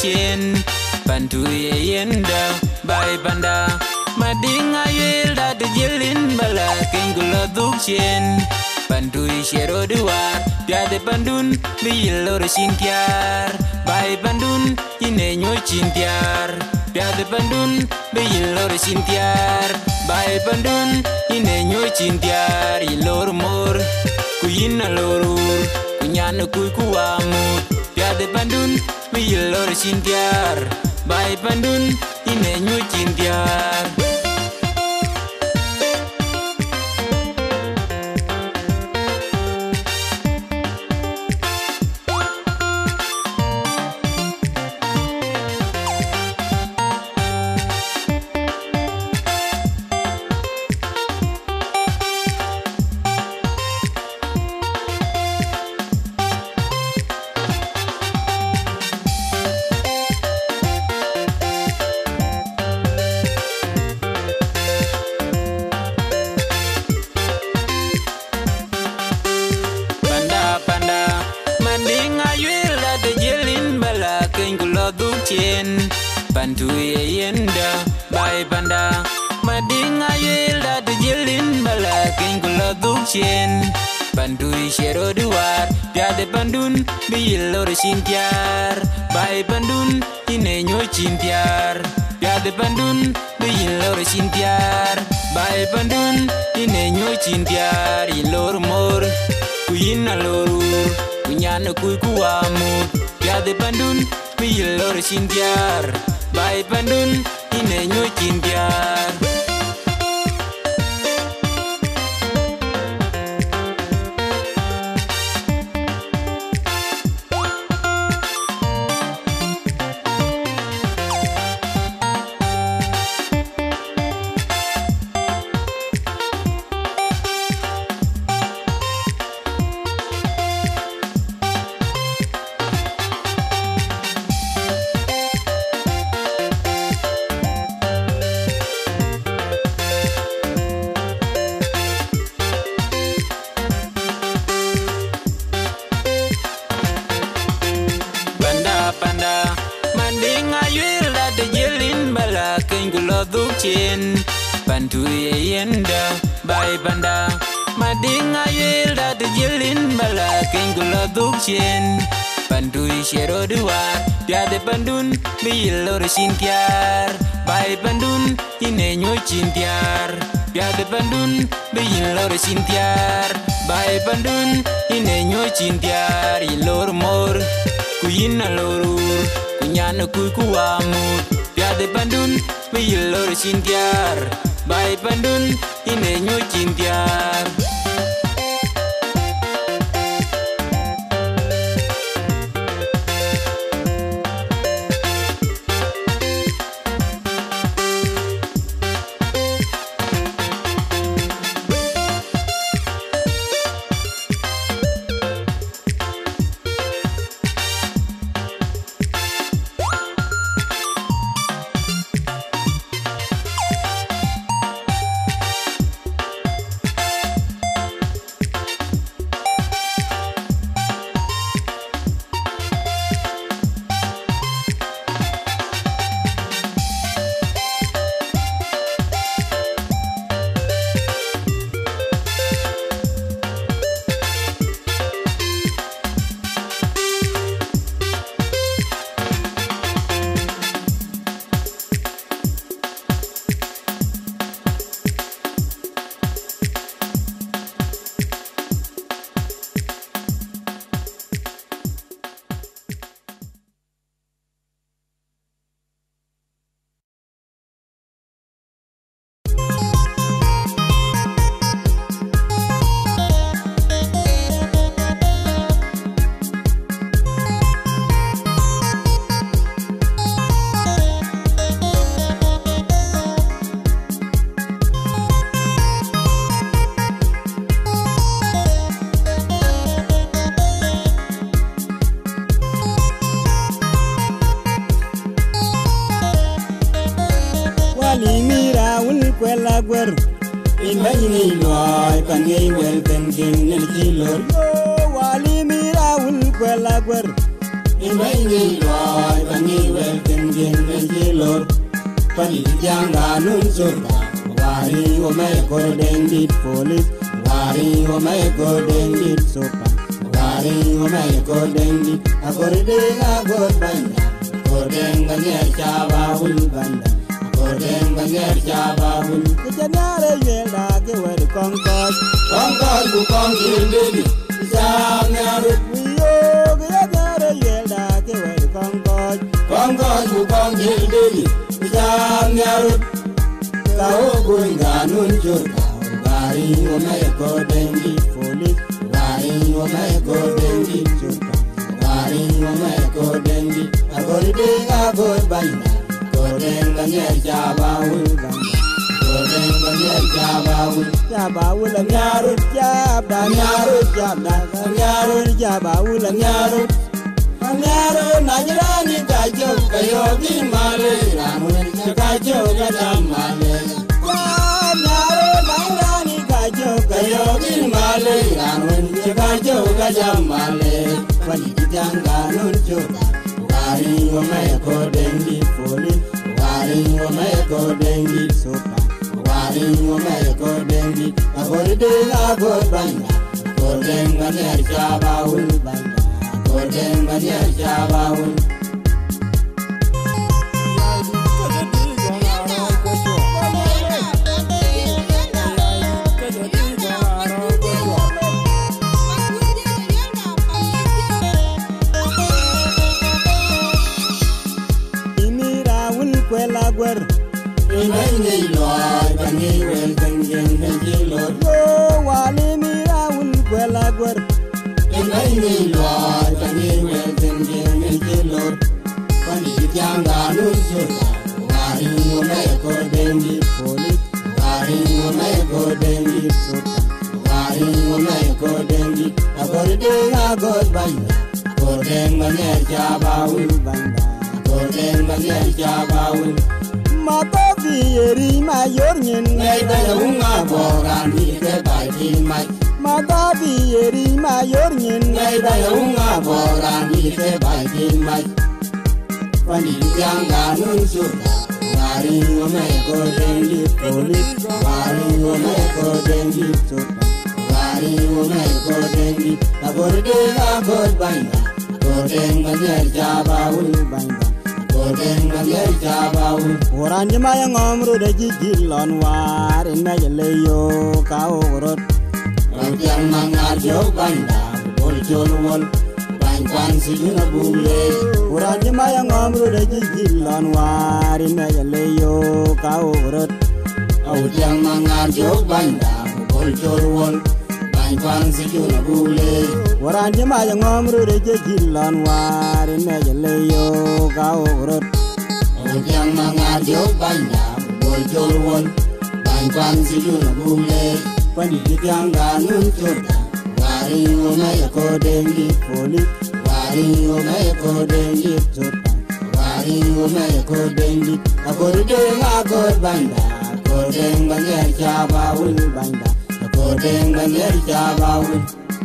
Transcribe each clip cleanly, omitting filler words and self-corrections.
chen pantu ye yenda bai panda madinga yelda de jelin bala kengula duk chen pantu shero duar piade pandun biyilor sintiar bai pandun ine nyoy cintiar piade pandun biyilor sintiar bai pandun ine nyoy cintiar ilor mor kuyina lorur kunyana kuy kuamut piade pandun biyilor sintiar bai pandun ine nyoy cintiar. Pantu ye yenda bai panda madinga yelda de jelin bala kengula duk chen pantu shero duar piade pandun biyilor sintiar bai pandun ine nyoy cintiar piade pandun biyilor sintiar bai pandun ine nyoy cintiar ilor mor kuyina lorur kunyana kuy kuamut piade pandun biyilor sintiar bai pandun ine nyoy cintiar. Chen pantu ye yenda bai panda madinga yelda de jelin bala kengula duk chen pantu shero duar piade pandun biyilor sintiar bai pandun ine nyoy cintiar piade pandun biyilor sintiar bai pandun ine nyoy cintiar ilor mor kuyina lorur kunyana kuy kuamut piade pandun biyilor sintiar bai pandun ine nyoy cintiar. Quella guerra immagini noi panei wel penkin nel kilor yo wali mira ul quella guerra Imani loy pani wel kengen jilor pani janga nun sota wari o may ko dengit police wari o may ko dengit sopa wari o may ko dengit akorde agor banda kodenga nyer chaba ul banda kodenga nyer chaba ul kujanyare yela ke wer konkos bu kongil dedi jamnyare wiyo kujanyare yela ke wer konkos bu kongil dedi jamnyare kao guinga nun jota wari o may ko dengi police wari o may ko dengi jota wari o may ko dengi agorde agor banda kodenga nyer chaba ul banda kodenga nyer chaba ul nyaru jabda nyaru jabda nyaru jaba ul nyaru najrani kajo kayo gimale ramun kajo gadamale nyaru najrani kajo kayo gimale ramun kajo gadamale wali janga nun jota wari o may ko dengi police wari o may ko dengi sopa wari o may ko dengi agorde agor banda kodenga nyer chaba ul banda kodenga nyer chaba ul Imani loy pani wel kengen jilor wali mira ul kwela gwer Imani loy pani wel kengen jilor pani janga nun sota wari o may ko dengi police wari o may ko dengi sota wari o may ko dengi agorde agor banda kodenga nyer chaba ul banda kodenga nyer chaba ul Matovi eri mayor nyen Ngay baya unga boran hike baiti mai Matovi eri mayor nyen Ngay baya unga boran hike baiti mai Pani janga nun suta Wari o may ko dengi police Wari o may ko dengi suta Wari o may ko dengi agorde agor banda kodenga nyer chaba ul banda kodenga nyer chaba ul orange maya ngomru de jigilon war na yeleyo ka orot yang mangar jo banda bol jolwol ban ban sigina bule orange maya ngomru de jigilon war na yeleyo ka orot yang mangar jo banda bol jolwol ban sigina bule orange maya ngomru de jigilon war na yeleyo ka orot yang mangar jo banda bol jolwol ban sigina bule pani janga nun chota wari o may ko dengi police wari o may ko dengi chota wari o may ko dengi agorde agor banda kodenga nyer chaba ul banda kodenga nyer chaba ul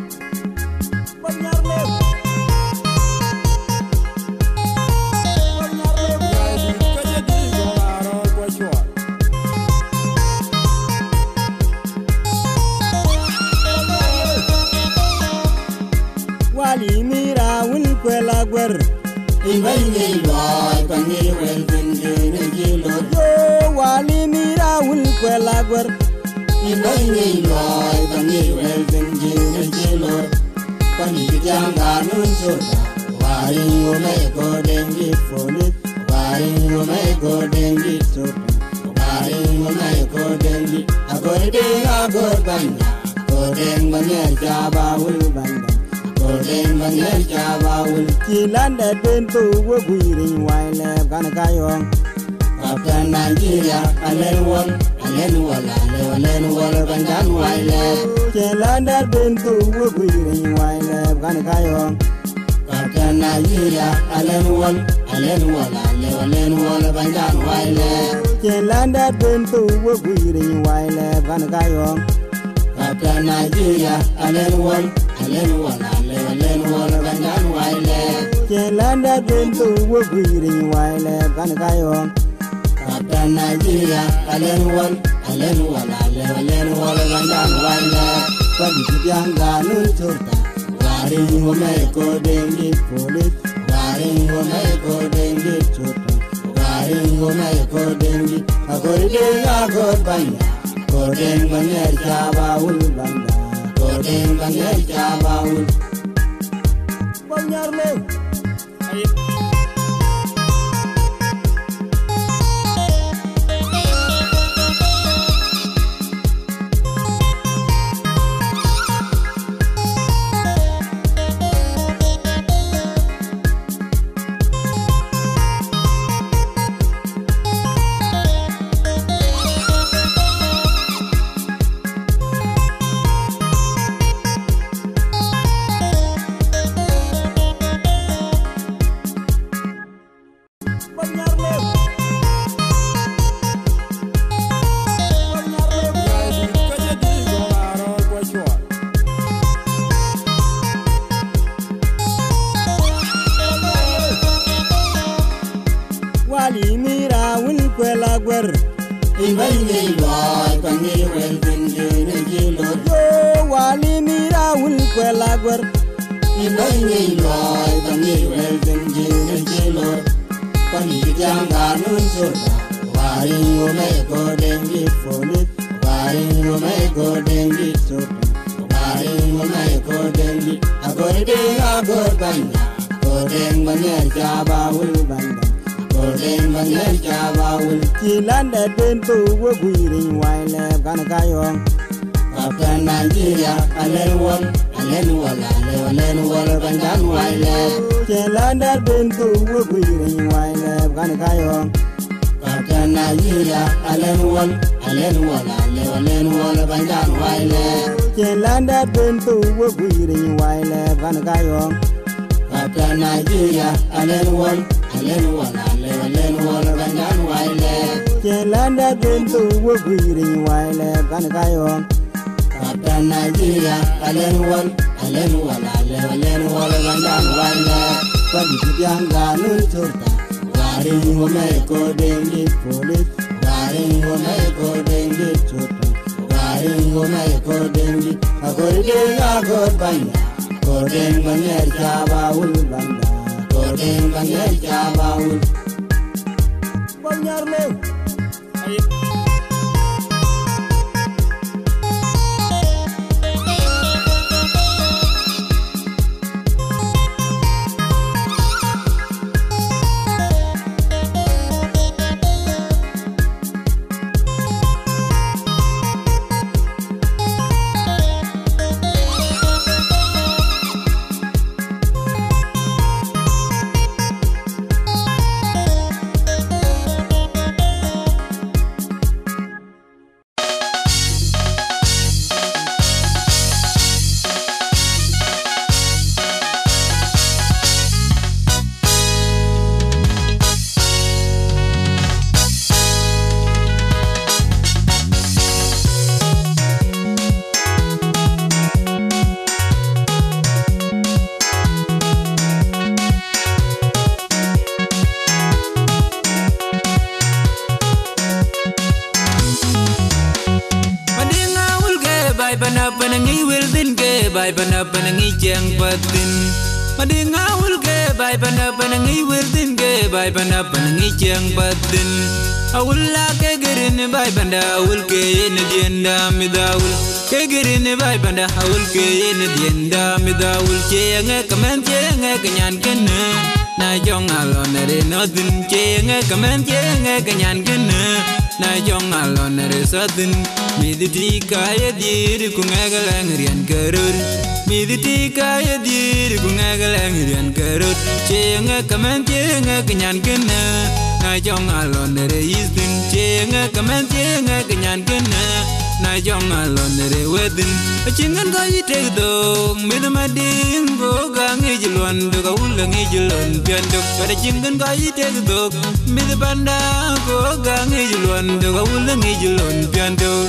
wali mira ul kwela gwer Imani loy pani wel kengen jilor wali mira ul kwela gwer Imani loy pani wel kengen jilor pani janga nun sota wari o may ko dengi police wari o may ko dengi sota wari o may ko dengi agorde agor banda kodenga nyer chaba ul banda kodenga nyer chaba ul kilanda dentu wo guiri waile kan kayong Kapten Nigeria alen wol bandan waile kilanda dentu wo guiri waile kan kayong Kapten Nigeria alen wol bandan waile kilanda dentu wo guiri waile kan kayong Kapten Nigeria alen wol bandan waile Chelanda Bintu Wugiri Wile Kanakayo Captain Nigeria Alenwal Gandan Wile Pagitianga Nunchurta Waring Womeko Dengi Police Waring Womeko Dengi Churta Waring Womeko Dengi Agoriding Agod Banda Godeng Banyer Chabawul Banda Godeng Banyer Chabawul Banyarle Chilanda Bintu Wugiri Wile Kanakayo Captain Nigeria Alenwal Gandan Wile Chelanda Bintu Wugiri Wile Kanakayo Captain Nigeria Alenwal Gandan Wile Chelanda Bintu Wugiri Wile Kanakayo Captain Nigeria Alenwal Gandan Wile Chelanda Bintu Wugiri Wile Kanakayo Captain Nigeria Alenwal Gandan Wile Pagitianga Nunchurta Waring Womeko Dengi Police Waring Womeko Dengi Churta Waring Womeko Dengi Agoriding Agod Banda Godeng Banyer Chabawul Banda Godeng Banyer Chabawul Banyarle Bai panangi jeng patin madinga ulke bai panangi wirtin ke bai panangi jeng patin awulla ke gerin bai panda ulke ne dienda midawul ke gerin bai panda ulke ne dienda midawul jenge kamen jenge kanyan kene na jong alonere nodin jenge kamen jenge kanyan kene na jong alonere sadin miditi kaya dir kungalang rian karur miditi kaya dir kungalang rian karur chenga kamen chenga kanyan kena na jong alonere isdin chenga kamen chenga kanyan kena na jong alonere wedin chengan kaya tegdong midamadin go gangi jilwan do ka ulangi jilwan piandok pada chengan kaya tegdong midabanda go gangi jilwan do ka ulangi jilwan piandok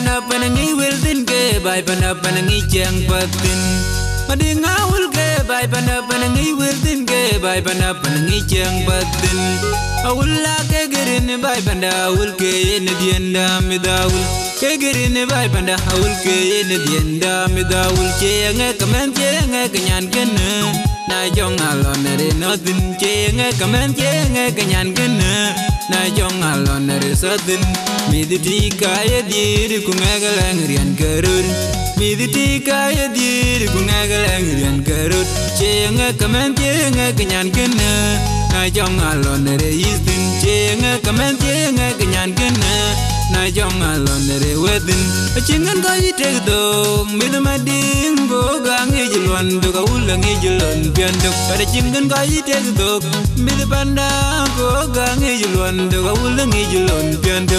panangi wiltin ke bai panangi chang patin madinga ul ke bai panangi wiltin ke bai panangi chang patin awulla ke gerin bai panda ul ke ne dienda midawul ke gerin bai panda ul ke ne dienda midawul chenge kamen chenge kanyan kene na jong alon re notin chenge kamen chenge kanyan kene na jong alon re sadin miditi kaya dir kungalang rian karur miditi kaya dir kungalang rian karur chenge kamen chenge kanyan kene na jong alon re istin chenge kamen chenge kanyan kene na jong alon re wedin chingan ga itek do midmading go gangi jilwan do ga ulangi jilon piando pada chingan ga itek do midpanda go gangi jilwan do ga ulangi jilon piando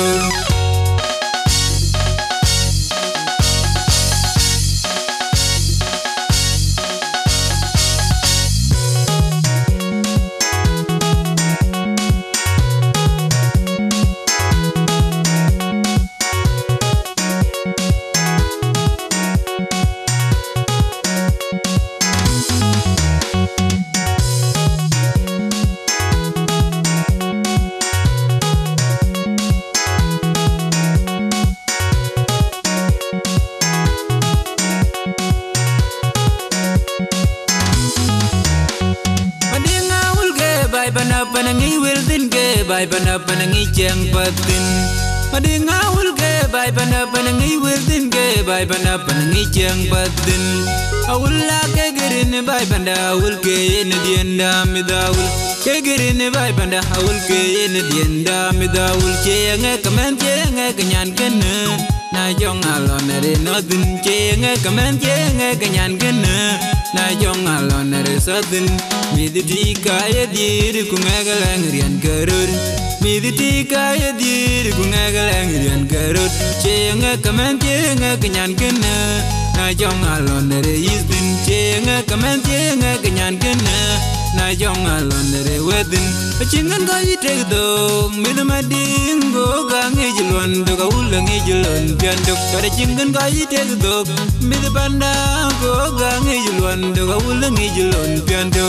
panangi wiltin ke bai panangi chang patin madinga ul ke bai panangi wiltin ke bai panangi chang patin awulla ke gerin bai panda ul ke ne dienda midawul ke gerin bai panda ul ke ne dienda midawul chenge kamen chenge kanyan kene na jong alon re notin chenge kamen chenge kanyan kene na jong alon re sadin miditi kaya dir kungalang rian karur miditi kaya dir kungalang rian karur chenge kamen chenge kanyan kene na jong alon re istin chenge kamen chenge kanyan kene na jong alon re wedin chingan ga itek do midmading go gangi jilwan do ga ulangi jilon piando pada chingan ga itek do midpanda go gangi jilwan do ga ulangi jilon piando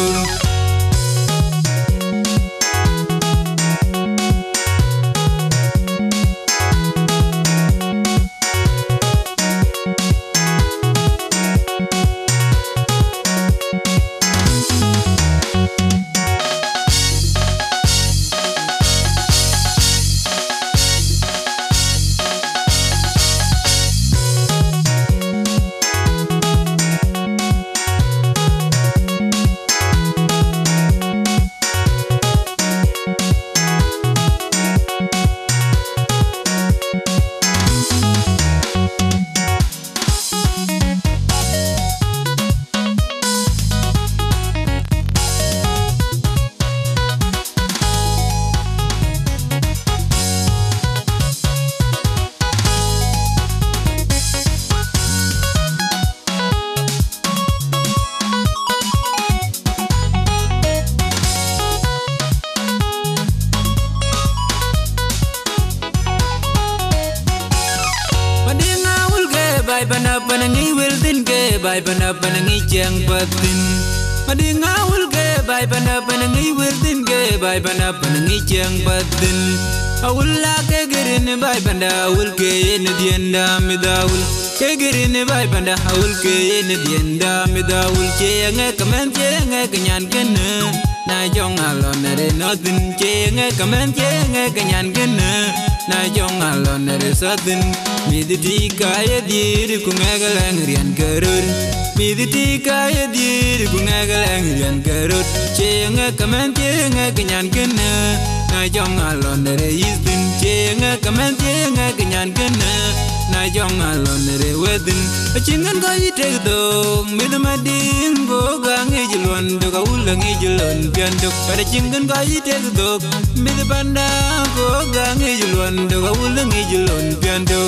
panangi wiltin ke bai panangi chang patin madinga ul ke bai panangi wiltin ke bai panangi chang patin awulla ke gerin bai panda ul ke ne dienda midawul ke gerin bai panda ul ke ne dienda midawul chenge kamen chenge kanyan kene na jong alon re notin chenge kamen chenge kanyan kene na jong alon re sadin miditi kaya dir kungalang rian karur miditi kaya dir kungalang rian karur chenge kamen chenge kanyan kene na jong alon re istin chenge kamen chenge kanyan kene na jong alon re wedin chingan ga itek do midmading go gangi jilwan do ga ulangi jilon piando pada chingan ga itek do midpanda go gangi jilwan do ga ulangi jilon piando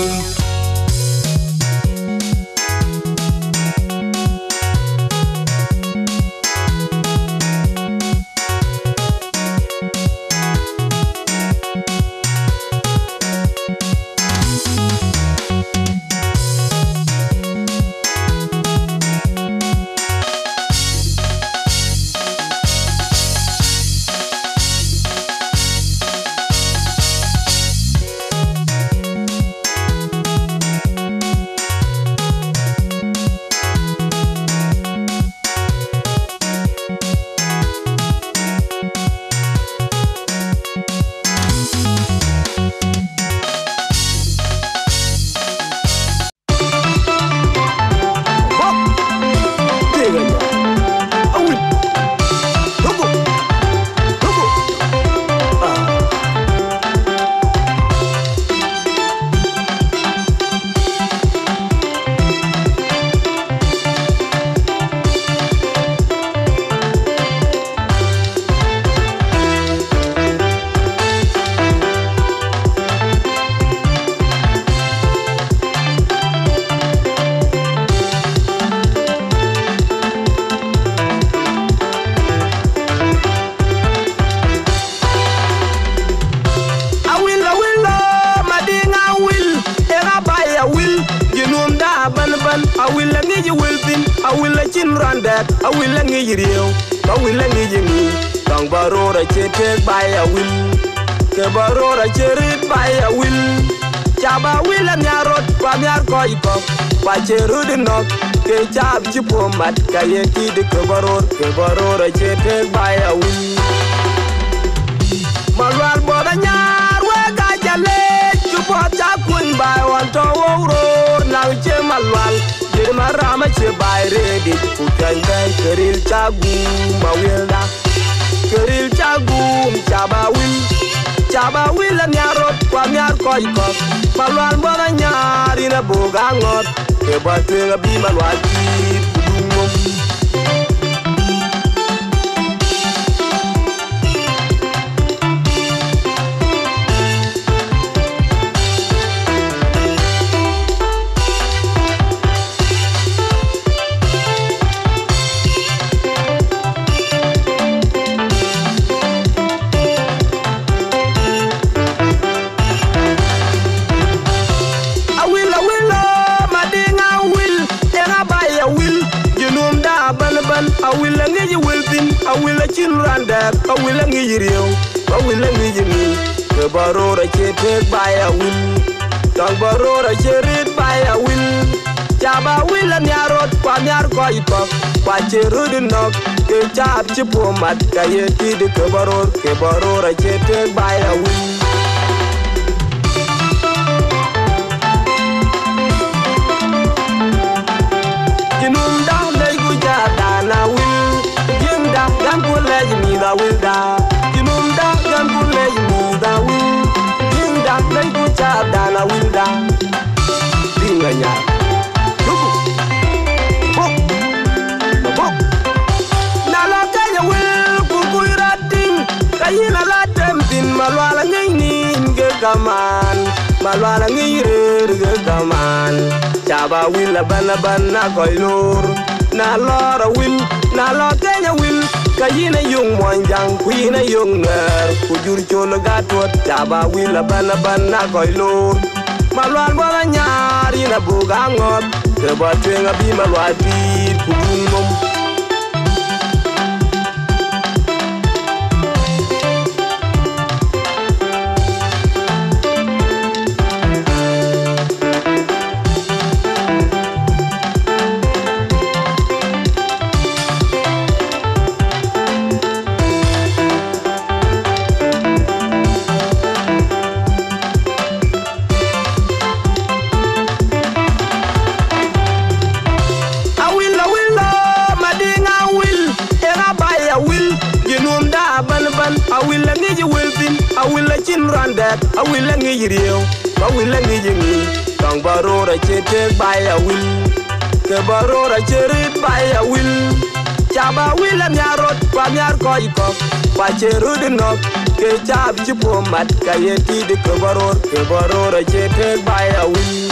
I will let you run that. I will let you real. I will let you Don't borrow a check by a will. Ke borrow a cherry by a will. Chaba will and yarot, Pamyar Koiko. Pacheru knock. Ke chab chipomat. Kayeti de Keboror a check by a will. Malwal Bodanyar, where Gajale, Chupota Kun by one to road. Now Chemalwal. Marama by ready, who can take Keril Chagu, Mawilda, Keril Chagu, Chaba will and Yarot, Pamyar Koiko, Malwan Bonanyar in a bogangot, a bottle of Bimalwati. I will let you will bin, I will let you run that, I will let you real, I will let you me. The borrow a check by a will, don't borrow a cherry by a will. Jabba will and Yarot, Pamyar Koiko, Pacheru knock, the chap chipomat, Kayeti the Keboror a check by a will. I will give that gun for legend, I will die. You know that gun for legend, I will give that they go child, and I will die. Dinganya. Nala Kaya will Kukuira Ding, Kayina Latem Bin Malwala Ninin, Gagaman, Malwala Nir, Gagaman, Chaba will a banabana Koilor. Na lora will, na lo Kenya will, Kayina yung Mwanjang, Queen yung Ner, Kujur Chola Gatwat, Chaba will a banabana Koilor. Malwan Bolanyar in a Bugangot, the Batwing a Bimalwati, Kujumum. I will let you will bin, I will let you run that, I will let you real, I will let you me. Don't borrow a check by a will, the borrow a cherry by a will. Chaba will and Yarot, Pamyar Koiko, Pacheru knock, the chap chipomat, Kayeti the Keboror a check by a will.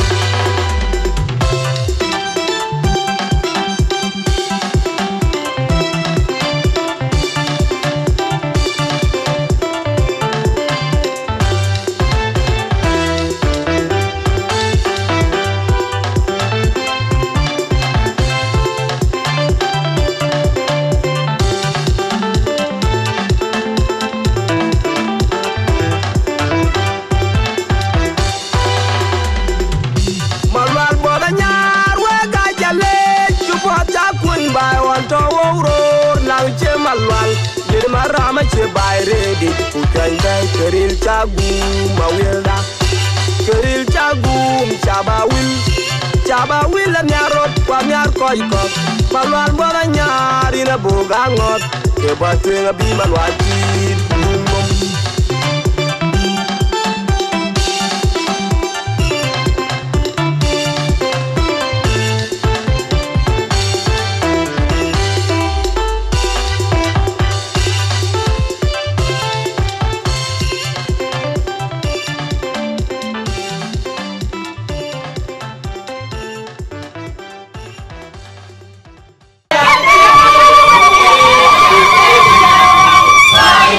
Marama by ready, who can die Keril Chagu, Mawilda, Keril Chagu, Chaba will and Yarot, Pamyar Koiko, Malwan Bolanyar in a Bugangot, the Batwing a Bimalwati. Bye.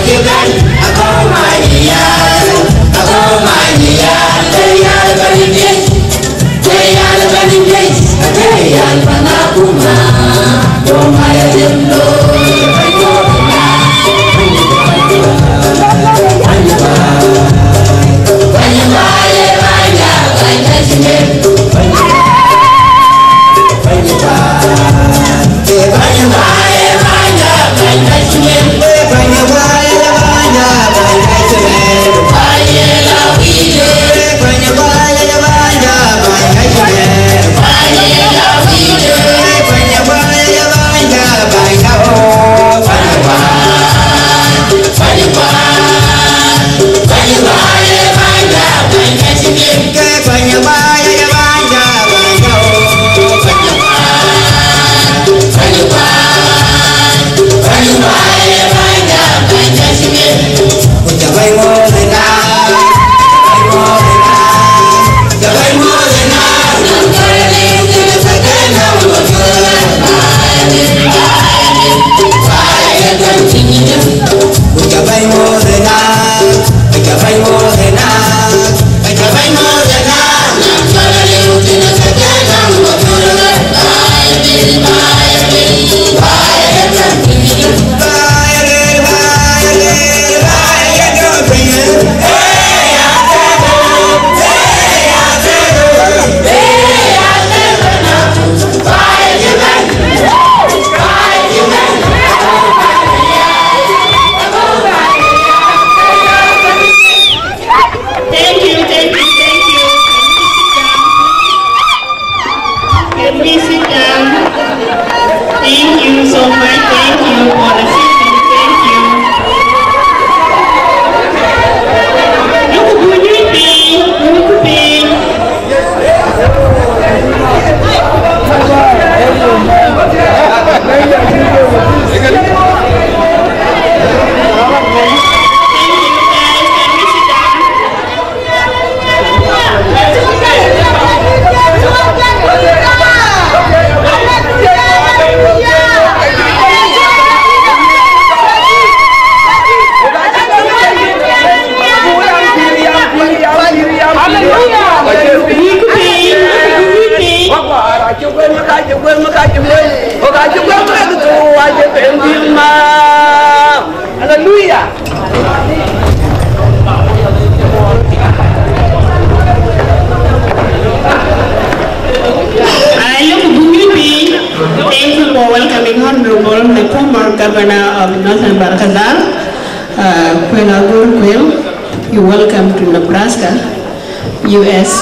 U.S.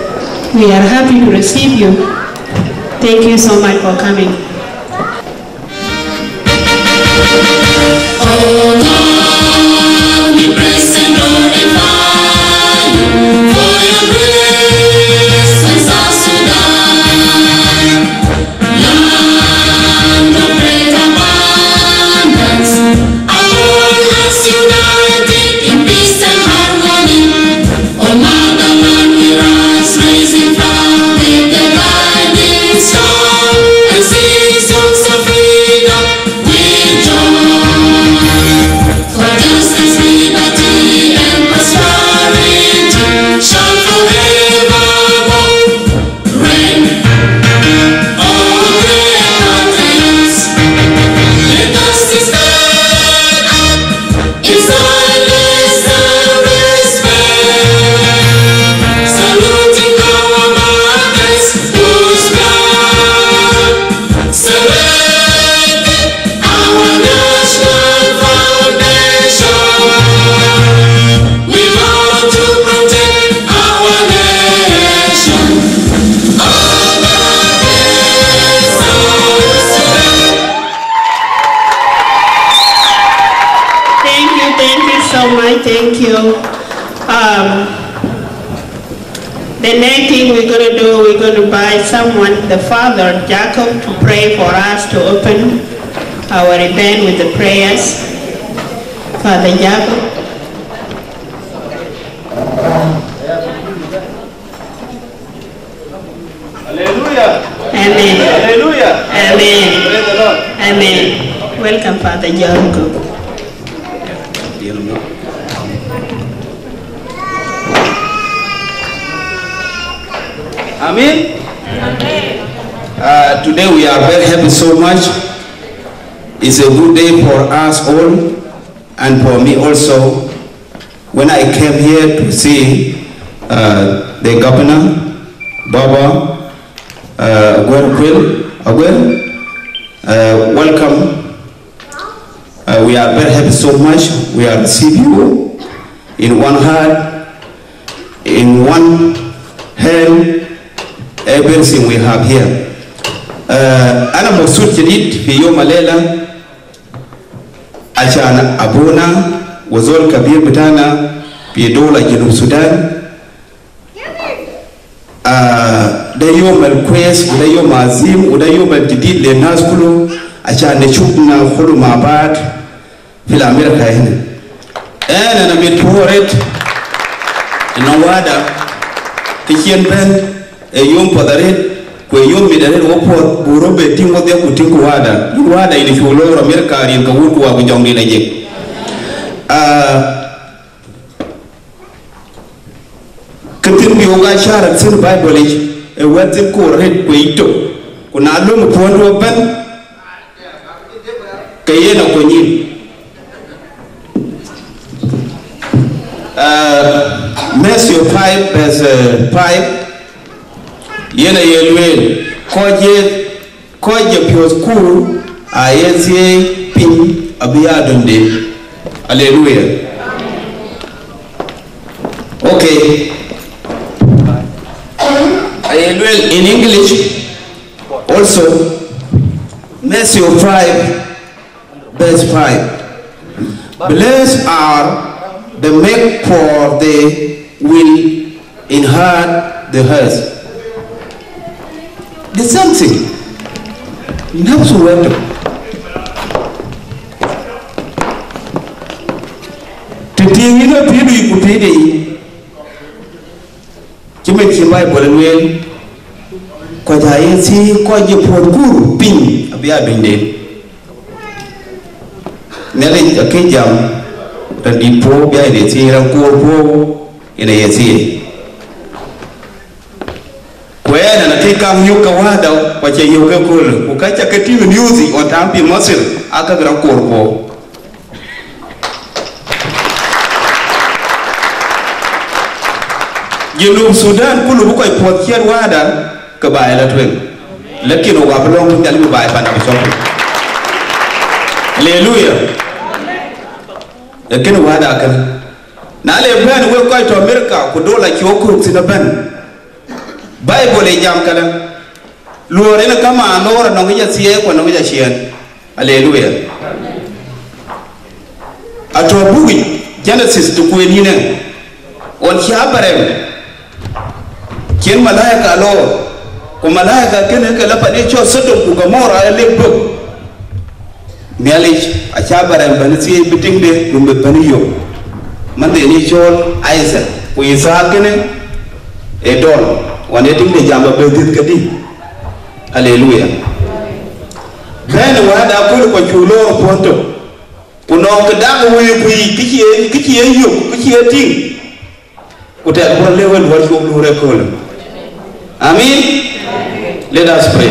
We are happy to receive you. Thank you so much for coming. Thank you. The next thing we're going to do, we're going to buy someone, the Father Jacob, to pray for us to open our event with the prayers. Father Jacob. Hallelujah. Amen. Hallelujah. Amen. Praise the Lord. Amen. Welcome, Father Jacob. Amen. Today we are very happy so much. It's a good day for us all and for me also. When I came here to see the governor, Baba Agwel, welcome. We are very happy so much. We are receiving you in one heart, in one hand, everything we have here. أنا مبسوط جديد في يوم الليلة عشان أبونا وزول كبير بتاعنا في دولة جنوب السودان. ده يوم الكويس وده يوم عظيم وده يوم الجديد للناس كله عشان نشوفنا كله مع بعض في الأمريكا هنا. أنا متورط نوادا تكين بن يوم بدرت ويوم بدرت وقت بروبة تيمو ده كتير وادا إلى شغله أمريكا رين كون كوا بجوم دي نجيب. كتير بيوغا شارك سن بايبوليج واتن كورهت كويتو كنالو مكون وبن كينا كونين. Matthew 5 verse 5 yena yelwel koje pios cool ayesie pin abiyadonde. Hallelujah. Okay, ayelwel in English also. Matthew 5 verse 5. Blessed are the meek, for they will inherit the earth. The same thing. Nafsu wetu. Titingina pidu ikupidi. Chime chimbai bolenwe. Kwa jayesi kwa jipodguru pin abia binde. Nele akijam randipo bia idesi rankurpo ina yesi. Kwena natika mnyuka wada kwa chayuka kulu. Ukacha katimu nyuzi watampi Masir aka rankurpo. Junub Sudan kulu buka ipotiar wada kebaik la tuan. Lakini wabelong pun jadi kebaik pada besok. Hallelujah. Lakini wada kan. Nale ban we kau to Amerika kudola kioku sinaban. Bible jam kala. Luar ina kama anora nongija siye kwa nongija shian. Hallelujah. Atwa bugi Genesis tukue nine. On hiabarem. Kien malaika alo. Ko malaika kene kala pade cho Sodom ku Gomora lembo. Mialich a chabarem banisi bitingde lumbe baniyo. Mande ni chol Isaac. Ku Isaac kene Edon. Waneting de jamba bedit kadi. Hallelujah. Ben wada kulu ko chulo ponto. Kuno kedago wi ku kichi yo kichi ting. Kuta ko level war ko lu rekol. Amen. Let us pray.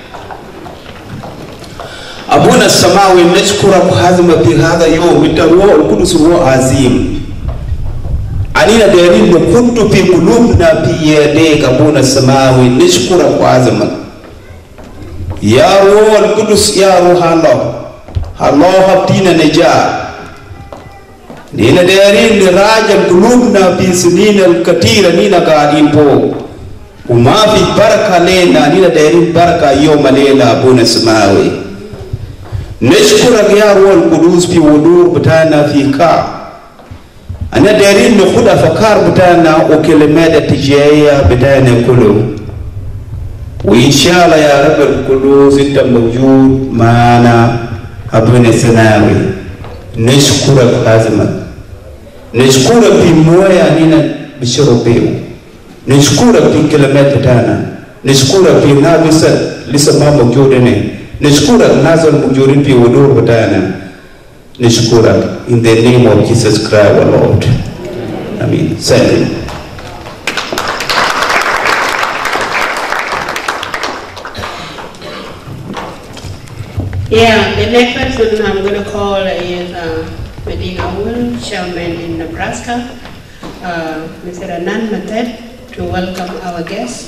Abuna Samawi nashkura hazma fi hadha yawm bitarwa al-qudus wa azim. Anina darin da kuntu fi qulubina fi yadayka Abuna Samawi nashkura hazma. Ya ruh al-qudus ya ruh Allah habtina najah. Nina darin li rajal qulubina fi sinin al-katira nina qadin po. وما في بركة لنا نينا دايرين بركة يوم ليلة أبونا السماوي. نشكرك يا روح القدوس في ودور بتاعنا في كا. أنا دايرين نخد أفكار بتاعنا وكلمات التجاهية بتاعنا كله. وإن شاء الله يا رب القدوس أنت موجود معنا أبونا السماوي. نشكرك عظمة. نشكرك في مويا نينا بشربيه. Nishukura fi kilometer tana. Nishukura fi nabisa lisa mambo kyodene. Nishukura nazal mujurin fi wudur batana. Nishukura in the name of Jesus Christ our Lord. Amen. Thank you. Yeah, the next person I'm going to call is Medina Will, chairman in Nebraska, Mr. Anand Matet, to welcome our guests.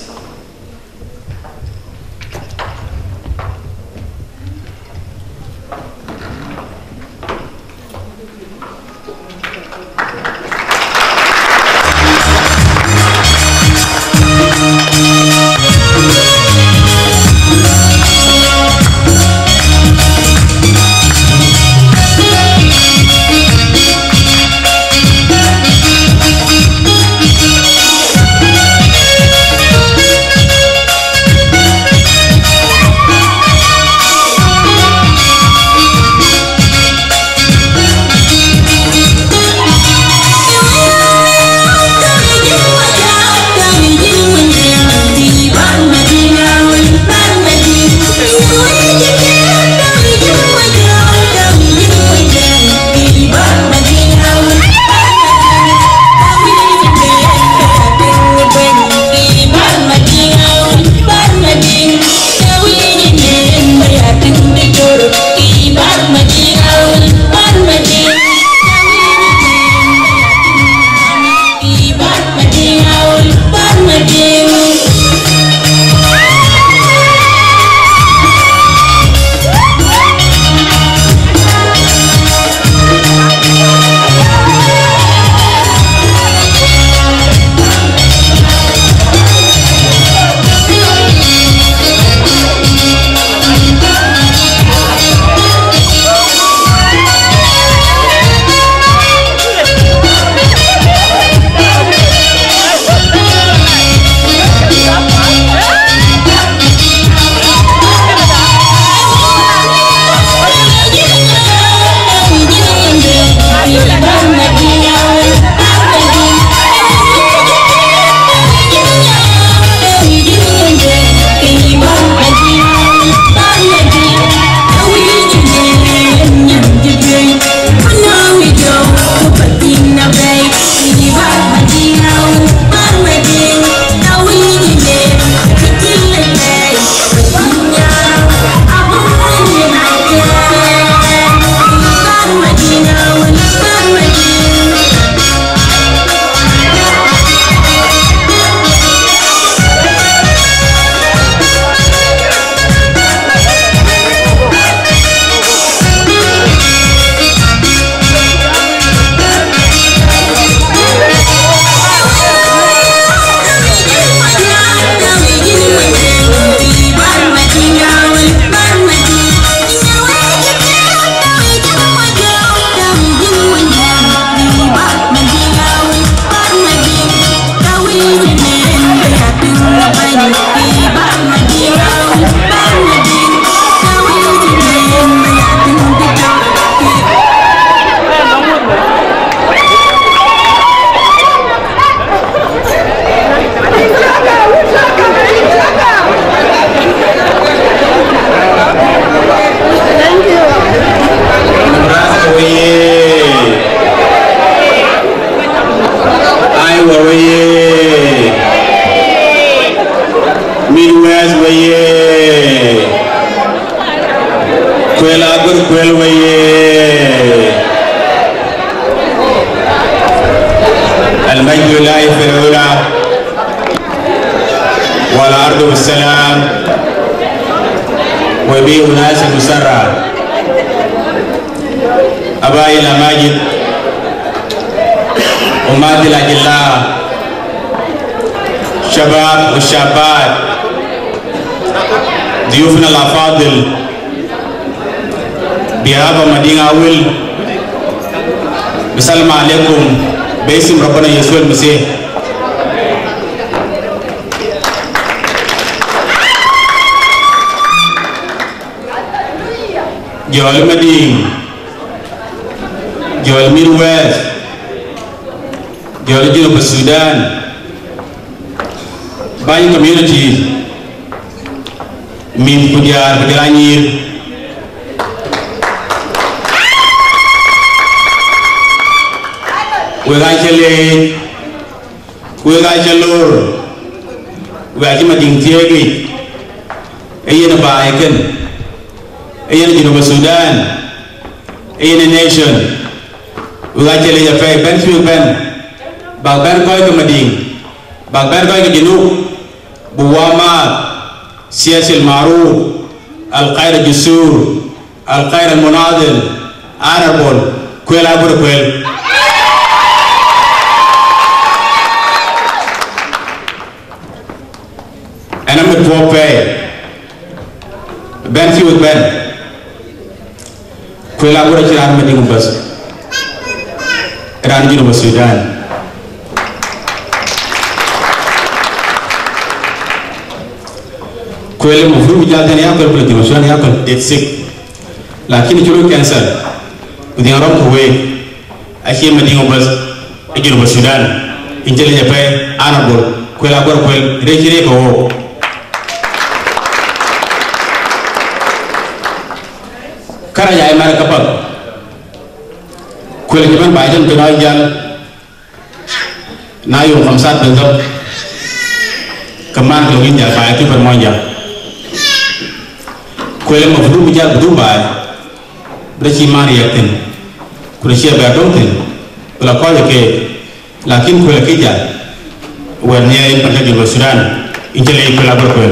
شباب والشابات ضيوفنا الأفاضل بهذا مدينة أول بسلام عليكم باسم ربنا يسوع المسيح. جوال مدين جوال ميرويز جوال جنوب السودان banyak community min kudiar begelanyir Wegachele, Wegachelor, Wegachimading Tiegi, Ayan Baiken, Ayan Genova Sudan, Ayan Nation, Wegachele Jaffe, Ben Suben, Bagban Koi Mading, Bagban Koi Genu, Buwama, Siasil Maru, Al Qaeda Jusur, Al Qaeda Monadil, Honorable, Kwela Burkwel. And I'm going to pay Ben Few Ben Kwela Bura Chiran Mading Bus Ran Genova Sudan. Kwela Mufru Jaltan Yakul Putin Sudan Yakul dead sick. Lakini Chulu cancer with the Aram Kuwait. I hear Mading Bus Genova Sudan. Intelligent Japan, Honorable Kwela Burkwel, Regire. Kara jaya mara kapak kuil jaman bajan penai jal nayo kamsat bentuk keman kelogin jal baik itu bermoja kuil mafru bijal Dubai berci mari yakin kursia berdongtin kalau kau ke lakin kuil kijal warnanya yang pada Genova Sudan injilai kuil berkuil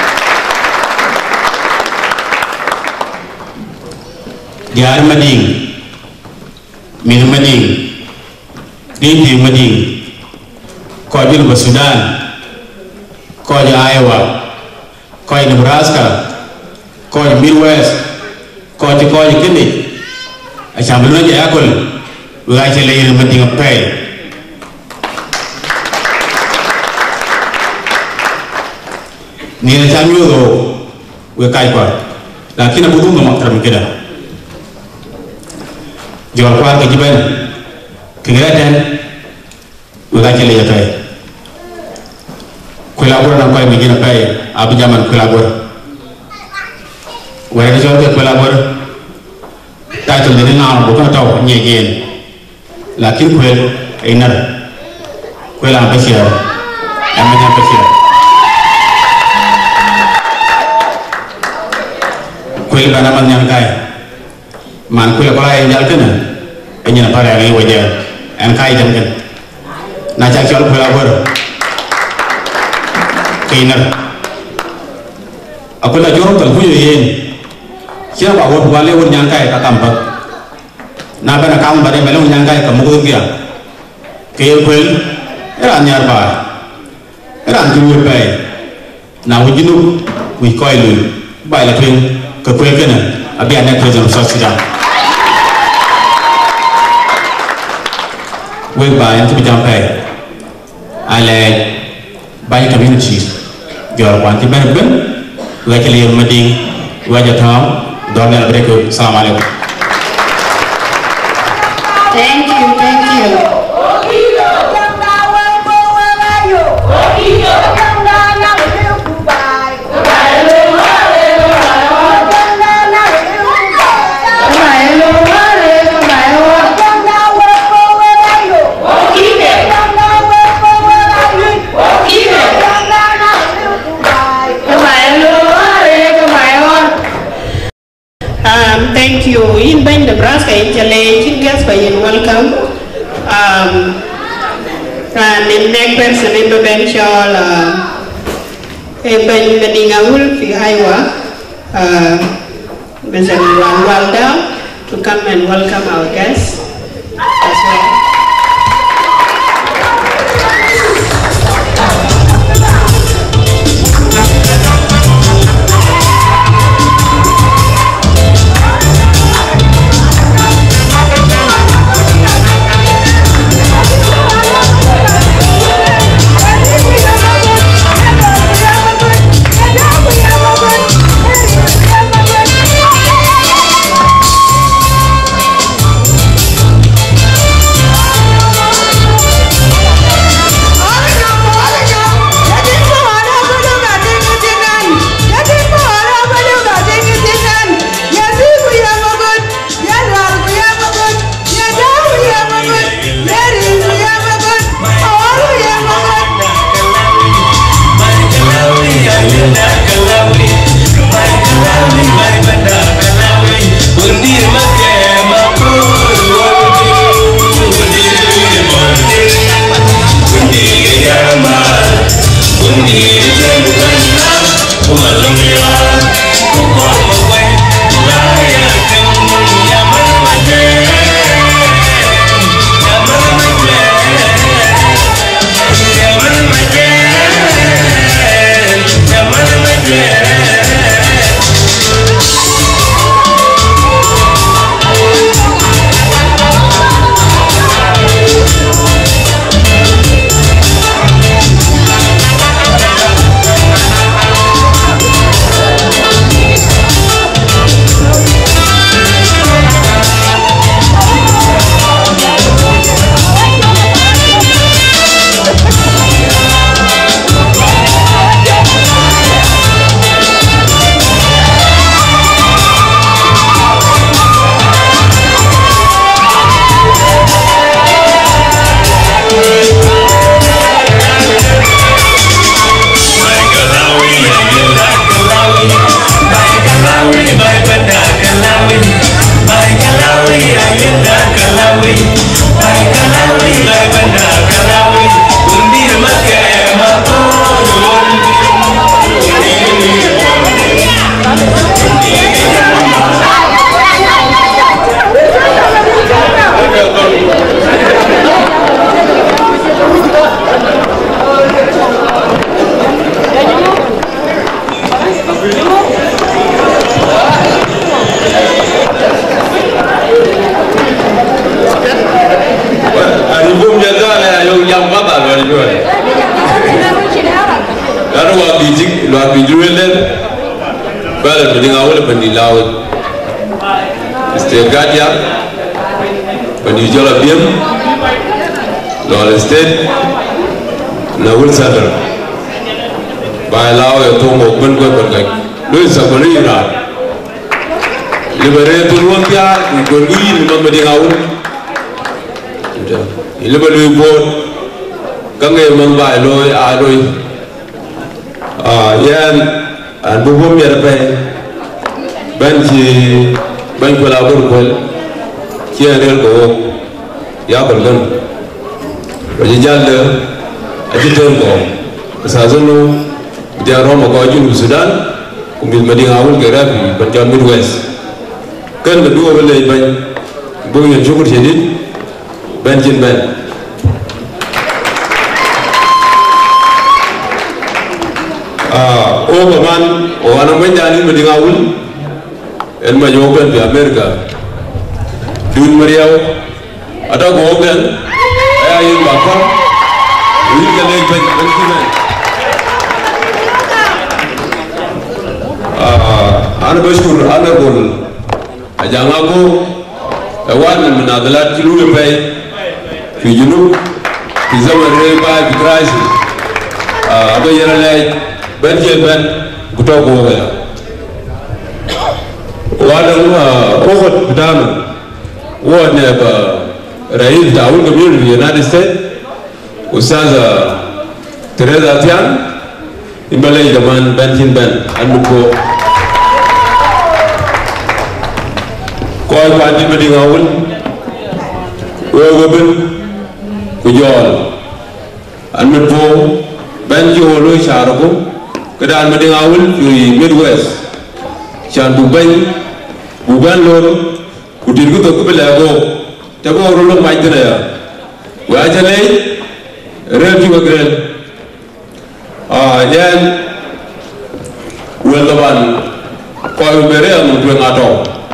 Diar Mading, Min Mading, Dinti Mading, Kau Genova Sudan, Kau Iowa, Kau Nebraska, Kau Midwest, Kau Kini, Asam belum aja akul, Ugai celai Mading apa? Ni asam juga, Ugai apa? Lakin aku tu nggak makram kita. Jual kuat kejiban, kegiatan, ugaci lagi apa? Kolabor nak kau begini apa? Abu zaman kolabor. Warga jual ke kolabor, tak tu jadi nama bukan tahu nyejen. Lakin kuel inar, kuel apa sih? Amanya apa sih? Kuel banaman yang kaya. Man kuil kalau yang jalan kena, ini apa yang ini wajah, enkai jam kan, najak jual kuil apa? Kiner, aku nak jorong terpuju yen, siapa awak balik awak nyangkai tak tampak, napa nak kamu balik balik nyangkai kamu kau kia, kaya kuil, nyar bah, jual bay, na wujud wikoi lu, baiklah kuil ke kuil kena, abi anak kerja besar sedang. Wek bayan tu berjampai, alai banyak community, jual wanti berben, wek lihat Mading, wajah tham, dorang berikut. Assalamualaikum. Thank you, thank you. Thank you. In Ben Nebraska, in Chile, in Gaspa, in welcome. And in next person, in Ben Shawl, in Ben Medingawul, in Iowa, Mr. Walda, to come and welcome our guests as well. war bi juwelen bala bi nga wala bandi law este gadia bandi jola biem lol state na wul sadar ba law ya to mo ben ko ko gak lu sa ko ni ra libere to won dia ko ni mo ma di ngawul ileba lu bot kangai mang ba loy a loy yan an bu bom ya pe ban ko la bor ko ci rel ko ya ko lan ba ji jall aji ton ko sa zonu dia roma ko ju Sudan ko bil madinga wul ke rabi ban jam Midwest kan da duwa wala ban bo ñu jogur ci nit ban jin ban o man o wana manjani madinga wul en ma yogal bi America dun mariaw ada go gan ay yin bakka wi ga leg ban ci ban ana bashkur ana gol ajanga ko awan min adalat lu bay fi junub fi zaman reba fi crisis aba yara lay ban je ban ku to ko ga wala ko ko dama wona ba rais daul gabir United States usaza Teresa Tian imbalay zaman ban jin ban andu ko koy pa di madi ngawul wo ben ku jol andu ko ban jolo shargo kedan madi ngawul fi Midwest chan bu ban bu ban lor ku dirgu to ko bela go te bo rolo may dina ya wa jale rew ji wagrel yan wala ban koy bere am du ngato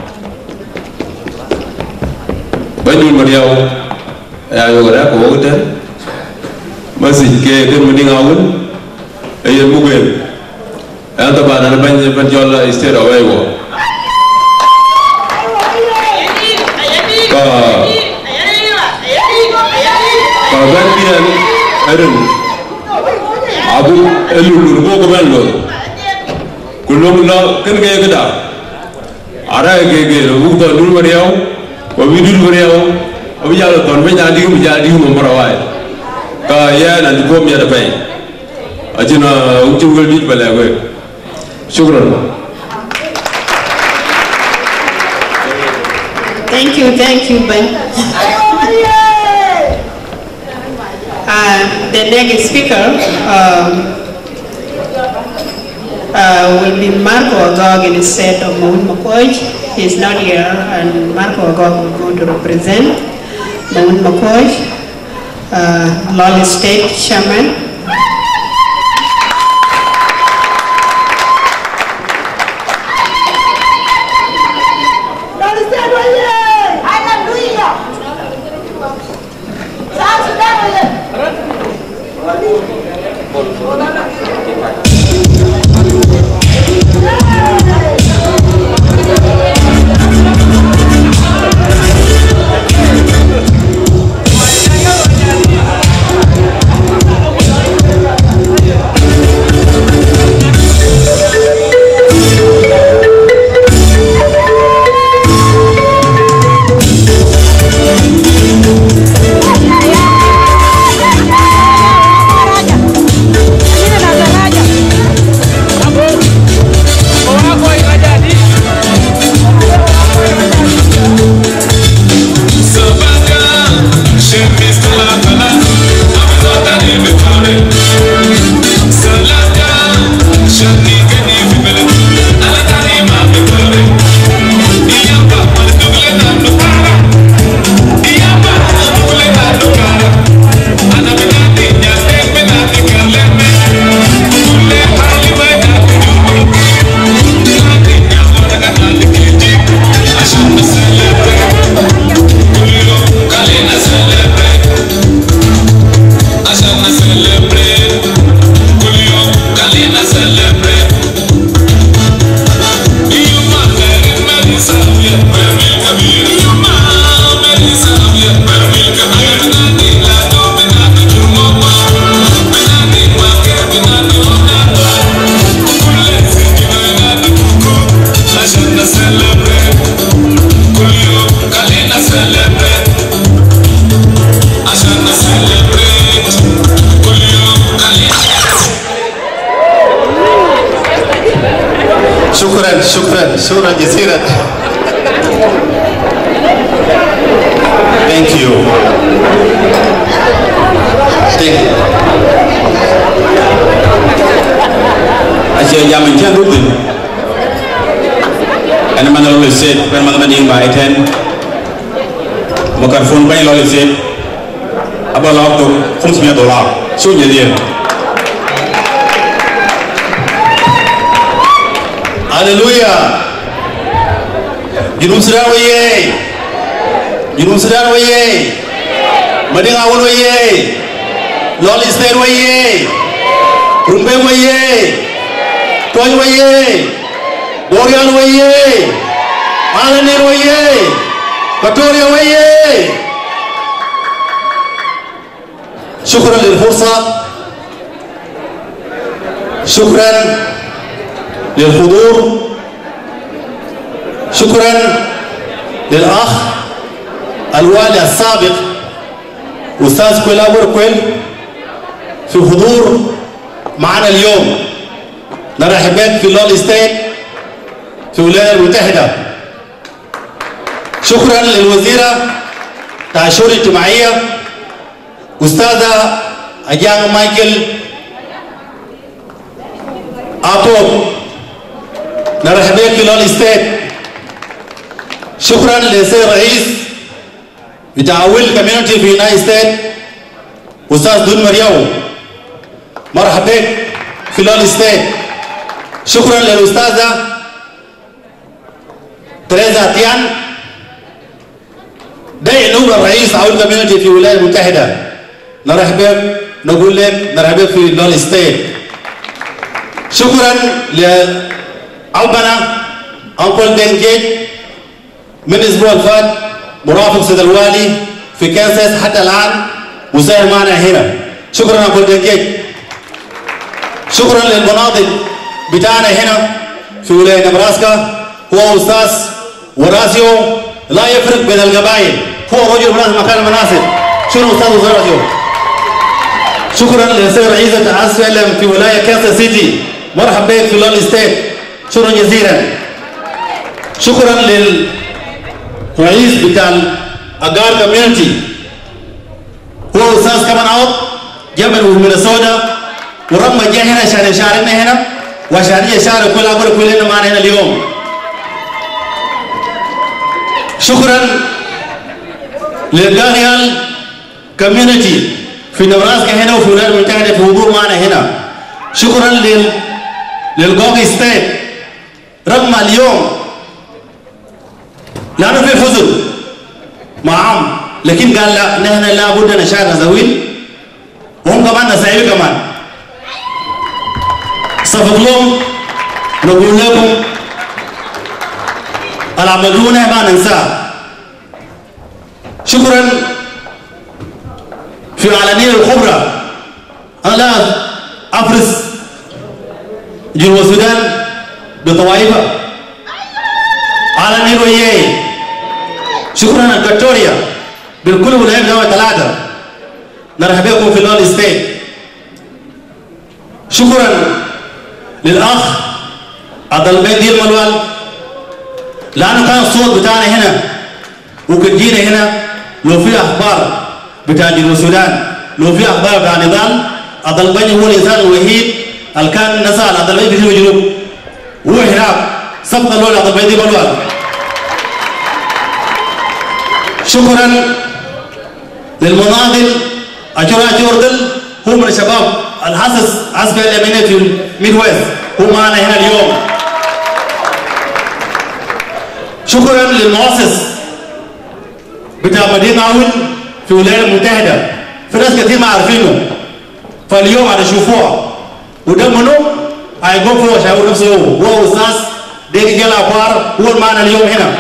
banjul mariaw ya yo ra ko wote masih ke mudi ngawul ay mugel an ta bana ban jol istera way wo ka ban bian adun abu elul ko ko ban lo kulum la ken ge gada ara ge bu to dul mariaw wa bi dul mariaw abi jalo ton be jadi mo marawai ka ya na ko mi da bay ajina ucungul bi bala go shukran. Thank you, Ben. The next speaker will be Marco Agog instead of Mahmoud Makwaj. He is not here, and Marco Agog will go to represent Mahmoud Makwaj, Lolly State Chairman. شكرا جزيلا. Thank you. Asyik zaman kian rutin. Anda mana lalu set, mana mana yang baik ten. Mikrofon banyak lalu set. Apa lalu tu $500. Sunya dia. Haleluya. Junub Sudan waye. Junub Sudan waye. Mading awal waye. Lol State waye. Rumbeng waye. Toy waye. Boreal waye. Alanir waye. Pretoria waye. شكرا للفرصة. شكرا للحضور. شكرا للأخ الوالي السابق أستاذ كويلابور كويل في حضور معنا اليوم. نرحب بك في لول ستيت في الولايات المتحدة. شكرا للوزيرة بتاع الشؤون الاجتماعية أستاذة أجان مايكل أبوب. نرحب بك في لول ستيت. شكرا للسيد الرئيس بتاع ويل كوميونتي في يونايتد ستيت أستاذ دون مريو. مرحبا بك في لول ستيت. شكرا للأستاذة تريزا تيان ده نوب الرئيس عول كوميونتي في الولايات المتحدة. نرحب بك نقول لك نرحب بك في لول ستيت. شكرا لألبنا أنكل دينجيت من الأسبوع الفات مرافق سيد الوالي في كانساس حتى الآن مساهم معنا هنا. شكرا أنكل دينجيت. شكرا للمناضل بتاعنا هنا في ولاية نبراسكا هو أستاذ وراسيو لا يفرق بين القبائل. هو رجل مناسب مكان المناسب. شكرا أستاذ وراسيو. شكرا للسيد رئيس الأسفل في ولاية كانساس سيتي. مرحبا بك في لول ستيت. شكرا جزيلا. شكرا للرئيس بتاع أجار كوميونتي هو أستاذ كمان عوض جبل مينيسوتا ورغم جه هنا عشان يشاركنا هنا وعشان يشارك كلنا معنا هنا اليوم. شكرا للغانيال كوميونتي في نبراسكا هنا وفي الولايات المتحدة في حضور معنا هنا. شكرا للغوغي ستيت رغم اليوم لأنه في حزن معهم لكن قال لا نحن لابد نشارك نزوين وهم كمان نساعد كمان. صفق لهم نقول لكم العملون ما ننساه. شكرا في العلنية الكبرى. أنا لا أفرز جنوب السودان بطوائفها علنية وياي. شكرا لفيكتوريا بالكل ولايات دولة 3. نرحب بكم في لول ستيت. شكرا للأخ عبد البيت دير ملوال لأنه كان الصوت بتاعنا هنا وكنت جينا هنا لو في أخبار بتاع جنوب السودان لو في أخبار بتاع نضال عبد البيت هو الإنسان الوحيد اللي كان نسأل عبد البيت في الجنوب هو هناك سبق له عبد البيت دير ملوال. شكرا للمناضل أجورا جوردل هو من الشباب الحاسس عسكري اليميني في الميد ويست هو معنا هنا اليوم. شكرا للمؤسس بتاع مدينة عون في الولايات المتحدة. في ناس كثير ما عارفينه فاليوم هتشوفوه وده منو هيقوم فيه وشاور نفسه هو أستاذ ديك جيل أبوار هو معنا اليوم هنا.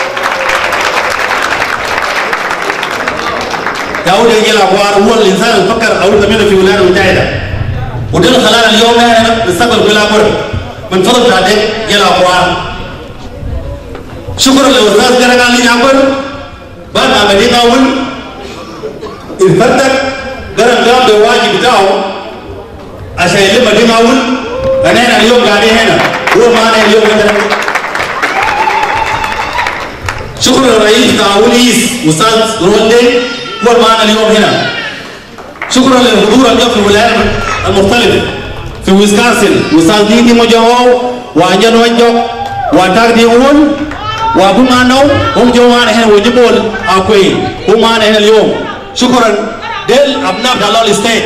داود يجي الأبوار هو الإنسان اللي فكر أول كمان في الولايات المتحدة وده اللي خلانا اليوم هنا نستقبل كل أمر من فضل بعدين يجي الأبوار. شكرا للأستاذ جرجان لي جابر بعد ما مدينة أول الفتك جرجان بواجب بتاعه عشان يلم مدينة أول أنا اليوم قاعدين هنا هو معنا اليوم هنا. شكرا للرئيس تعاونيس أستاذ رولي هو معنا اليوم هنا. شكرا للحضور اليوم في الولايات المختلفة في ويسكونسن أستاذ ديدي مجاو وأنجان وانجو وأتاك ديون وأبو مانو هم جوان هنا وجبول أكوي هم معنا هنا اليوم. شكرا دل أبناء دلال ستيت.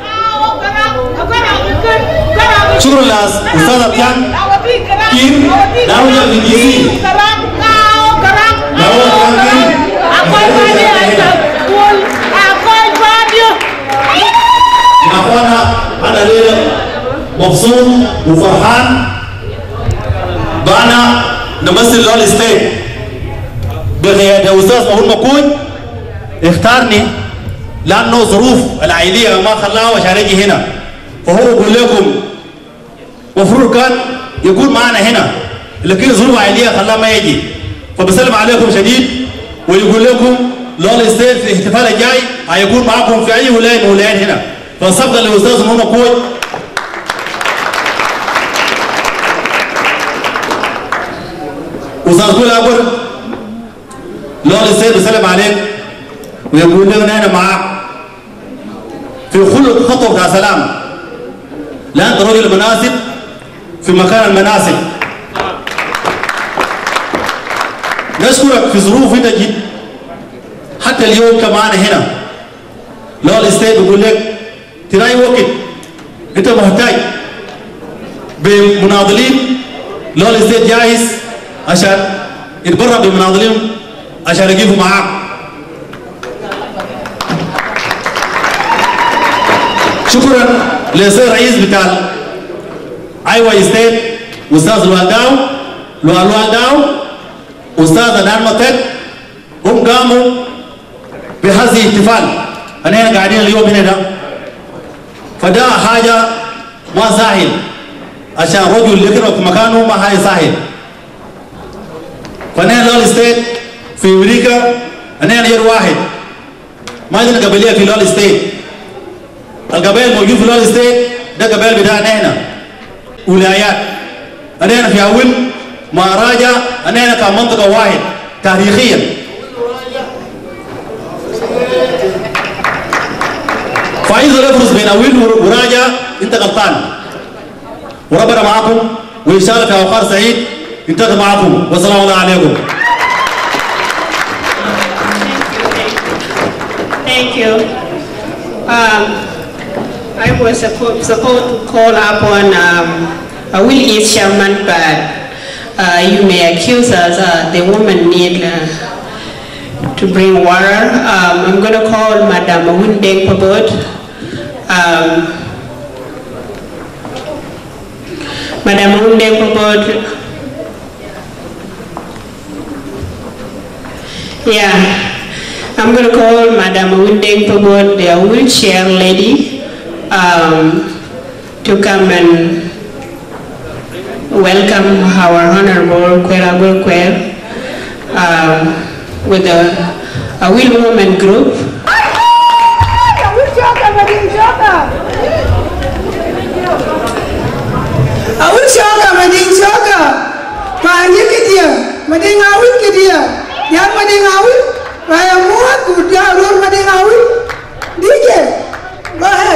شكرا لأستاذ أبيان كيم ناوية في دي سي أخوانا أنا ليلة مبسوط وفرحان بأنا نمثل دلال ستيت بقيادة أستاذ مهون مكوي اختارني لأنه ظروف العائلية ما خلاها وشارجي هنا فهو يقول لكم مفروض كان يكون معنا هنا لكن ظروف عائلية خلاه ما يجي فبسلم عليكم شديد ويقول لكم لول ستيت في الاحتفال الجاي هيكون معكم في أي ولاية من الولايات هنا فسبقا للأستاذ مهون مكوي أستاذ كل أقول لول ستيت بسلم عليك ويقول لنا أنا معك في كل خطوة بتاع سلام لأنت رجل مناسب في مكان المناسب. نشكرك في ظروف انت جيت حتى اليوم كمان هنا لول ستيت بيقول لك تلاقي وقت انت محتاج بمناضلين لول ستيت جاهز عشان يتبرع بمناضلين عشان يجيبوا معاك. شكرا للسيد الرئيس بتاع ايوا ستيت استاذ لوالداو استاذ أدان متك هم قاموا بهذه الاحتفال انا قاعدين اليوم هنا ده فده حاجه ما سهل عشان رجل يقرب في مكانه ما هي سهل فانا لول ستيت في امريكا انا غير واحد ما عندنا قبليه في لول ستيت القبائل موجود في لول ستيت ده قبائل بتاعنا هنا ولايات أنا في أول ما راجع أنا كمنطقة واحد تاريخيا فإذا نفرز بين أول وراجع أنت غلطان وربنا معكم وإن شاء الله في أوقات سعيد انتهى معكم والسلام الله عليكم. Thank you. I was supposed to call upon Will East Sherman, but you may accuse us the woman need to bring water. I'm going to call Madam Windeng Pabot. Madam Windeng Pabot. Yeah, I'm going to call Madam Windeng Pabot, the wheelchair lady, to come and welcome our Honorable Kweragul Kwer with a Will Woman group. DJ, go ahead.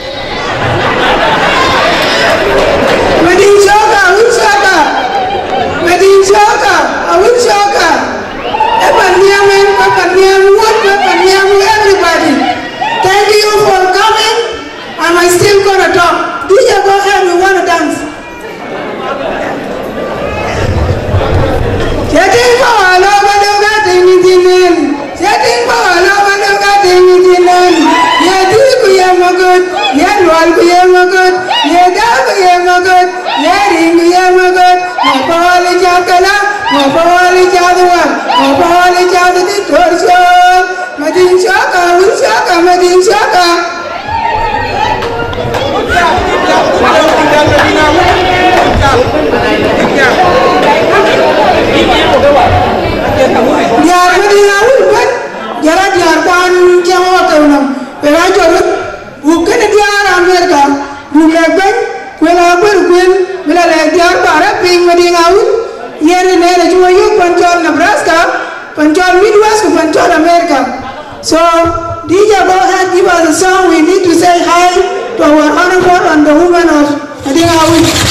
Everybody, thank you for coming. Am I still gonna talk? DJ, go ahead. We wanna dance. Setting for all over the garden in the name. Setting for all over the garden in the name. Yeah, this we are good. Yeah, one we are good. Yeah, that we are good. Yeah, ring we are good. My ball is Jacala. My ball is Jadwan. My ball is Jadu the torso. Madin Shaka, will Shaka, Madin Shaka. Bukan dia Amerika, bukan, kuala song, we need to say hi to our honorable and the women of Madingawi.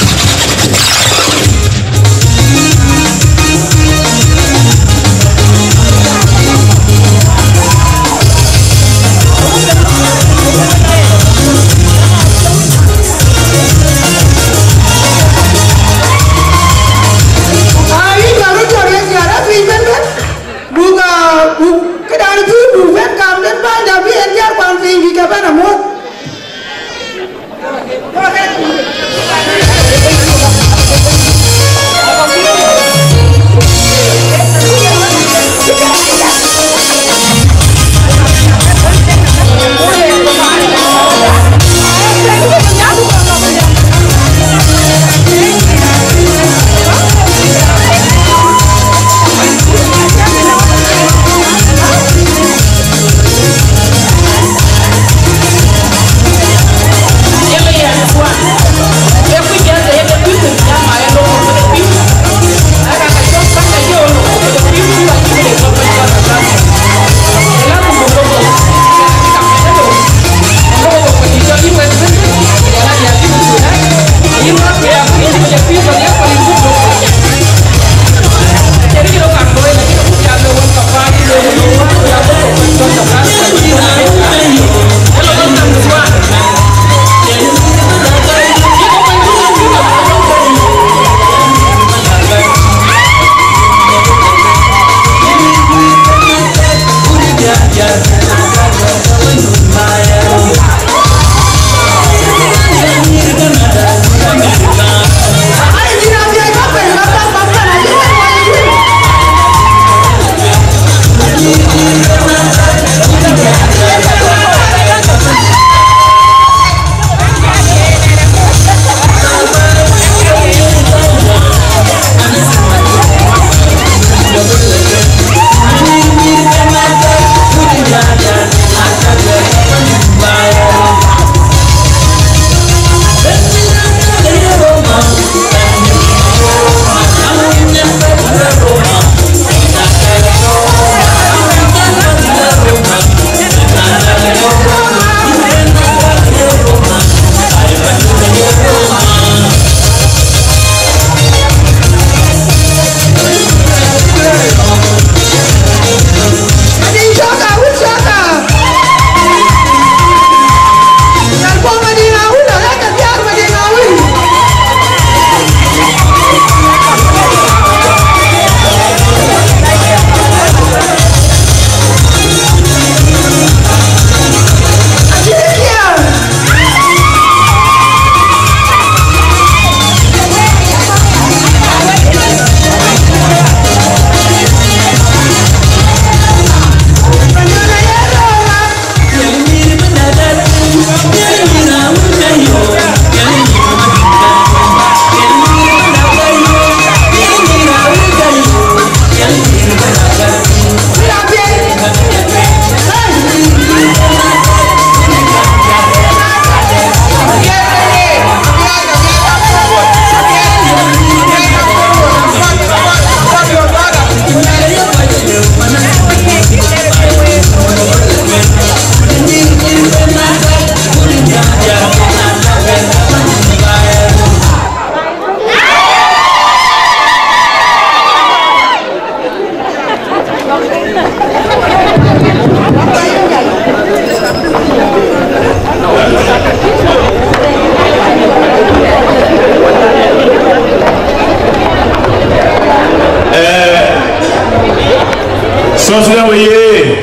Sosna waye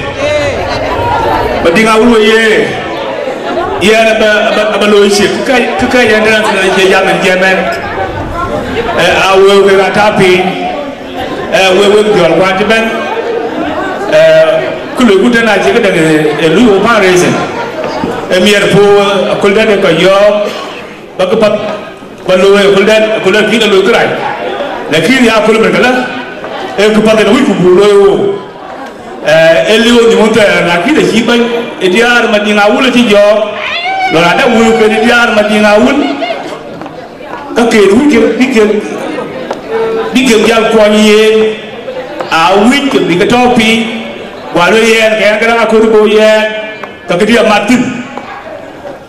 badinga wul waye yana ba lo shi kuka yana nan ke yamen yemen awe we ga tapi we jol kwati ben kulu guda na je daga lu o pa reason mier po kulda de ko yo ba ko pat ba lo we kulda ki da lo krai lakini ya kulu berkala ko pat da wi ku lo elio ni monta na ki da shi ban diar madinga wul ti jo lo na da wu ko diar madinga wul ka ke ru ke dike jal ko ni a wi ke bi ka topi walo ye ka ga ko bo ye ka ke dia matin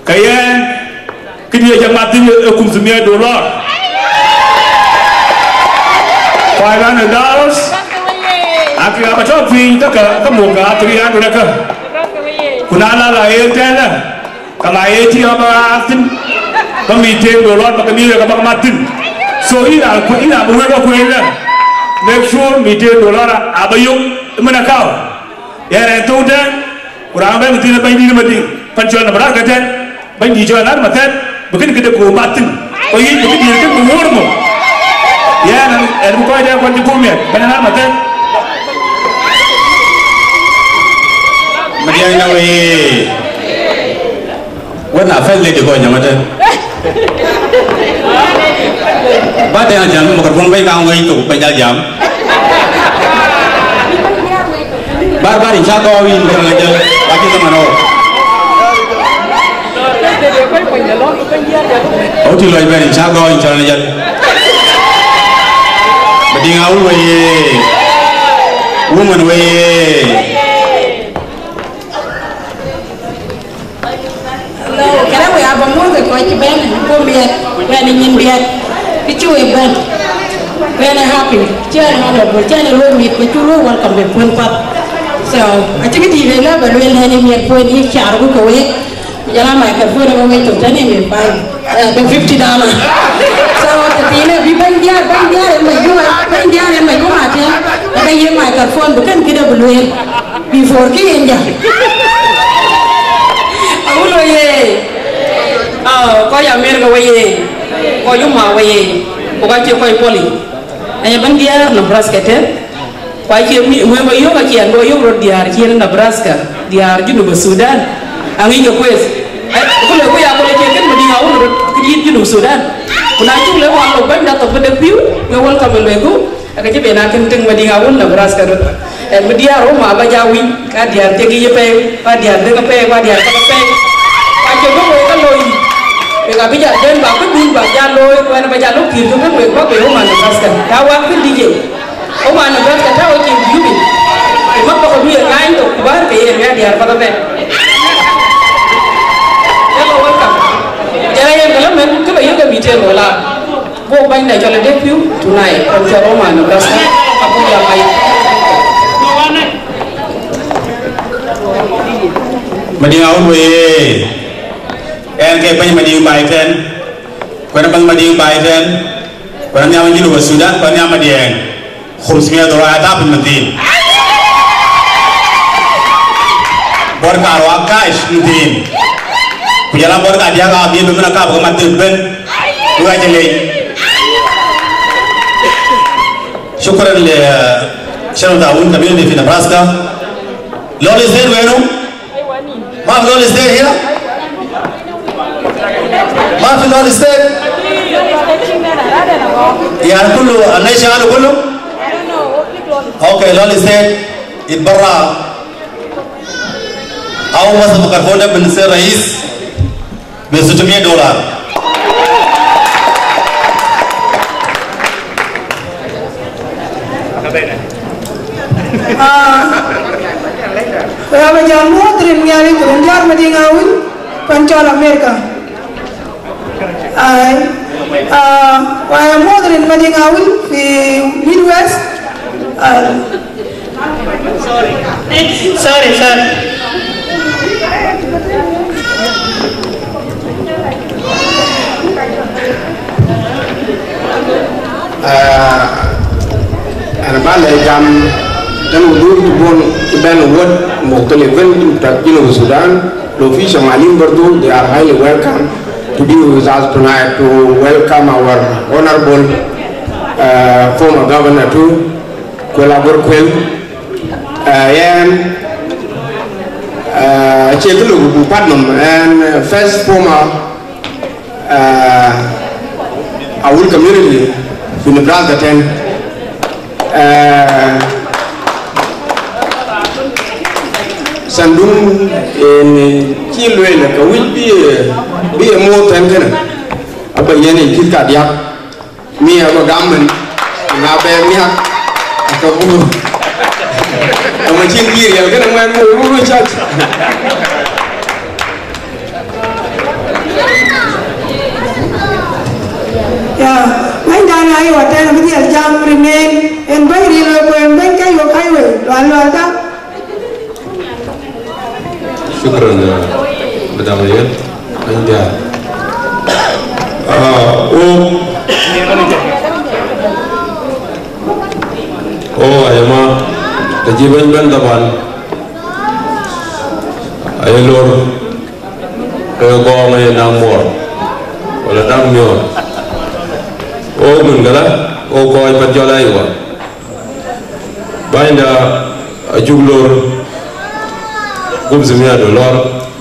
kayen kidi ya matin kum $100 $500 aki apa chopi taka kamuga $300 kunala la etela kama eti apa atin kami $10 pakami ka matin so ina buwe ko kwela make sure $10 abayuk manakaw ya tuda kurang ba mutina bandi mati pancol na baraka tan bandi jolan matan bukan kita ko matin o yi bukan dia kan ngormo ya nan ko ada ko dipume banana matan Madiang na we wana felle de ko nyamata ba de jam mo ko bay ka ngai to pa jam bar insya Allah win ko ngajal lagi temano oh ti loy bar insya Allah ngajal Madiang au we woman we Kaya we abang mo ko ci ben ko biet ben ñin biet ci cuy ben ben happy ci na do ci na lo mi ko ci lo wal kam be pon pat so a ci di le la ba lo le ni mi ko ni char ko we ya ma ka fo na we to tane mi pai do $50 so ta ti ne bi ban dia ma yo ma te ba ye ma ka fo bu kan ki da bu lo before ki enja ulo ye ko ya mer ga waye ko yuma waye ko ga ce ko poli ay ban dia Nebraska te ko ke mi mo yo ga ke ando yo ro diar ke Nebraska diar Junub Sudan angi ga kwes ko le ko ya ko le ke kan madi ngawul ro ke Junub Sudan kuna ci le wa lo ban da to de piu nga wal ka le ko aga ce be na kan teng madi ngawul Nebraska ro media Roma ba jawi ka diar te gi yepe pa diar de ka pe pa diar ka pe pa ke ko ka loyi e ga bija den ba ko dun ba ja loyi ko na ba ja lo kir to ko ko be Roma Nebraska ta wa ko dije o ma Nebraska ta o ke yubi e ma ko du ya ngai to bar ke ye ya diar pa pe ya ko wa ka ja ye ga men ko ba ye ga bi te lo la bo ba nda jole de piu tonight ko Roma Nebraska aku ya mai Madiang au we en ke pa Madiang bai ten ko na bang Madiang bai ten ko na nyama Junub Sudan ko na Madiang $500 ta pun mentin bor ka ro cash mentin ku jala bor ka dia ka bi be na ka ba matin ben du ga jele shukran le shanu daun community fi Nebraska Lord is there wenu ما في لون ستير هنا ما في لون ستير يعني كله الناس شغاله كله اوكي لون ستير يتبرع او مثلا ميكروفون بنصير رئيس ب $600 Kaya macam modern nyari kerunjar Madiang awin pancol Amerika. Kaya modern Madiang awin di Midwest. Sorry. Ana bale jam dan udur bon ben word mukhtalifen tak Junub Sudan the official Malim Bardu they are highly welcome to be with us tonight to welcome our honorable former governor to Kuala Gorkwel and Chekulu Bupatnam and first former our community in Nebraska 10 sandung in kilwe la ka wil bi mo tan kana aba yene kilka dia mi aba gamen na be mi ha ka bu ama chin kiri ya kana man mo chat kedamaian anda ayama kejiban bandaban ayelor kegong ay namor wala damnyor mengala koy patjolay wa bainda ajuglor gumzumia dolor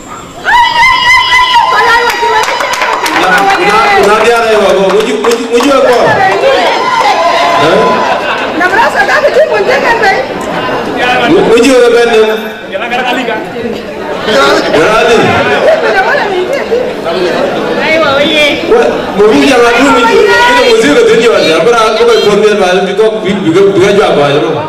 na diara wa go muju ko na brasa da ke munte kan be muju ben Berarti. Mungkin jangan dulu kita musik ke dunia aja. Berapa kau ikut malam juga jual apa aja lo.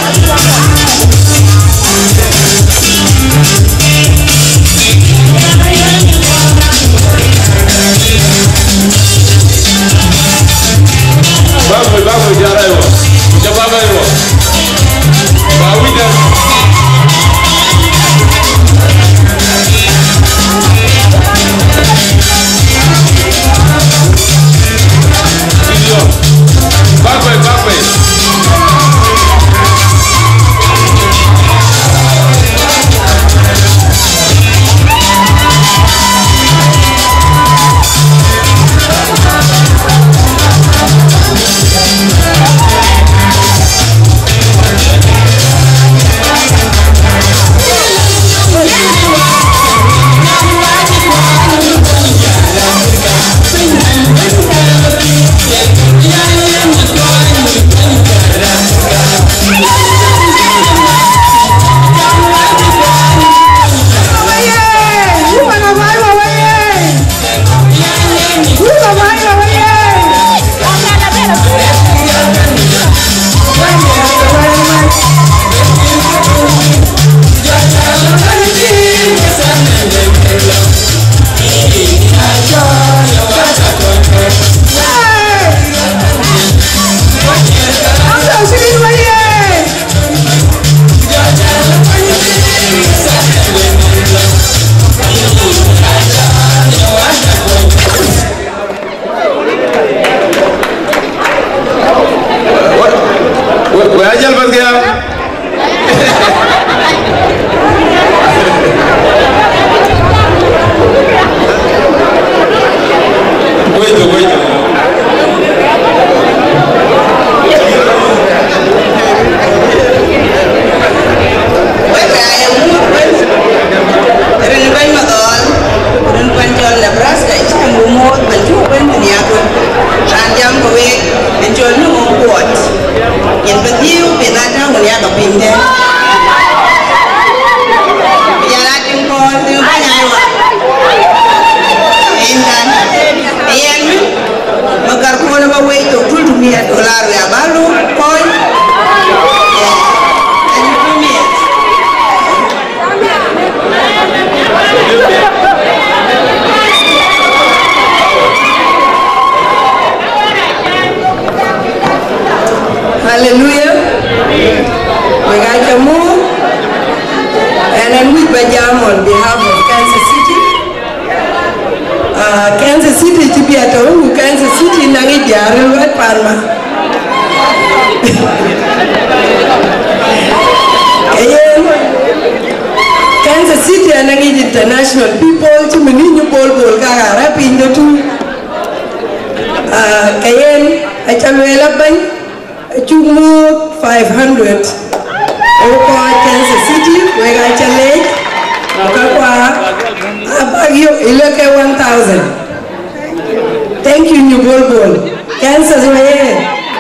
Bagus jalan yo. Coba yo. Bawi dah. Hallelujah. We got your move. And then we bajam on behalf of Kansas City. Kansas City to be at home. Kansas City nangi diaril wat Palma. Kansas City nangi international people to meninyu bol kagara pindo tu. Kayen achalwela bany. Chumo 500 Oko Kansas City wega chale kwa abagyo ileke 1000. Thank you New Bol Kansas waye.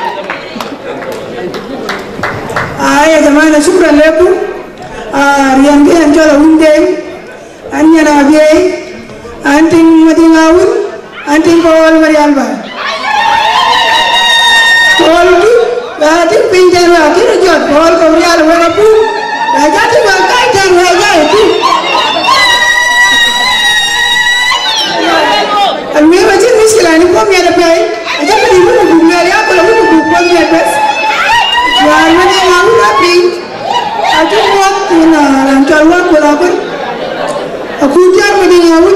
Aya jamana shukran leku. Riambi anjola unde anyana biye anting madingawun anting kawal marialba. Jadi pinjam lagi tu jual bol kemudian mereka pun, jadi bangkai dan mereka itu. Kami macam ni sila ni pun ada pay, aja beri pun buku dia, kalau pun buku pun dia bes. Jual mana yang rapi, aja buat tu na, lancar buat bola pun. Aku jual mana yang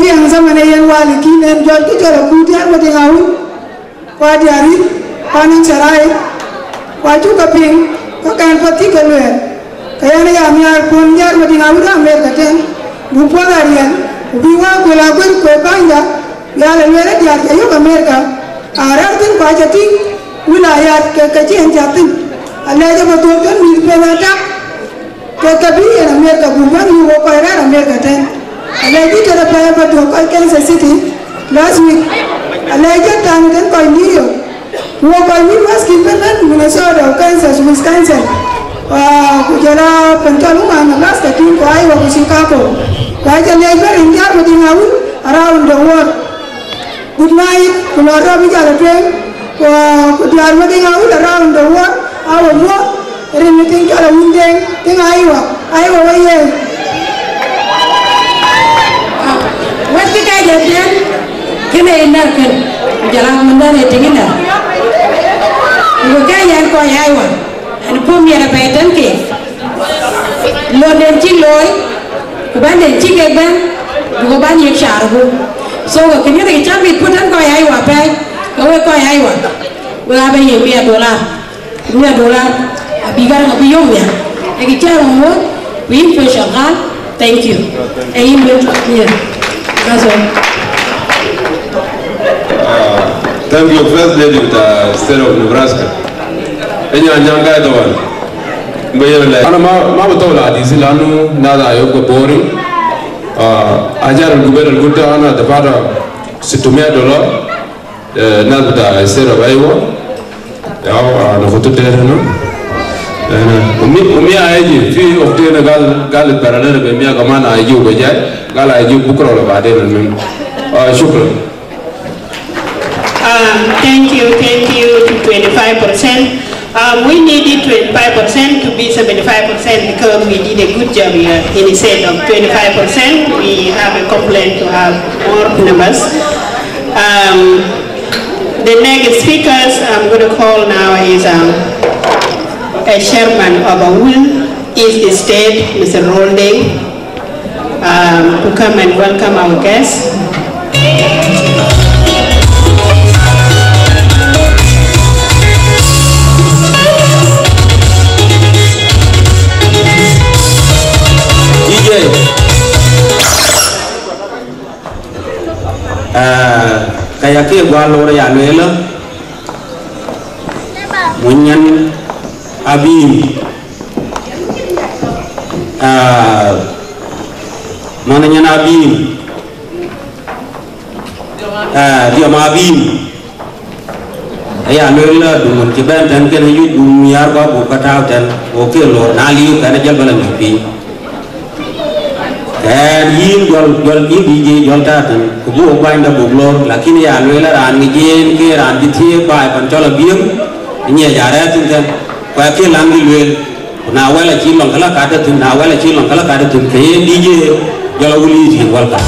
piang sama na yan wali kinen jol ki jolo kutian mati ngawun kwa diari paning sarai kwa juga ping kakan pati kalwe kaya na ya miar pun nyar mati ngawun Amerika ten bupa garian ubiwa gula gur ko banja ya la lele diar kayo Amerika arar tin kwa jati wilayat ke kajian jatin alaja betul kan mi penata ke kabi Amerika bukan yugo ko era Amerika ten alaji tada paya betul ko Kansas City last week alaja tan kan ko New York wo ko ni maskin kan Minnesota Kansas Wisconsin kujala pentalungan Alaska tin ko Iowa ko Chicago raja lebar injar mati ngawun around the world good night kulora bijala train ko diar mati ngawun around the world awo mo rin tin kala wundeng tin Iowa waye wat ki ka jadian kene ina kan jalan mandare tingina ko ka yan ko Iowa an pom ya paitan ke lo den ci loy ko ban den ci ke ban ko ban yek sharbu so ko kini ke chambi putan ko Iowa pe ko ko Iowa wala ba ye $100 abigar abiyom ya e charo mo wi fe shagal thank you e yimbe ya that's all. Thank you, First Lady of the State of Nebraska. Enya nyanga dawan. Mbayele. Ana ma batola di silanu nada ayo ko boring. Ajar gubernur gutta ana da fara $600 nada State of Iowa. Ya ana foto terno. Umi ayeji fi oktena gal paralel be miya gamana ayeji ubejai gal ayeji bukro la bade men. Shukran. Thank you to 25%. We needed 25% to be 75% because we did a good job here. Instead of 25%, we have a complaint to have more numbers. The next speakers I'm going to call now is a chairman of a Will East State, Mr. Rolding, to come and welcome our guests. Kaya ke gwa lore ya lela munyan abim mana nyan abim dia ma abim ya lela dumun kiban tan ken yu dumiar ba bu kata tan oke lo nali kana jal balan pi dan yin jol idi jol tatan ko bu banda bu lor lakini ya lela ran ni jen ke ran di tie ba pan chola biem nye jara tin kan ko ke lang di lel na wala chi long kala ka ta tin na wala chi long kala ka ta tin ke di je jol wuli ti wal ka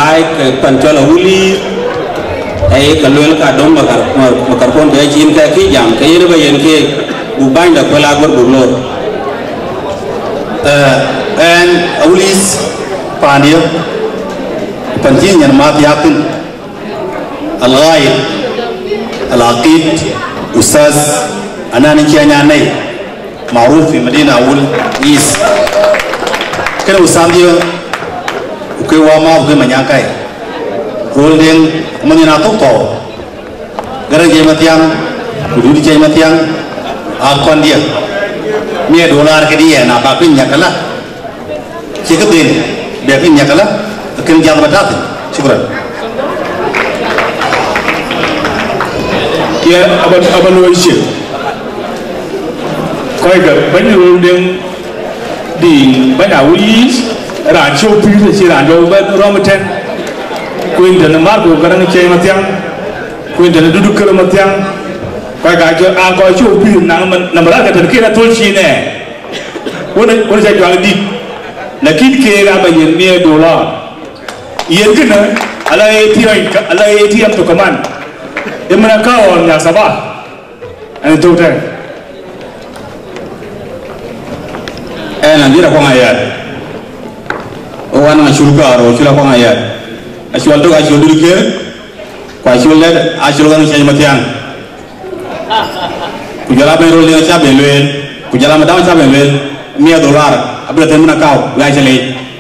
bai pan chola uli ai ka lol ka dom makar pon be jin ka ki jam ka yere ba yen ke bu bain da kola gor bu lor en aulis pandia panjin yan ma yakin al-ghaib al-aqid ustaz anani kianya nai معروف في مدينة أول إيس كنا وسامديو وكي واما وكي منياكاي رولدين منينا توكو غير جاي متيان ودودي جاي متيان أكون dia $100 كديه نا باكين يكلا كيف بين باكين يكلا كن جام بدات شكرا يا أبن ويشي coi gặp bánh rô đen đi bánh áo is rán show phi là chỉ rán đâu bên Romaten quên đến mát của cái chơi mà tiếng quên đến đu đu mà tiếng coi cái cho coi show phi nằm ra cái thằng kia là thôi chi nè quân chạy cho đi là kít kia ra bây giờ $100 yên cái này alai ATM to command em mana kau yang sabar anh tôi thấy làm gì là không ai ô anh mà chụp cả rồi chụp là không ai chụp đâu chụp được kia quay chụp lên chụp cái này mà tiếng kujala bên rồi lên cha bên lên kujala mà đau cha bên lên $100 abis itu mana kau gak celi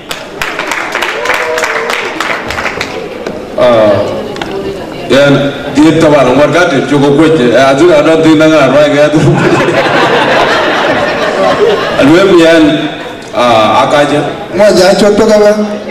dan dia tawar umar kata cukup kuat aja ada tinggal orang kayak tu alwem yan akaja mo ja chotto ka ba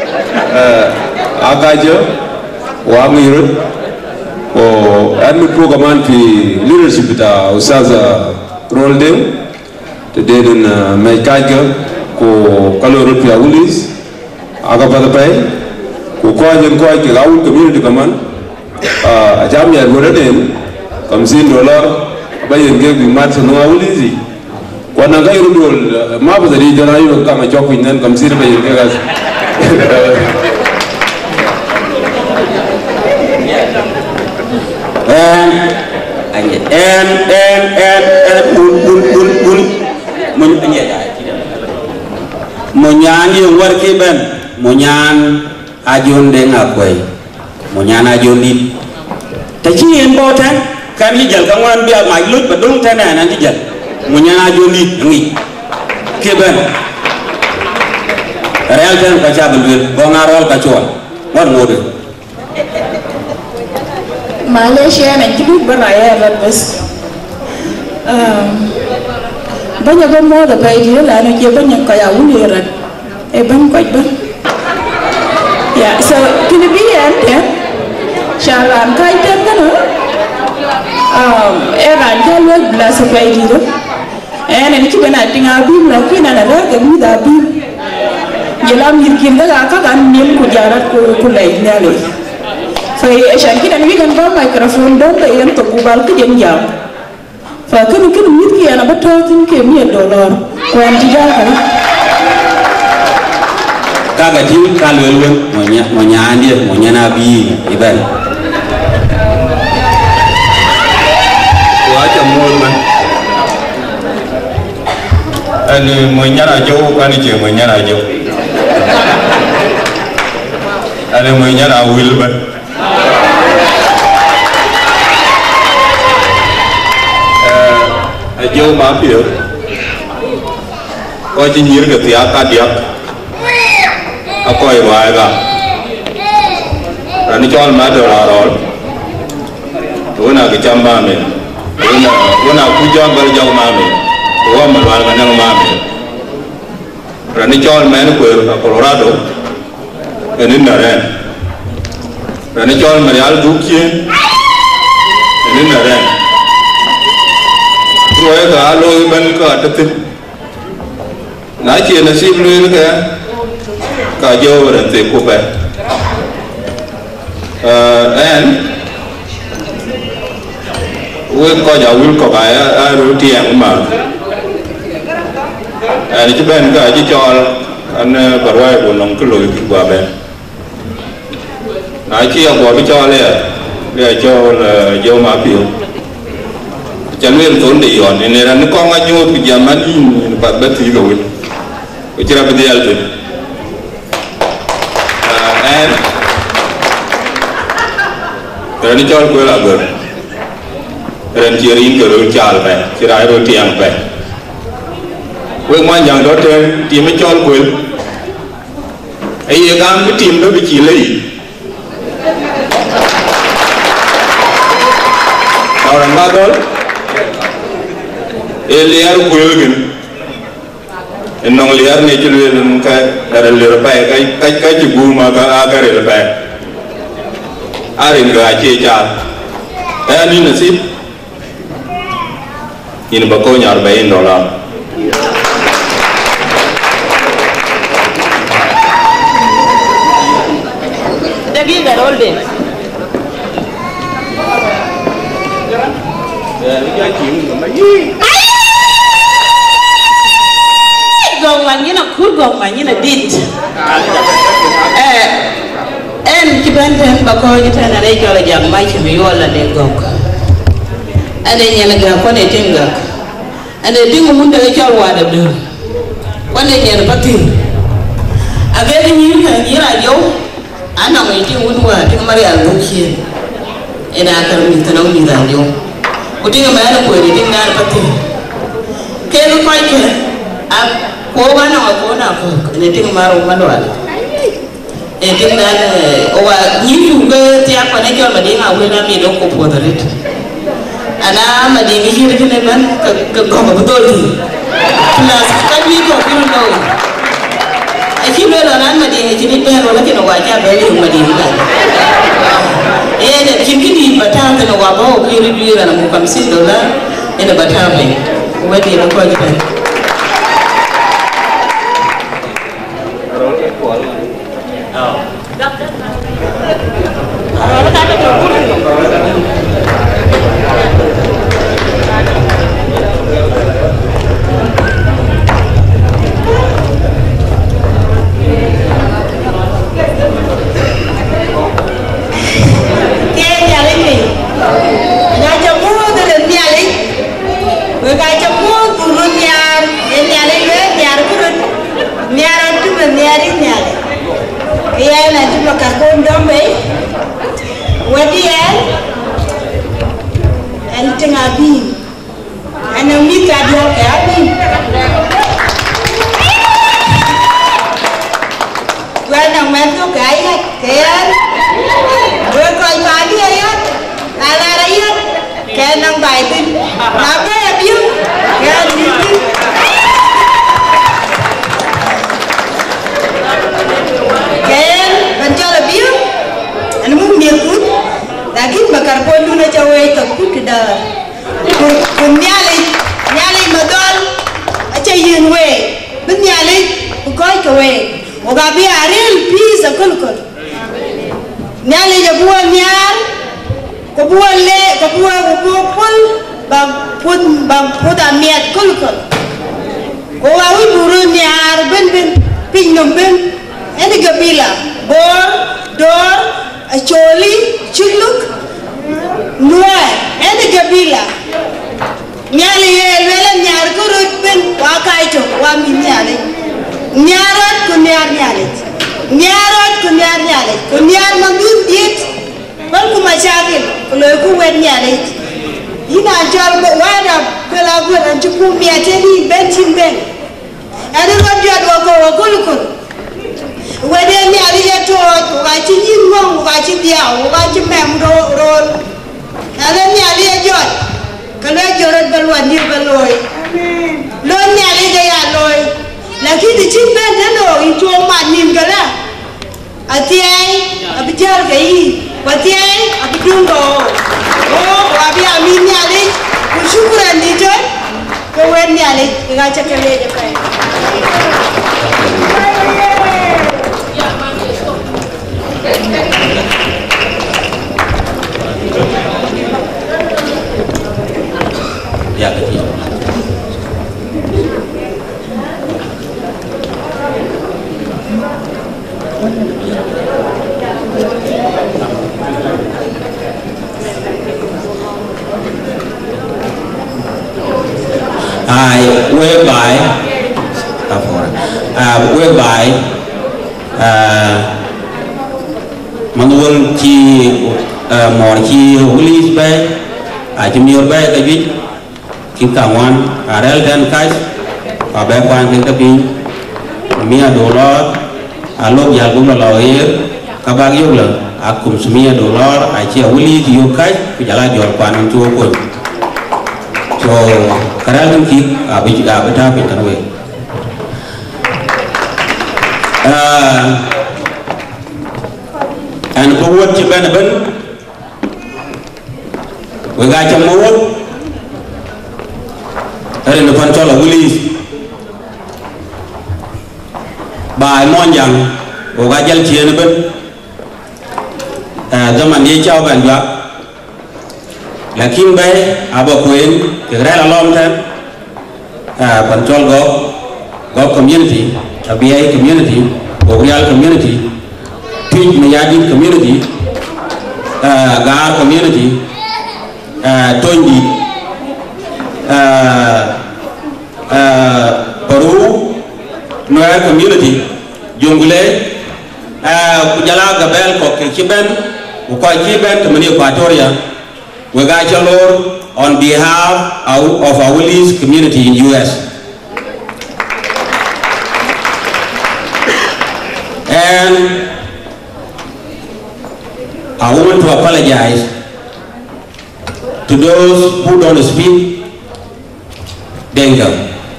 akaja wa ngirut o admit program fi leadership ta usaza rolden te den mai kaja ko kaloro fi ulis aga pada pai ko ko jen ko ke gaul community kaman jam ya goraden $50 bayen ge bi mat no ulisi wana ga irudol ma ba dari jana yo kama jokku nan kam sir ba yirga gas mun anya da munyan yo warke ben munyan ajon de ngakoi munyan ajon dit ta ci en botan kan hijal kan wan biya ma lut ba dum tana nan hijal munyana joli ngi keben real kan ka chabul bongarol ka chon war ngode Malaysia men tibu beraya bas banyak mo da pai dia la no je banyak ka ya uli rat ban ko ban ya so kini bian ya sharan kai tan kana eran jalwa bla sa pai dia ni ci bena tinga bim la kina na daga mi da bim jelam yirkin daga ka kan nim ku jarat ku lay nyale fay shan kina ni kan ba microphone don da yan to kubal ki den jam fa kan mi ki ana bato tin ke $100 ko an diga kana kaga tin kalwelwe monya andi monya nabi iban wa ta mo man ani monyana jo ani je monyana jo ani monyana wilba jo ma pio ko ji nyir ga tia ka dia akoi wa ga rani chol ma do la rol wona ga chamba me wona ku jo ga jo ma me wa ma wal ga nang ma me rani chol men ko Colorado enin na ren rani chol ma yal du kien enin na ren rồi ga lo ban ka tatin na chi na sim lu ka jo ren te ko ba and we ko ja wil ko ba a ru tiang ma ani ci ben ga ji chol an barwai ko non ko loy ki ba ben na chi ko bi cho le cho là vô mà biểu cho nên tốn để dọn nên là nó con anh nhốt cái zaman ini bắt bắt thì rồi cái chuyện bây giờ rồi em rồi đi cho quên là rồi rồi chỉ riêng cái rồi chào về chỉ ra rồi tiang về quên mà nhàng đó trên thì mới cho quên ấy cái tìm đó bị chỉ lấy orang bagus, liar kuilgin, enong liar ni culuin ada liar pai, kai cibu maka agar liar pai, arin gak cecar, ini nasib, ini bako $40. Dagi garol deh. Gong man yina kur gong man yina dit en kibanden bako yita na re jola jang mai chimi yola de gok ade nyela ga ko ne tinga ade dingu mun de jol wa de do wane nyela patin age ni ka yira yo ana mai tin wudwa tin mari al gokie ina kar mi tanaw ni da yo utinga mayana ko ri dinga na patin ke ko ke ab ko bana ko na ko ne tinga maro manwala e tinga o wa yifu ga ti akwa ne jol madinga we na mi do ko podaret ana madinga hiri ne ban ka ko ba doli plus ka bi ko kilo no e kilo lo nan madinga jini be ro la kino wa ja be ri madinga da kikidi batata na wabao kiri bira na $50 ina batata wadi na kwa kita whereby manual chi more chi Willis Bay, Ajimir Bay, the bit, Kinkawan, Arel Dan Kais, Abequan Kinkapi, Mia Dollar, Alok Yagula Lawyer, Kabagula, Akum Smia Dollar, Achia Willis, Yokai, Pijala Jorpan to a point. So, Karalin Kik, Abitap in the way. And for what you benefit, we got your more. In the control of Willis by Monjang, we got your Chienabin, the Mandi Chow and Jack. Lakin Bay, Abba Queen, the Red Long Time, control Go community, a BA community, Boreal community, Twitch Mayadi community, Gar community, Tondi, Peru, Noel community, Jungle, Kujala Gabel, Kokichiben, Ukachiben, Mani Equatoria. We got your Lord on behalf of our Willis community in US. And I want to apologize to those who don't speak Dinka.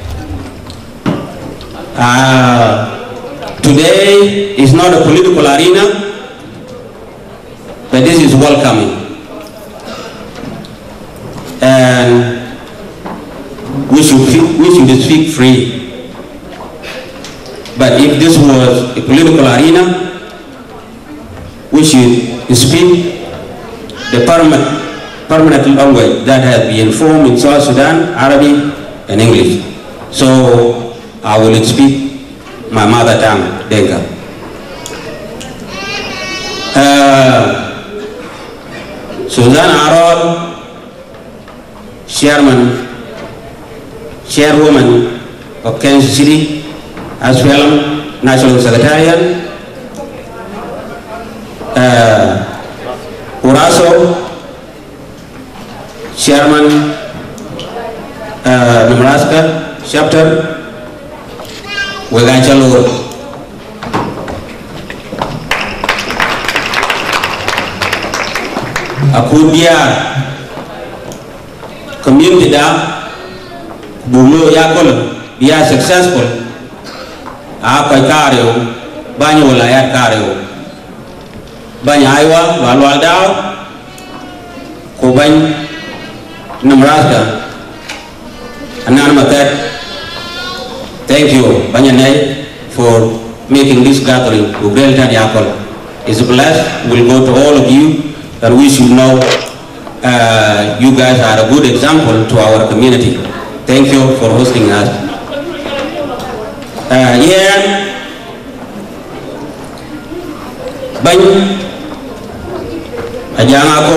Today is not a political arena, but this is welcoming. And we should speak free. But if this was a political arena, we should speak the permanent language that has been formed in South Sudan, Arabic and English. So I will speak my mother tongue, Dinka. Susan Arol, Chairwoman of Kansas City, as well National Secretariat, Uraso, Chairman, Nebraska chapter, Wegachalo, Akudia community da Bulo Yakol, we are successful. Apa karyo, banyak wilayah karyo, banyak Iowa, Walwaldao, Kuban, Nebraska, Anan Matet. Thank you, Banyanay, for making this gathering. It's a blessed. We'll go to all of you, and we should know you guys are a good example to our community. Thank you for hosting us. Bany ajang ako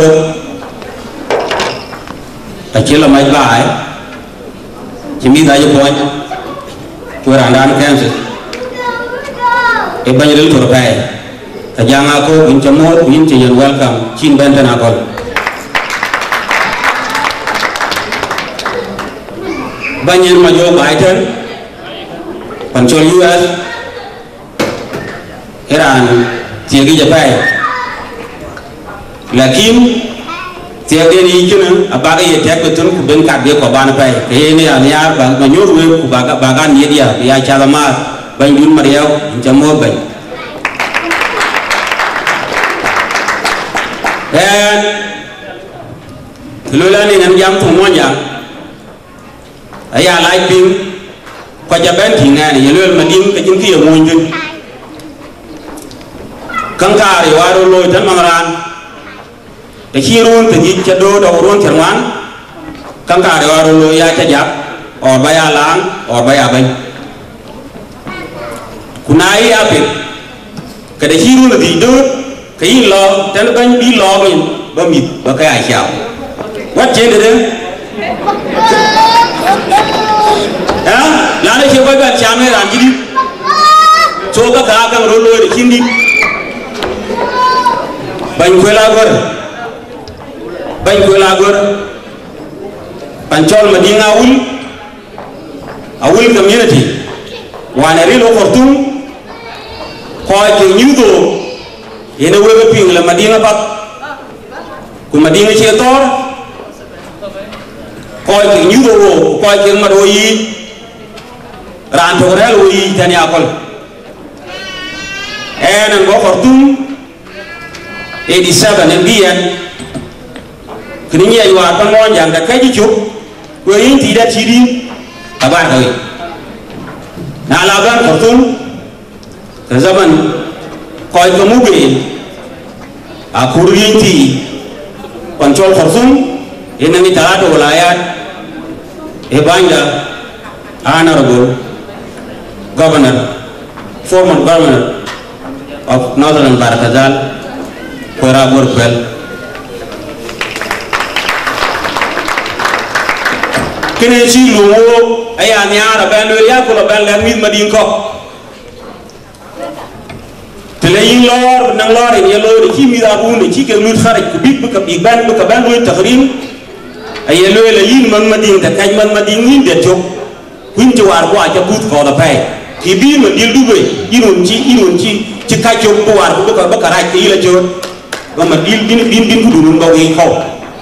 achila mai bai chimi da yo point to randan Kansas e bany rel to pai ajang ako in chamot in che welcome chin benten akol banyen ma jo Biden control US Iran tiagi Japan lakin tiagi ni kena abaga ye tek betul ku ben kat dia ko ban pai ke ni ania ba manyor we ku baga ni dia ya cara ma ban yun mariau jamo ban dan lula ni nan jam tu mo jam aya lai ping ko jaben tinga ni lul madim ke jin ki mo njun kankari waro loy tan mangran te khirun te ji chado do ron cherwan kankari waro loy ya chajap or baya lang or baya ban kunai apit ke de khirun di do ke yin lo tan ban bi lo min ba mit ba ka ai chao wat chen de ke ko ban chame ran jidi so ka ka ro lo ri kindi ban ko la gor pancol madinga awul community wana rilo kortum ko ke nyudo ene wega ping la madinga pat ku madinga chetor ko ke nyudo ko ke mado yi ran to rel yi tani akol ene go kortum 87 en bian kini nyai wa pamon yang da kaji chuk ko yin ti da chidi kabar kawai na laban kortum ke zaman koy ko mube a kuriyinti kontrol kortum ina ni talato wilayat e banda honorable governor former governor of Northern Barakazal Kora Gorkwel kene ci lumo aya nyara ben ya ko ben len mi madin ko tele yin lor nang lor ni lor ci mi da bu ni ci ke lut xarit ko big bu ka big ban bu ka ban lu takhrim ay lo la yin man madin ta kay man madin ni de tok kuin ci war ko aja but ko da pay ki bi ma dil dubé inun ci kay tok bu war bu ka ba raj yi la jor ba ma dil din ku dun ba wi xaw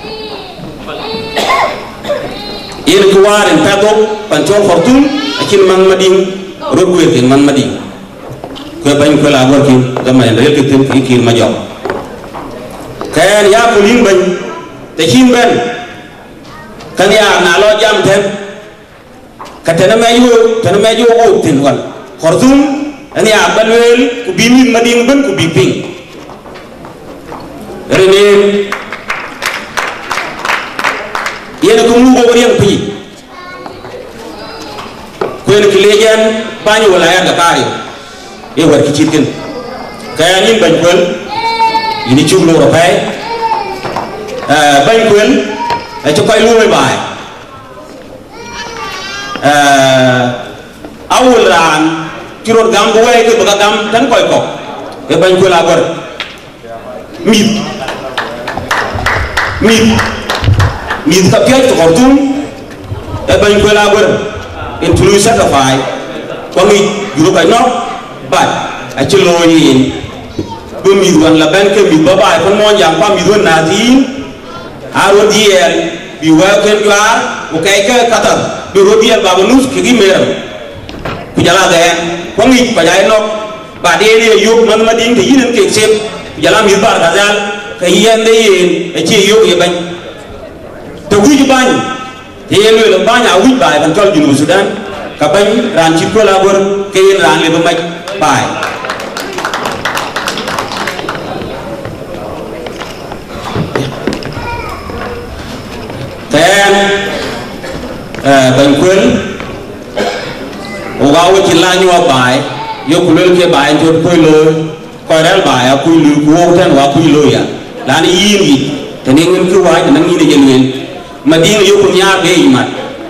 yen ko waren pedo pancol fortun akin man madin rogwe ke man madin ko bañ ko la gor ki dama en rel ke tem ki ma jox kayan ya ko lim bañ te him ben kan ya na lo jam ten katena me yo o tin wal fortun an ya balwel ku bi min madin ben ku bi ping rene yen ko mu go yen pi ko yen ki lejen bañu wala ya gakari e war ki citin kaya nin bañ ko ini cium lo pay bañ ko e ci koy lu bay awul ran ci ron gam bu way ko ba gam tan koy ko e bañ ko la gor mit ka piaj to kortum e bañ ko la gor en tulu sa ka fay ko ngi juro kay no ba a ci lo yin bu mi wan la ban ke mi ba ba ko mo jang pa mi do na tin aro dier bi wa ken lar o kay ka katar bi ro dier ba nus ki gi meram ku jala ga ko ngi pa jay no ba de ne yo man ma din ke yinen ke sep jala mi bar ga dal kay yende yin e ci yo ye bañ te wuju bañ te yelo lo bañ a wuj bay ban tol junu Sudan ka bañ ran ci ko la bor ke yen ran le ba maj bay ten bañ kwel o ga wo ci la ñu bay yo ku lel ke bay jot koy lo koy rel bay a kuy lu ko tan wa kuy lo ya la ni yin yi te ne ngeen ko waaj nang ni de jël madina yoko ñaar be imat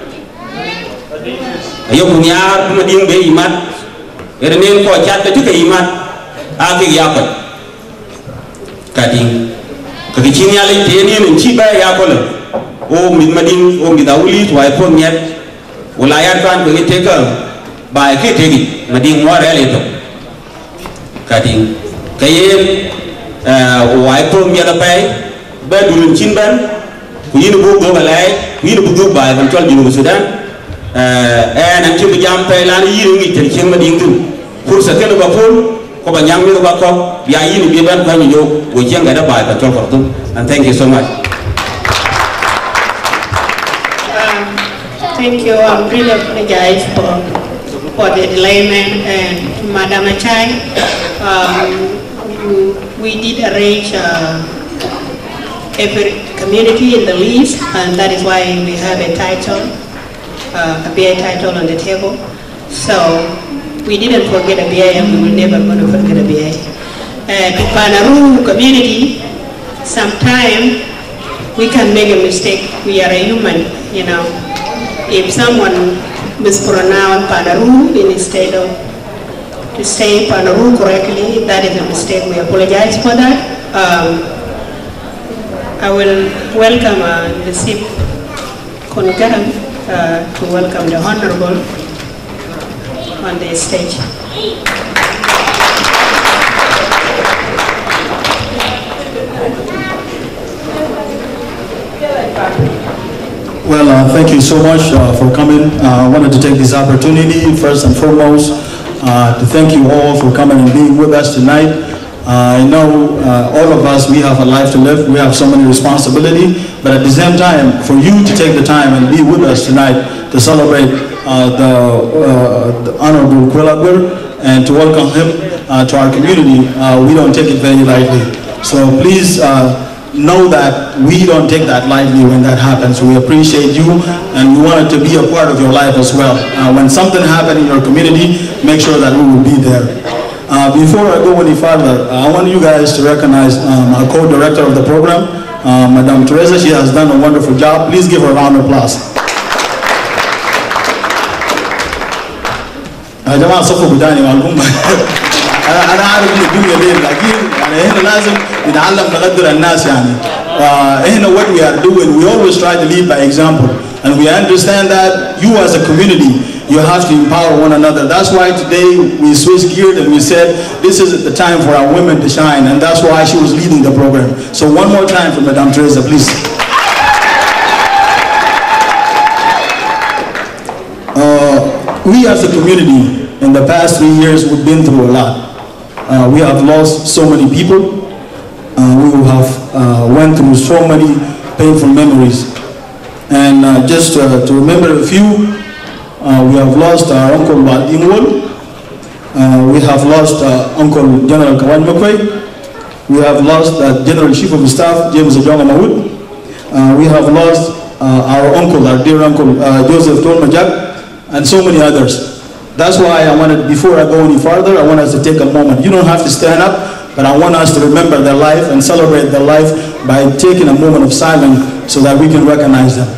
yoko ñaar madina be imat ere nen ko ciatta tuka imat agi yakko kadi kadi ci ñale te nen ci ba yakko la o mi madina o mi dawli way ko ñet wala yar kan ko te ka ba ke tegi madina mo rele to kadi kayen way ko mi da pay ba dulun cin ban ku yinu bu do balay ku yinu bu do bay ban tol jinu Sudan nan ci bu jam pay lan yinu ngi tel ci ma ding dum pour sa ken ba fol ko ba nyam mi ba ko ya yinu bi ban ko ñu ñew wo ci nga da bay ban tol ko and thank you so much. Thank you. I really apologize for the delayment, and Madam Achai, we did arrange every community in the list, and that is why we have a title, a BI title on the table. So we didn't forget a BI, and we will never going to forget a BI. The Panaru community, sometimes we can make a mistake. We are a human, you know. if someone mispronounced Panaru instead of to say Panaru correctly, that is a mistake. We apologize for that. I will welcome the Sip Kongaram to welcome the Honorable on the stage. Well, thank you so much for coming. I wanted to take this opportunity, first and foremost, to thank you all for coming and being with us tonight. I know all of us, we have a life to live. We have so many responsibilities, but at the same time, for you to take the time and be with us tonight to celebrate the Honorable Kwelagwer and to welcome him to our community, we don't take it very lightly. So please know that we don't take that lightly when that happens. We appreciate you and we want it to be a part of your life as well. When something happens in your community, make sure that we will be there. Before I go any further, I want you guys to recognize our co-director of the program, Madame Teresa. She has done a wonderful job. Please give her a round of applause. جماعة صفوا بداني معلومة أنا عارف إن الدنيا ليه لكن يعني هنا لازم نتعلم نقدر الناس يعني هنا what we are doing we always try to lead by example and we understand that you as a community you have to empower one another. That's why today we switched geared and we said this is the time for our women to shine, and that's why she was leading the program. So one more time for Madame Teresa, please. We as a community in the past 3 years we've been through a lot. We have lost so many people. We have went through so many painful memories. And just to remember a few, we have lost our Uncle Wadimwol. We have lost Uncle General Kawan Mokwe. We have lost General Chief of Staff James Ajonga Mahud. We have lost our uncle, our dear uncle Joseph Tolmajak, and so many others. That's why I wanted, before I go any farther, I want us to take a moment. You don't have to stand up, but I want us to remember their life and celebrate their life by taking a moment of silence so that we can recognize them.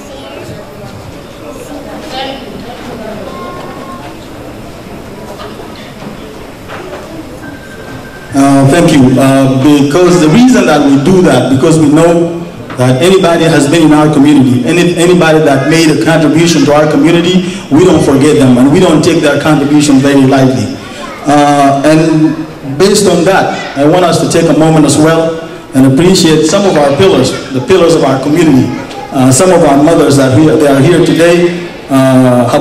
Thank you. Because the reason that we do that, because we know that anybody has been in our community, anybody that made a contribution to our community, we don't forget them and we don't take their contribution very lightly. And based on that, I want us to take a moment as well and appreciate some of our pillars, the pillars of our community. Some of our mothers that they are here today. I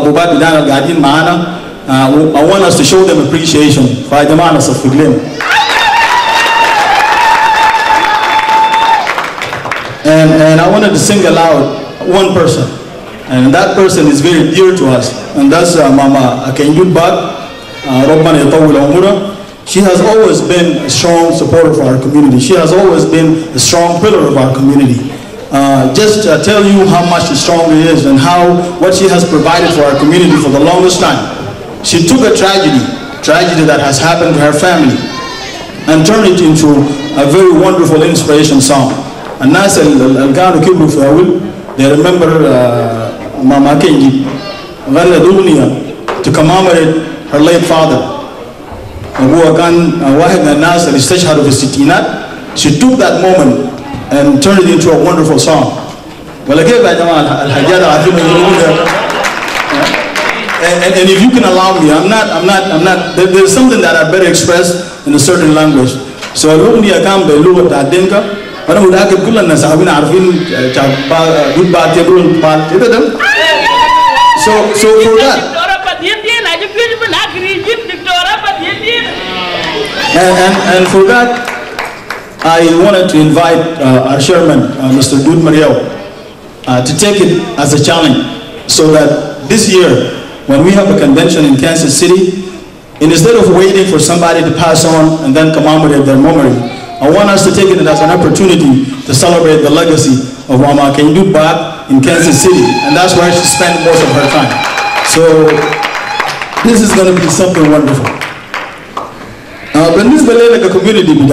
want us to show them appreciation. And I wanted to single out one person, and that person is very dear to us, and that's Mama Akenyud Bag, She has always been a strong supporter for our community. She has always been a strong pillar of our community. Just to tell you how much strong she is and what she has provided for our community for the longest time. She took a tragedy that has happened to her family, and turned it into a very wonderful inspiration song. And they remember Mama Kenji to commemorate her late father. She took that moment and turned it into a wonderful song. And if you can allow me, I'm not. There's something that I better express in a certain language. So أنا متأكد كل الناس عارفين So for that, and for that, I wanted to invite our chairman, Mr. Dude Mariel, to take it as a challenge, so that this year, when we have a convention in Kansas City, instead of waiting for somebody to pass on and then commemorate their memory, I want us to take it as an opportunity to celebrate the legacy of Mama Akenyud Bag in Kansas City, and that's where she spent most of her time. So this is going to be something wonderful. But this like a community, we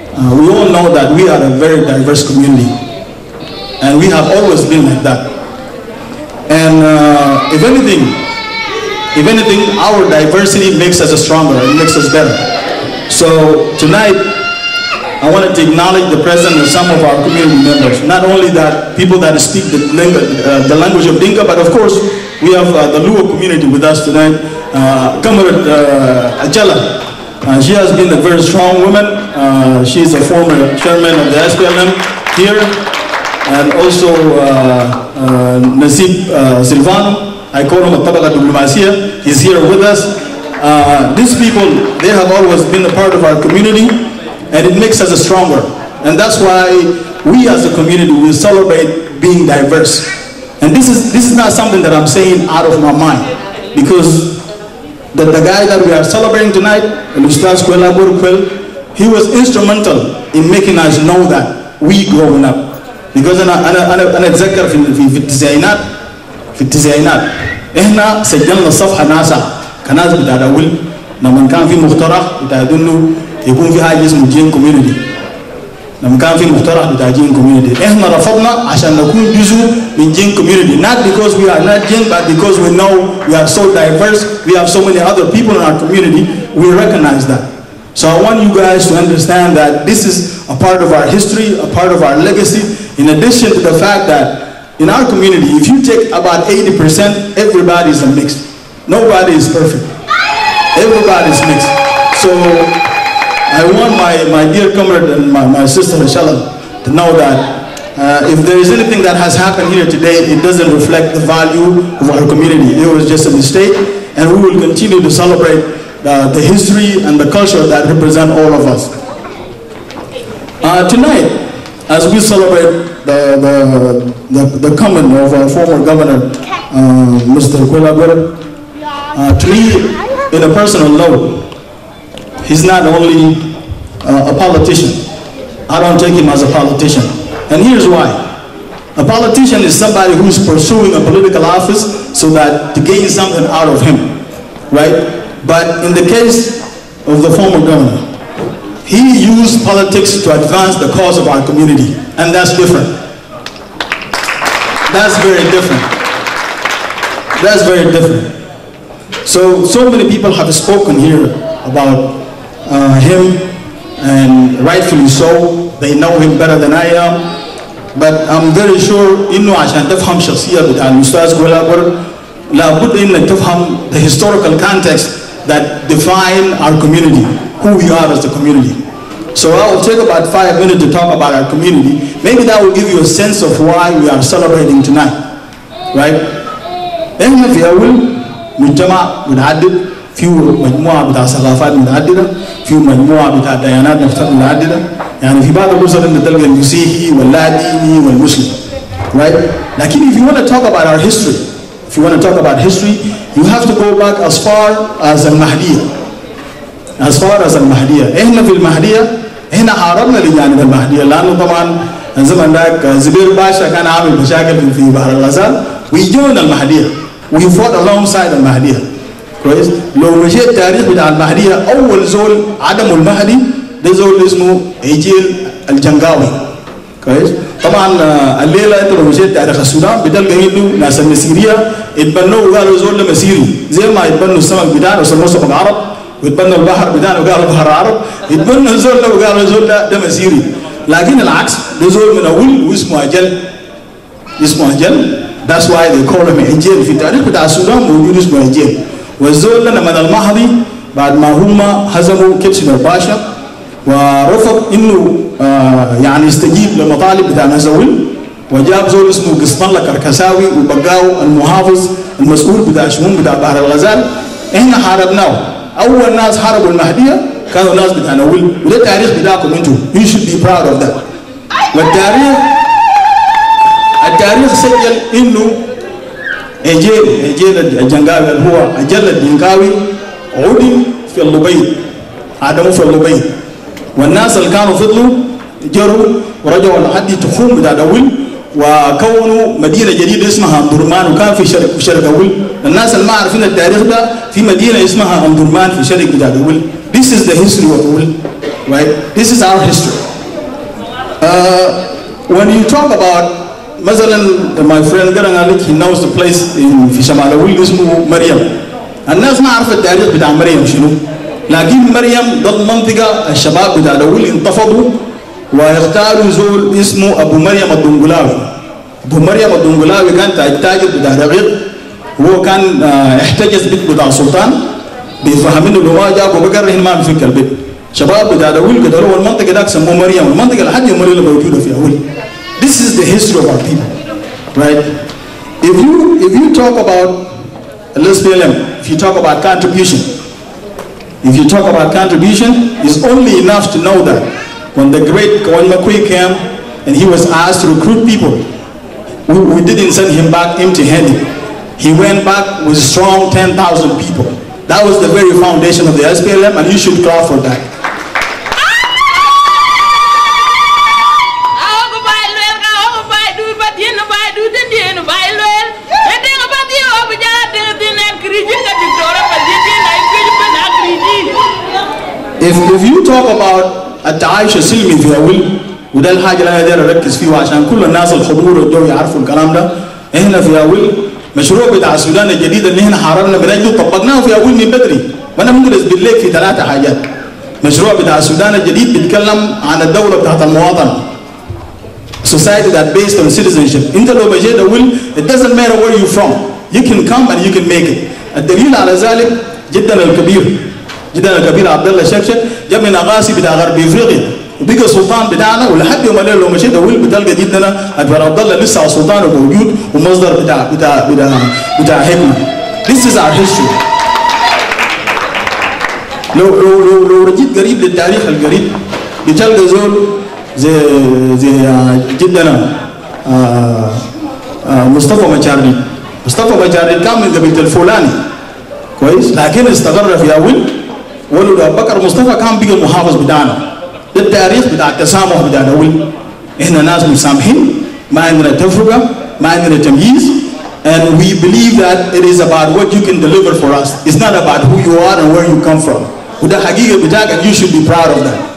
all know that we are a very diverse community, and we have always been like that. And if anything, our diversity makes us stronger, it makes us better. So tonight, I wanted to acknowledge the presence of some of our community members. Not only that, people that speak the language of Dinka, but of course, we have the Luo community with us tonight. Comrade Ajala. She has been a very strong woman. She's a former chairman of the SPLM here. And also Nasib Silvano. I call him a Tabaka Diplomacia. He's here with us. These people, they have always been a part of our community, and it makes us stronger. And that's why we as a community will celebrate being diverse. And this is not something that I'm saying out of my mind, because the guy that we are celebrating tonight, Ustaz Kwela Burkwel, he was instrumental in making us know that we growing up. Because أنا أتذكر في التسعينات إحنا سجلنا صفحة ناسا كناس بتاع دول لما كان في مقترح بتاع إنه يكون في حاجة اسمه جين كوميونيتي. لما كان في مقترح بتاع جين كوميونيتي إحنا رفضنا عشان نكون جزء من جين كوميونيتي. Not because we are not Jin, but because we know we are so diverse, we have so many other people in our community, we recognize that. So I want you guys to understand that this is a part of our history, a part of our legacy, in addition to the fact that in our community, if you take about 80%, everybody is a mix. Nobody is perfect. Everybody is mixed. So I want my dear comrade and my sister Inshallah to know that if there is anything that has happened here today, it doesn't reflect the value of our community. It was just a mistake, and we will continue to celebrate the history and the culture that represent all of us. Tonight, as we celebrate the coming of our former governor, Mr. Kwela Gure, to me, in a personal level, he's not only a politician. I don't take him as a politician. And here's why. A politician is somebody who's pursuing a political office so that to gain something out of him, right? But in the case of the former governor, he used politics to advance the cause of our community, and that's different. That's very different. That's very different. So many people have spoken here about him, and rightfully so. They know him better than I am. But I'm very sure إنه عشان تفهم شخصية بتاع الأستاذ كويلا غورة لابد إنك تفهم the historical context that define our community, who we are as a community. So I will take about 5 minutes to talk about our community. Maybe that will give you a sense of why we are celebrating tonight, right? إحنا في أول مجتمع متعدد، فيه مجموعة بتاع ثقافات متعددة، فيه مجموعة بتاع ديانات متعددة. يعني في بعض الأسر إنت تلقى المسيحي واللاديني والمسلم, right? لكن if you want to talk about our history, if you want to talk about history, you have to go back as far as المهدية. As far as المهدية. إحنا في المهدية إحنا حاربنا لجانب المهدية لأنه طبعا زمان ذاك زبير باشا كان عامل مشاكل في بحر الغزال. We joined المهدية. We fought alongside المهدية. كويس؟ لو مشيت التاريخ بتاع المهدية أول زول عدم المهدي ده زول اسمه إيجيل الجنقاوي. كويس؟ طبعا الليلة أنت لو مشيت تاريخ السودان بتلقى إنه ناس المسيرية اتبنوا وقالوا زول ده مسيري زي ما يتبنوا السمك بتاعنا وسموه سمك عرب ويتبنوا البحر بتاعنا وقالوا بحر عرب يتبنوا الزول ده وقالوا زول ده مسيري. لكن العكس ده زول من أول واسمه أجل. اسمه أجل. That's why they call him إيجيل. في التاريخ بتاع السودان موجود اسمه إيجيل. والزول ده من المهدي بعد ما هم هزموا كبسنا الباشا ورفض انه يعني يستجيب لمطالب بتاع نزويل وجاب زول اسمه قسطن الله كركساوي وبقاو المحافظ المسؤول بتاع شمون بتاع بحر الغزال. احنا حاربناه. اول ناس حاربوا المهديه كانوا ناس بتاع نويل وده التاريخ بتاعكم انتم. You should be proud of that. والتاريخ سجل انه إيجيل الجنقاوي اللي هو أجل الجنقاوي عودي في اللبيد عدموا في اللبيد والناس اللي كانوا فضلوا جروا ورجعوا لحد تخوم بتاع دول وكونوا مدينة جديدة اسمها أمدرمان وكان في شرق دول. الناس اللي ما عارفين التاريخ ده في مدينة اسمها أمدرمان في شرق بتاع دول. This is the history of دول, right? This is our history. When you talk about مثلا my friend قرن قال لك he knows the place في شمال أول اسمه مريم. الناس ما عرفت التاريخ بتاع مريم شنو، لكن مريم ضد منطقة الشباب بتاع الأول انتفضوا واختاروا زول اسمه أبو مريم الدنقلاوي. أبو مريم الدنقلاوي كان تاجر بتاع دقيق، هو كان احتجز بيت بتاع السلطان بيفهمين انه ما جابوا بقر هنا ما بيفك البيت. شباب بتاع الأول قدروا المنطقة داك سموه مريم، المنطقة لحد يوم اللي موجودة في أول. This is the history of our people, right? If you talk about SPLM, if you talk about contribution, it's only enough to know that when the great Kawan Makwe came and he was asked to recruit people, we didn't send him back empty-handed. He went back with strong 10,000 people. That was the very foundation of the SPLM, and you should clap for that. If you talk about التعايش السلمي في أول، وده الحاجة اللي أنا داير أركز فيه عشان كل الناس الحضور والجو يعرفوا الكلام ده. إحنا في أول مشروع بتاع السودان الجديد اللي إحنا حاربنا بنجده طبقناه في أول من بدري، وأنا ممكن أثبت لك في 3 حاجات. مشروع بتاع السودان الجديد بيتكلم عن الدولة بتاعت المواطن. Society that based on citizenship. أنت لو بجيت أول it doesn't matter where you're from. You can come and you can make it. الدليل على ذلك جدا الكبير عبد الله الشكشك جاب من اغاثي بتاع غرب افريقيا وبقى سلطان بتاعنا، ولحد يوم الليل لو مشيت اول بتلقى جدنا اكبر عبد الله لسه سلطان موجود ومصدر بتاع حكمه. This is our history. لو رجيت قريب للتاريخ القريب بتلقى زول زي جدنا مصطفى مجاردي كان من قبيله الفولاني كويس، لكن استقر في اول ولد ابو بكر مصطفى كان بقى المحافظ بتاعنا. ده التاريخ بتاع التسامح بتاع اول. احنا ناس مسامحين، ما عندنا تفرقه، ما عندنا تمييز، and we believe that it is about what you can deliver for us. It's not about who you are and where you come from. وده حقيقه بتاعك and you should be proud of that.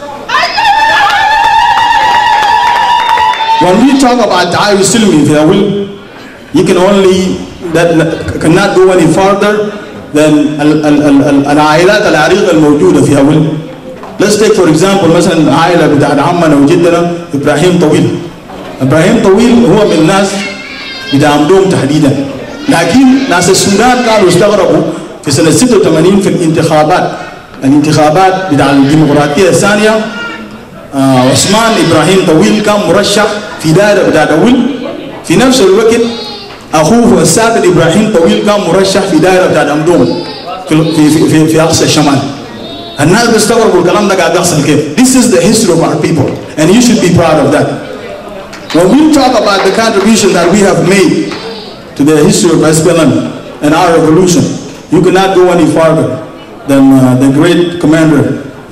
When we talk about تعايش سلمي في اول, you can only cannot go any further than العائلات العريقة الموجودة في أول. Let's take for example مثلا عائلة بتاعت عمنا وجدنا إبراهيم طويل هو من الناس بتاع أمدوم تحديدا، لكن ناس السودان كانوا استغربوا في سنة 86 في الانتخابات بتاع الديمقراطية الثانية. عثمان إبراهيم طويل كان مرشح في دائرة بتاعت أول، في نفس الوقت أخوه السابق إبراهيم طويل كان مرشح في دائرة بتاعت أمدوم في أقصى الشمال. الناس بيستغربوا الكلام ده قاعد يحصل كيف. This is the history of our people and you should be proud of that. When we talk about the contribution that we have made to the history of SPLM and our revolution, you cannot go any farther than the great commander,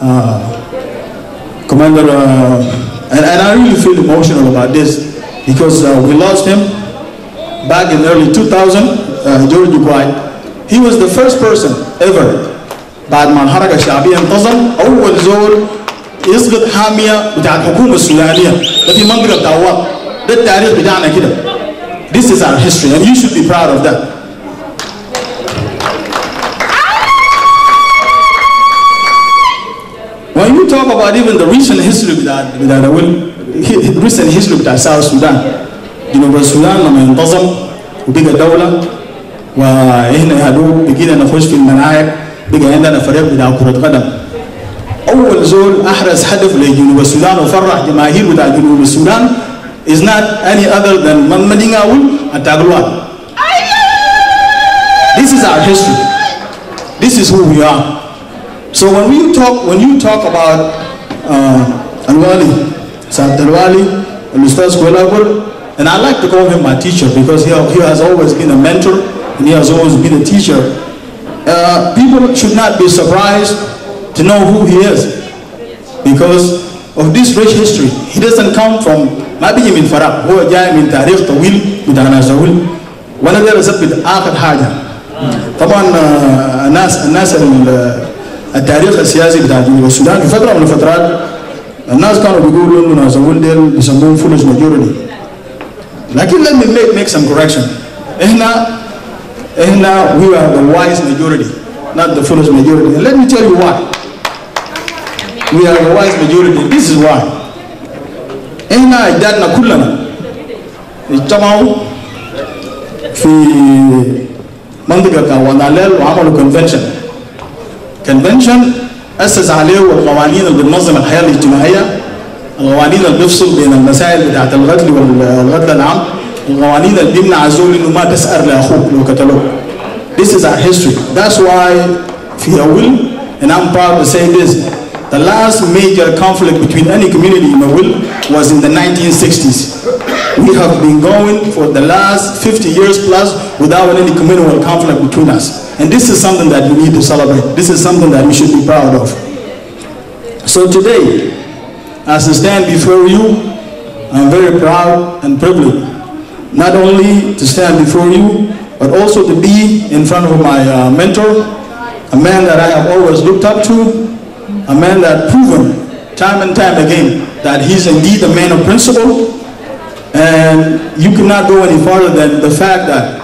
and I really feel emotional about this because we lost him back in early 2000, George Bukai. He was the first person ever بعد ما الحركة الشعبية انتظم أول زول يسقط حامية بتاع الحكومة السودانية ده في منطقة بتاع وات. ده التاريخ بتاعنا كده. This is our history and you should be proud of that. When you talk about even the recent history بتاع South Sudan, جنوب السودان لما انتظم وبقى دولة وإحنا هدوب بقينا نخش في الملاعب، بقى عندنا فريق بتاع كرة قدم. أول زول أحرز هدف لجنوب السودان وفرح جماهير بتاع جنوب السودان is not any other than Mandinga Awul and Tagalog. This is our history. This is who we are. So when you talk about Al-Wali, Saad Al-Wali, Al-Ustaz Kualabur, and I like to call him my teacher because he has always been a mentor and he has always been a teacher. People should not be surprised to know who he is because of this rich history. He doesn't come from ما بيجي من فراغ، هو جاي من تاريخ طويل بتاع ناس طويل. وانا داير اثبت اخر حاجه. طبعا الناس التاريخ السياسي بتاع جنوب السودان في فتره من الفترات الناس كانوا بيقولوا انه ناس طويل ديل بيسموهم فولج ماجورتي. Let me make some correction. We are the wise majority, not the foolish majority. And let me tell you why. We are the wise majority. This is why. Ehna idadna kullana. Ijtamau fi منطقة وناليل وعملوا convention. أسس عليه القوانين اللي بتنظم الحياة الاجتماعية، القوانين اللي بيفصل بين المسائل بتاعت الغدل والغدل العام، القوانين اللي بيمنع الزول إنه ما تسأر لأخوك لو قتلوك. This is our history. That's why في Awil, and I'm proud to say this, the last major conflict between any community in Awil was in the 1960s. We have been going for the last 50 years plus without any communal conflict between us. And this is something that we need to celebrate. This is something that we should be proud of. So today, as I stand before you, I'm very proud and privileged, not only to stand before you, but also to be in front of my mentor, a man that I have always looked up to, a man that proven time and time again that he's indeed a man of principle. And you cannot go any farther than the fact that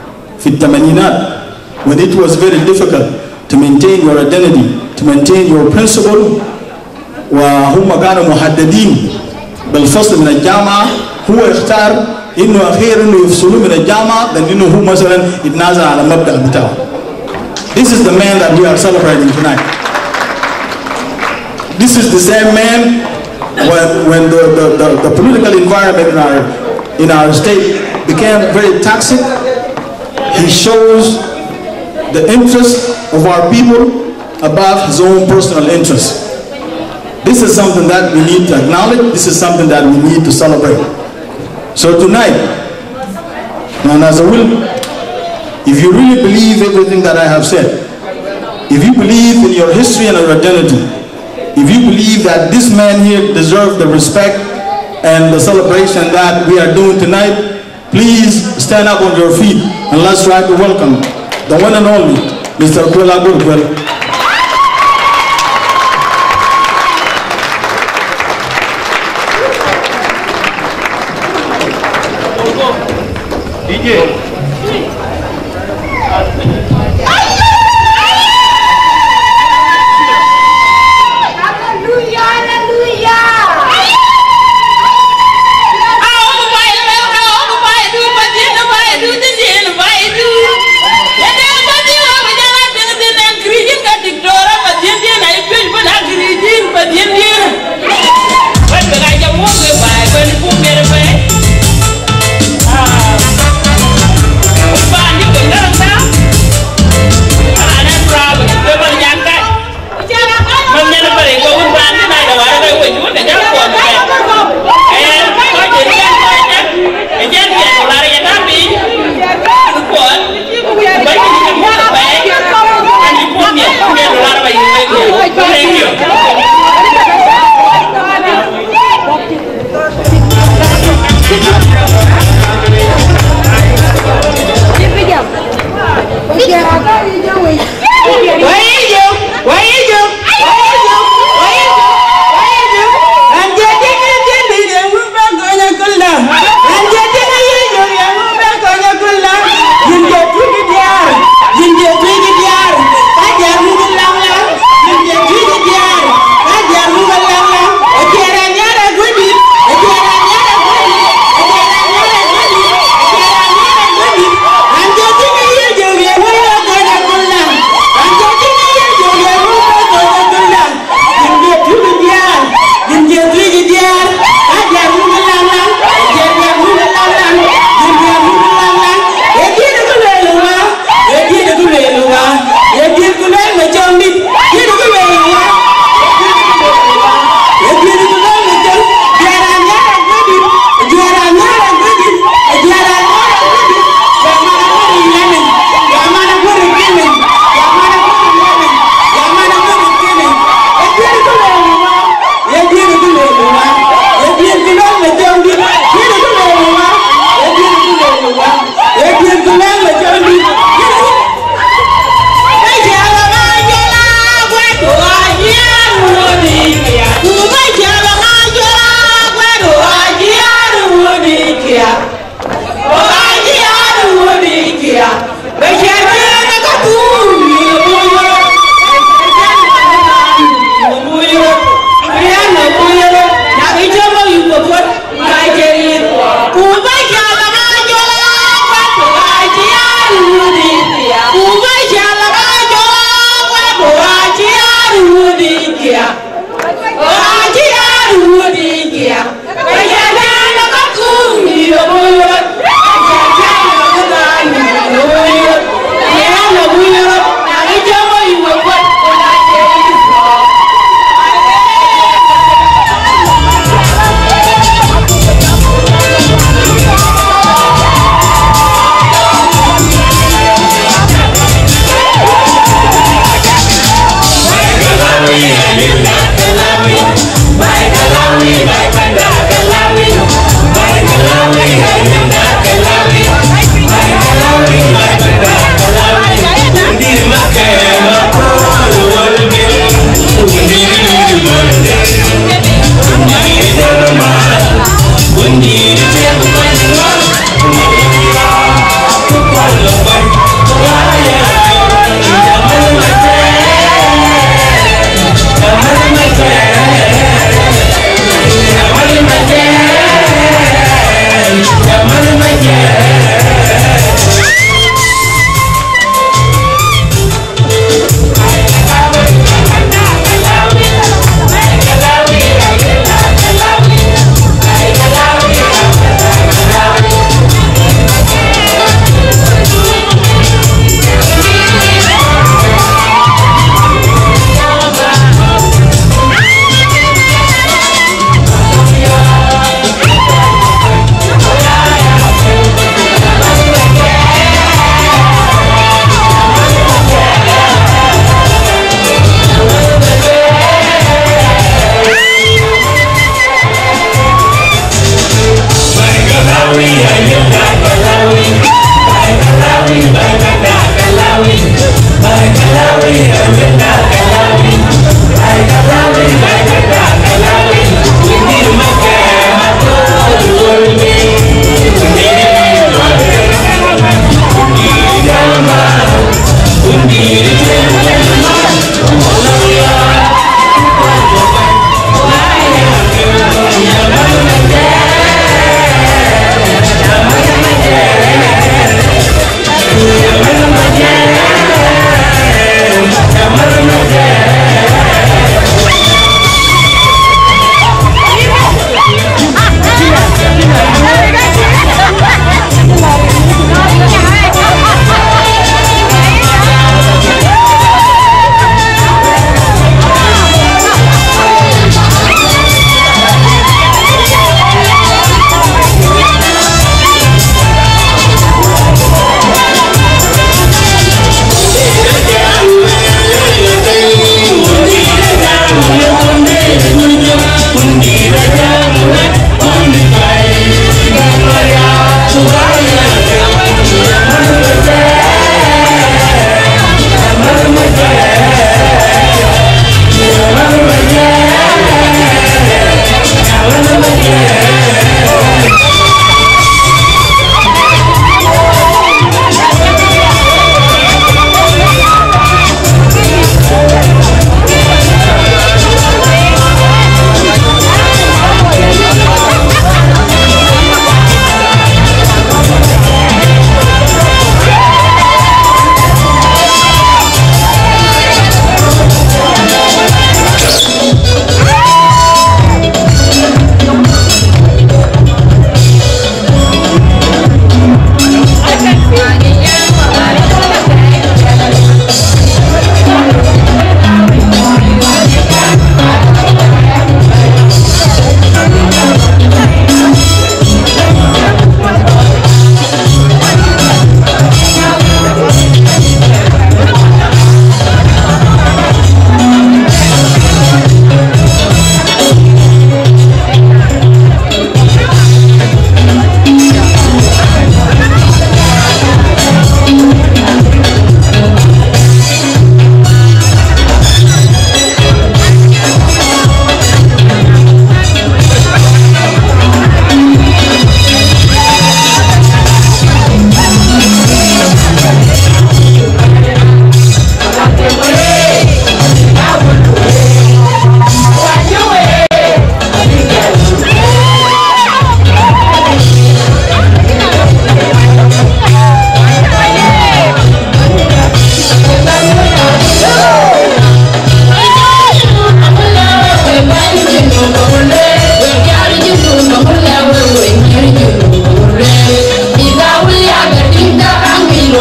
when it was very difficult to maintain your identity, to maintain your principle, وهم كانوا محددين بالفصل من الجامعة، هو اختار إنه أخير إنه يفصلوا من الجامعة لأن إنه هو مثلا يتنازل على المبدأ بتاعه. This is the man that we are celebrating tonight. This is the same man when the political environment in our state became very toxic. He shows the interest of our people above his own personal interests. This is something that we need to acknowledge. This is something that we need to celebrate. So tonight, and as I will, if you really believe everything that I have said, if you believe in your history and your identity, if you believe that this man here deserves the respect and the celebration that we are doing tonight, please stand up on your feet and let's try to welcome the one and only Mr. Kwela Gurkwel. DJ. kia. Bekerja na katumi buyo. Buyo. Biar na buyo. Na bicara yuko pot. Kajerin. Kubai jala majola. Watu ajiaru dia. Kubai jala majola. Watu ajiaru dia. Ajiaru dia. Bekerja na katumi buyo.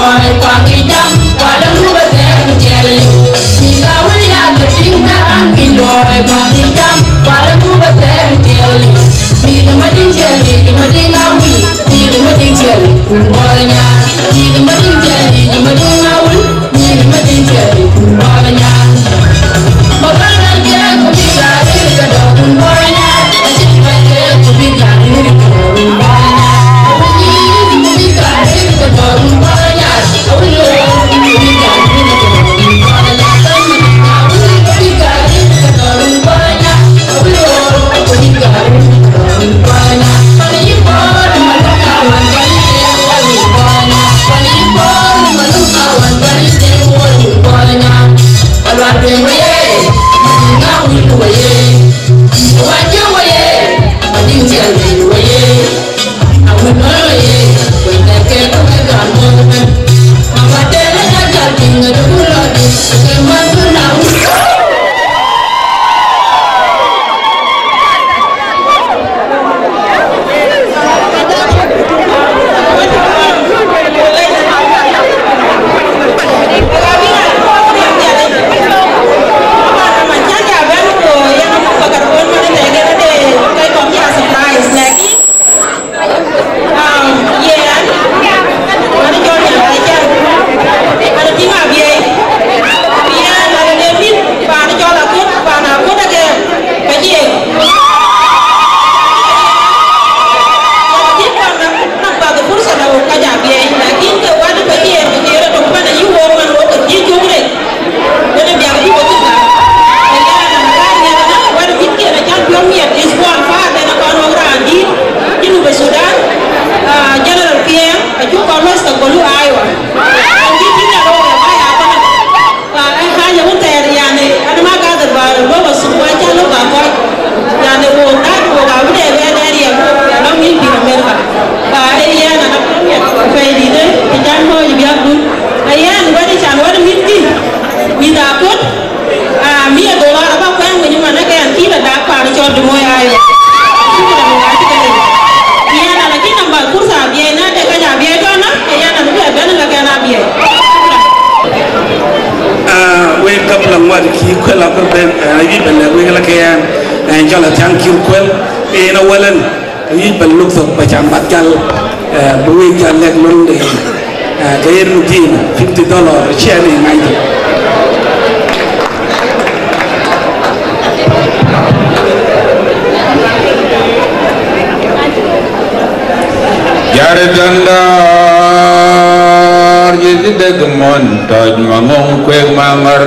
$50 sharing item. Yaradandar yedideg montaj mangong kweg mangar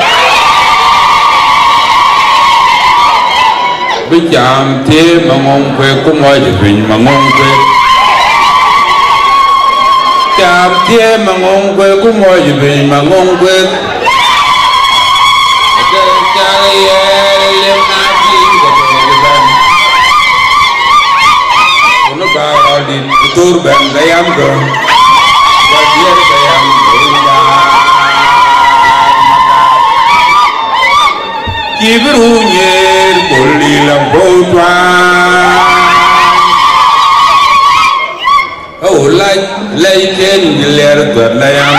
bijam te mangong kweg kumoj bin mangong kweg jam te mangong kweg kumoj bin mangong kweg Tur ben gayam go wadier gayam goinda kibru nyer bolli lambotwa oh lay ken ler go layam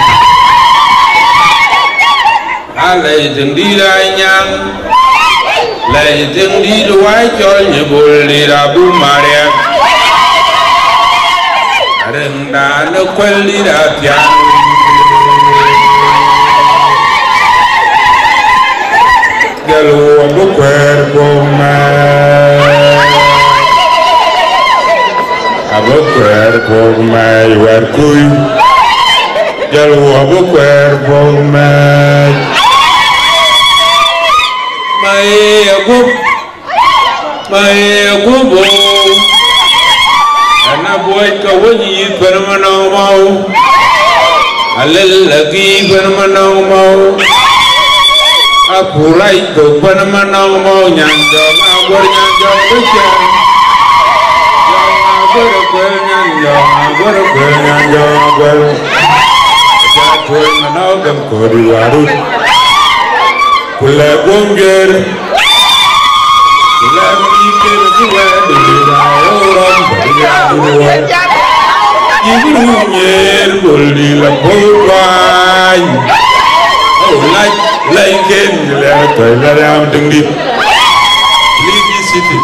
alay dendi nyang lay dendi wai chol nye bolli rabu maria Renda no quelli da piano Galo abo cuerpo mai werkui Galo abo cuerpo mai agubo Ana boy kawani permanau mau alel lagi permanau mau apurai to permanau mau nyanjong agor nyanjong beca nyanjong agor jatuh manau gam kori warut kula bongger kula mikir jiwa di dalam Kiburuñer boldi la bolwaay laaj lay ngeen la tay la am dëngi lii di city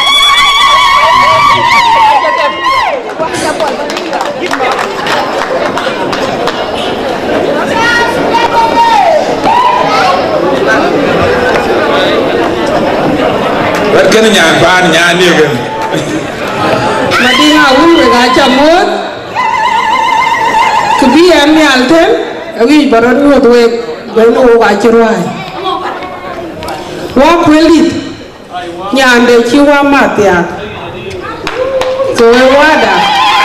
wat gën ñaan baan ñaan yëgal Madinga wulwe ga chamot kubi am yalten awi baron wot we beno ga chirwai wa kwelit nyande chiwa matya so we wada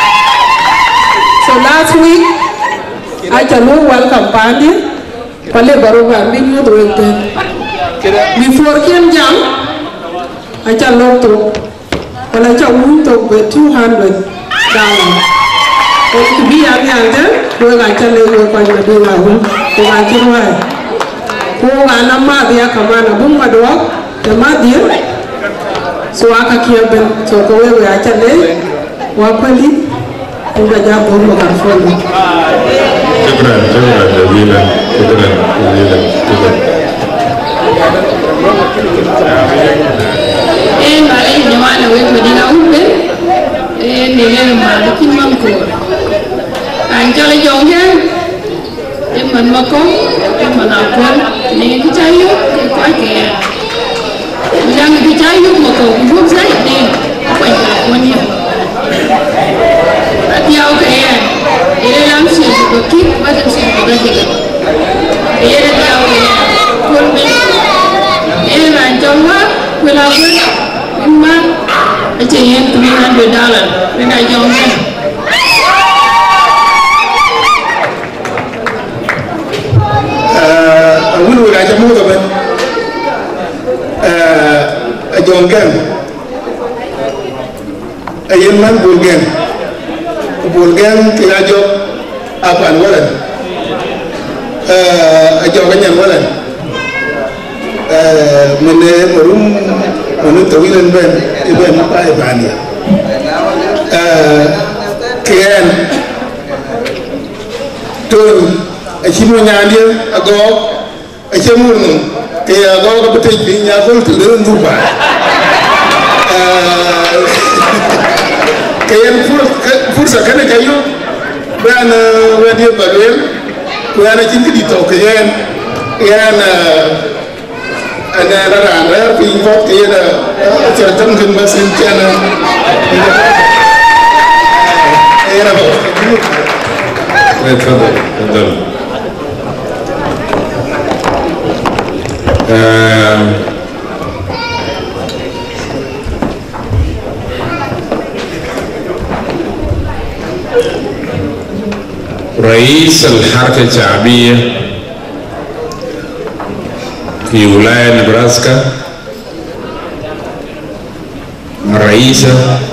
so last week I chalo welcome pandi pale baro ga bin wot we before kem jam I chalo to wala cha to be $200 to be a yanda do ga cha le ko pa de wa hu ko ga chi wa ko ga na ma dia kamana bum ma do de ma dia so aka kiya ben so ko we ga cha le wa pali ko ga ja bo mo ga fo ni shukran jazilan Balik jemaah we Madinga umbe nilai malu kimam ko anjal jonghen man makom man akon ni kicayu ko ke yang kicayu makom bum sai ni ko ko ni atiau ke ele lam si ko ki badan si ko ke ele atiau ke ko ni ele anjal wa wala ma ache yen $300 when I young man wulu ga jamu ga ben jongen ayen man bulgen tira job apan wala ajoga nyan wala mene morum onu tawilan ben iben pa ibania kien ton achimo nyandie ago achemurnu ke ago ko betej bi nya ko to le nduba kien fursa kana kayo ben wedi balwel ko ana cinkidi to kien yana أنا رأى في وقت كده ترتمكن بس أنت أنا أنا تفضل تفضل رئيس الحركة الشعبية في ولاية نبراسكا رئيسة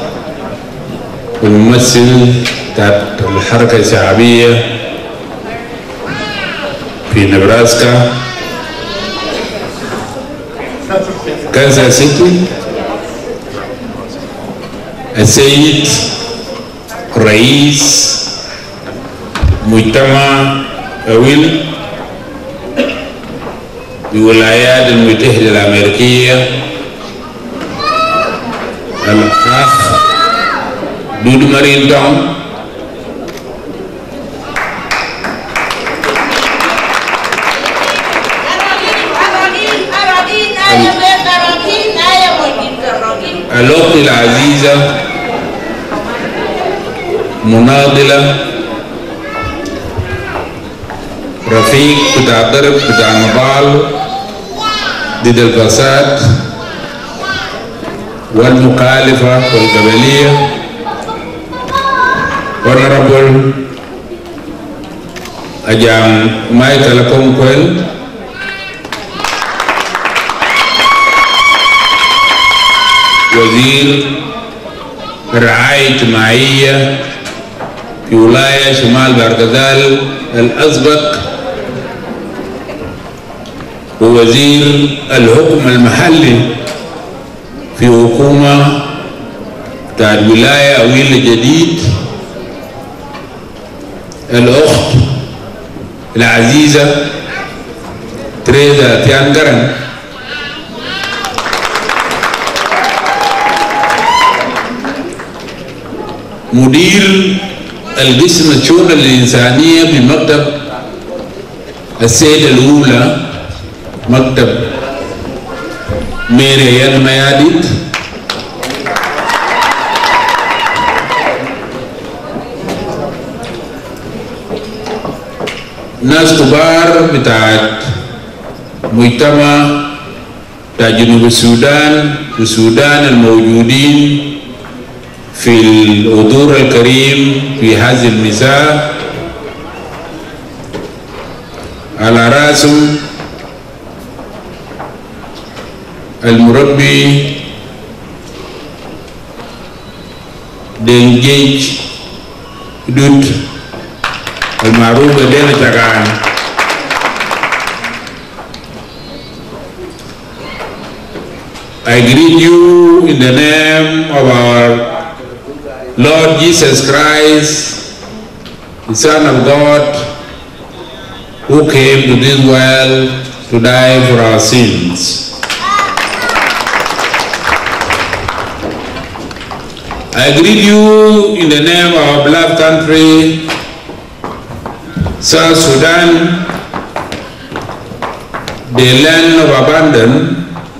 وممثل تحت الحركة الشعبية في نبراسكا كنزاس سيتي السيد رئيس مجتمع أويل الولايات المتحدة الأمريكية الأخ دودو مارينتون الأخت العزيزة مناضلة رفيق بتاع ضرب بتاع نضال ضد الفساد والمخالفة والقبلية Honorable Ajang Michael Kongkwel وزير الرعاية الاجتماعية في ولاية شمال بارغزال الأسبق ووزير الحكم المحلي في حكومة بتاع الولاية أويل الجديد الأخت العزيزة تريزا تيانغرن، مدير القسم الشؤون الإنسانية بمكتب السيدة الأولى مكتب ميريان مياديت، ناس كبار بتاعت مجتمع بتاع جنوب السودان والسودان الموجودين في الحضور الكريم في هذه المساء، على راسهم المربي دينجيج دوت المعروف بدينا تقان. I greet you in the name of our Lord Jesus Christ, the Son of God, who came to this world to die for our sins. I greet you in the name of our beloved country, South Sudan, the land of abundance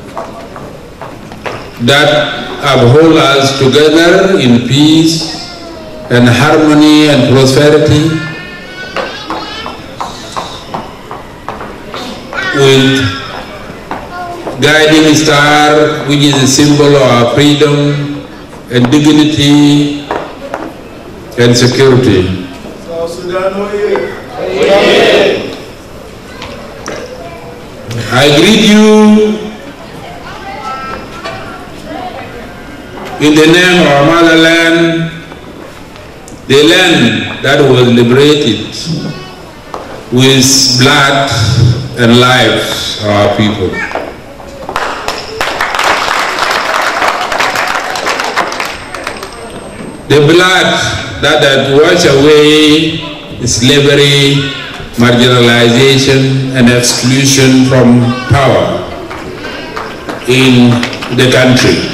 that uphold us together in peace and harmony and prosperity, with guiding star which is a symbol of our freedom and dignity and security. I greet you in the name of our motherland, the land that was liberated with blood and lives of our people. The blood that had washed away slavery, marginalization, and exclusion from power in the country.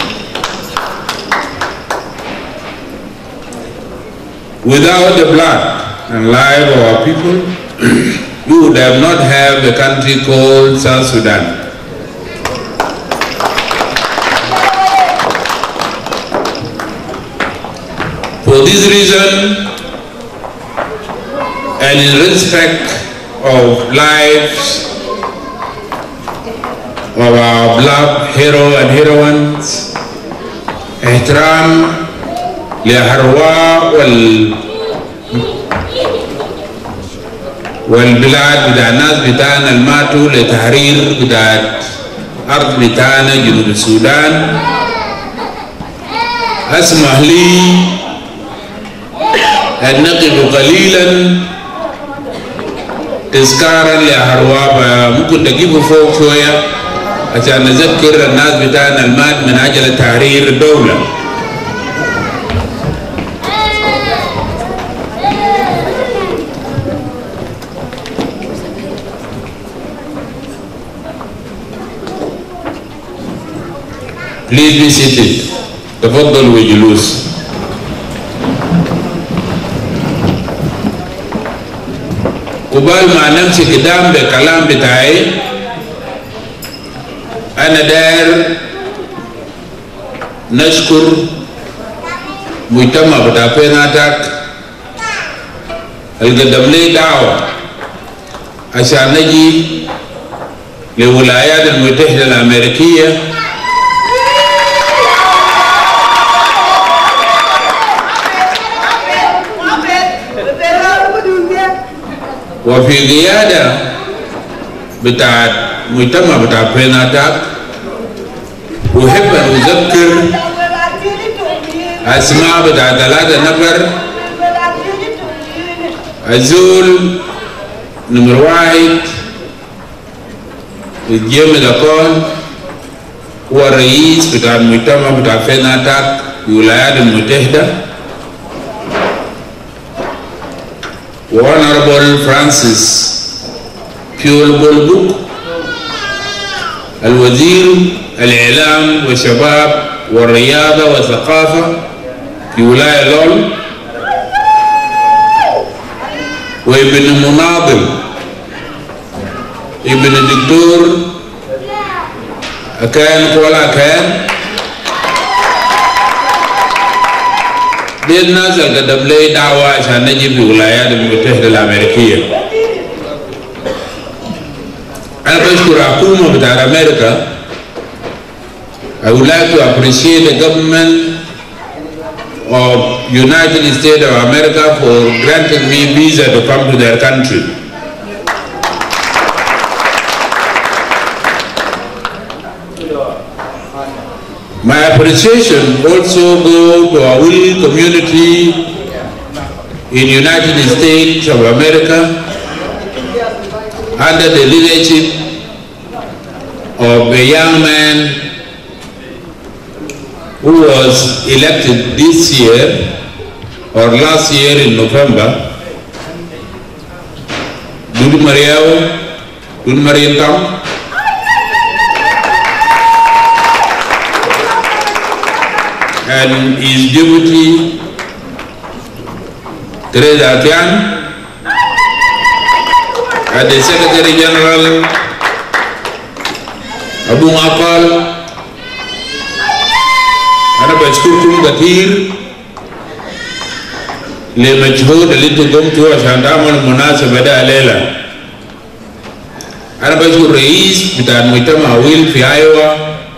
Without the blood and life of our people, we would have not have a country called South Sudan. For this reason, and in respect of lives of our beloved hero and heroines, احترام لأرواح والبلاد بتاع الناس بتاعنا الماتوا لتحرير بتاع أرض بتاعنا جنوب السودان، أسمح لي أن نقف قليلا تذكارا لأرواح. ممكن تجيبوا فوق شوية عشان نذكر الناس بتاعنا المات من أجل تحرير الدولة. Please be seated. تفضل وجلوس. قبل ما نمشي قدام بالكلام بتاعي، أنا داير نشكر مجتمع بتاع بيناتك اللي قدم لي دعوة عشان نجي للولايات المتحدة الأمريكية وفي قيادة بتاعت مجتمع بتاع بيناتك. أحب أن أذكر أسماء بتاع 3 نفر. الزول نمبر 1 جيمي داكون، هو الرئيس بتاع المجتمع بتاع بيناتك في الولايات المتحدة. Honorable Francis Pure Bolbuk, الوزير الإعلام والشباب والرياضة والثقافة في ولاية لول، وابن مناضل ابن الدكتور أكان ولا كان دي الناس اللي قدم لي دعوة عشان نجي في الولايات المتحدة الأمريكية. أنا بشكر حكومة بتاع أمريكا. I would like to appreciate the government of United States of America for granting me visa to come to their country. My appreciation also goes to our community in United States of America under the leadership of a young man who was elected this year or last year in November, Dudu Mariam, and his deputy, Teresa Tian, and the Secretary General, Abu Akal. أنا بشكركم كثير للمجهود اللي انتم قمتوا عشان تعملوا المناسبة ده الليلة. أنا بشكر الرئيس بتاع المجتمع ويل في أيوا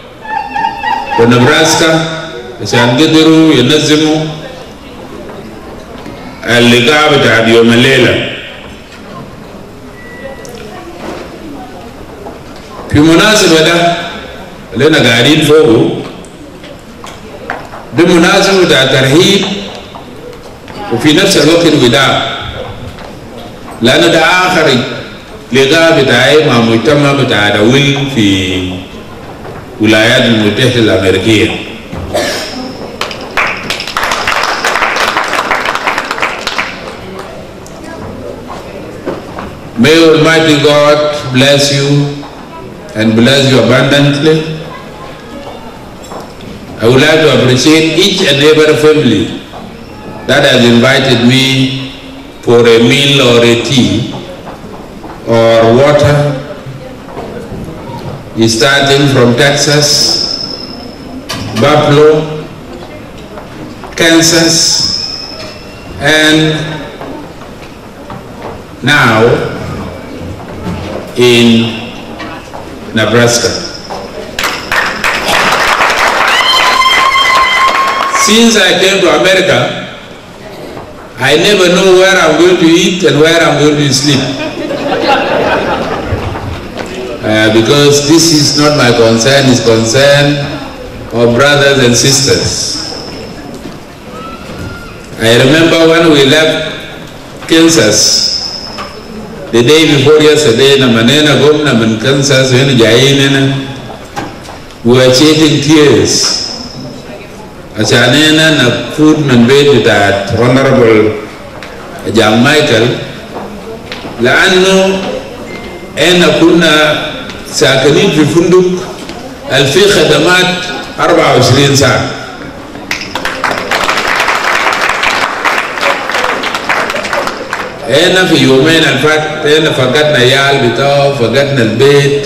ونبراسكا عشان قدروا ينظموا اللقاء بتاع يوم الليلة. في مناسبة ده اللي أنا قاعدين فوقه بمناسبة ترحيب وفي نفس الوقت وداع، لأن ده آخر لقاء بتاعي مع مجتمع بتاع دولي في الولايات المتحدة الأمريكية. May Almighty God bless you and bless you abundantly. I would like to appreciate each and every family that has invited me for a meal or a tea or water, starting from Texas, Buffalo, Kansas, and now in Nebraska. Since I came to America, I never know where I'm going to eat and where I'm going to sleep. Because this is not my concern, it's concern of brothers and sisters. I remember when we left Kansas, the day before yesterday, in Kansas, we were shedding tears. Achanena na food and bed that Honorable John Michael لأنه أنا كنا ساكنين في فندق الفي خدمات 24 ساعة. أنا في يومين الفات أنا فقدنا عيال بتاعه فقدنا البيت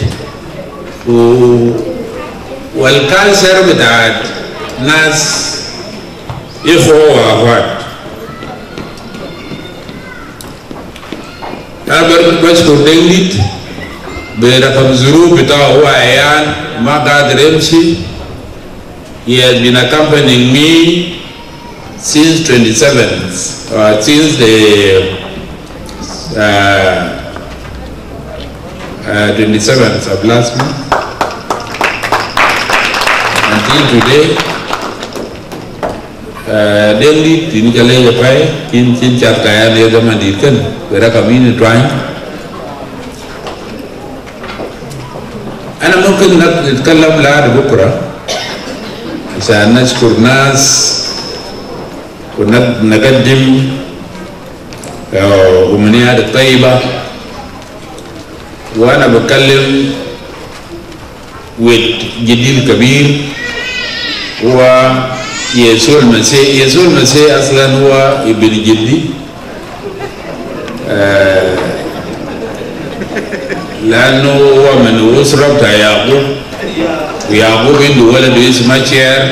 والكانسر بتاعت ناس إخوة وأخوات. أنا بشكر دينيت برقم ظروف بتاعه هو عيان ما قادر يمشي. He has been accompanying me since 27th, since the 27th of last month until today. Daily tin kale pai tin char kaya ne zaman dikan vera kami ni trying ana mungkin nak nitkallam la bukra عشان نشكر ناس ونقدم وأمنيات الطيبة. وأنا بتكلم جدي الكبير هو يسوع المسيح. يسوع المسيح أصلا هو ابن جدي، لأنه هو من أسرة بتاع يعقوب، ويعقوب عنده ولد اسمه شير،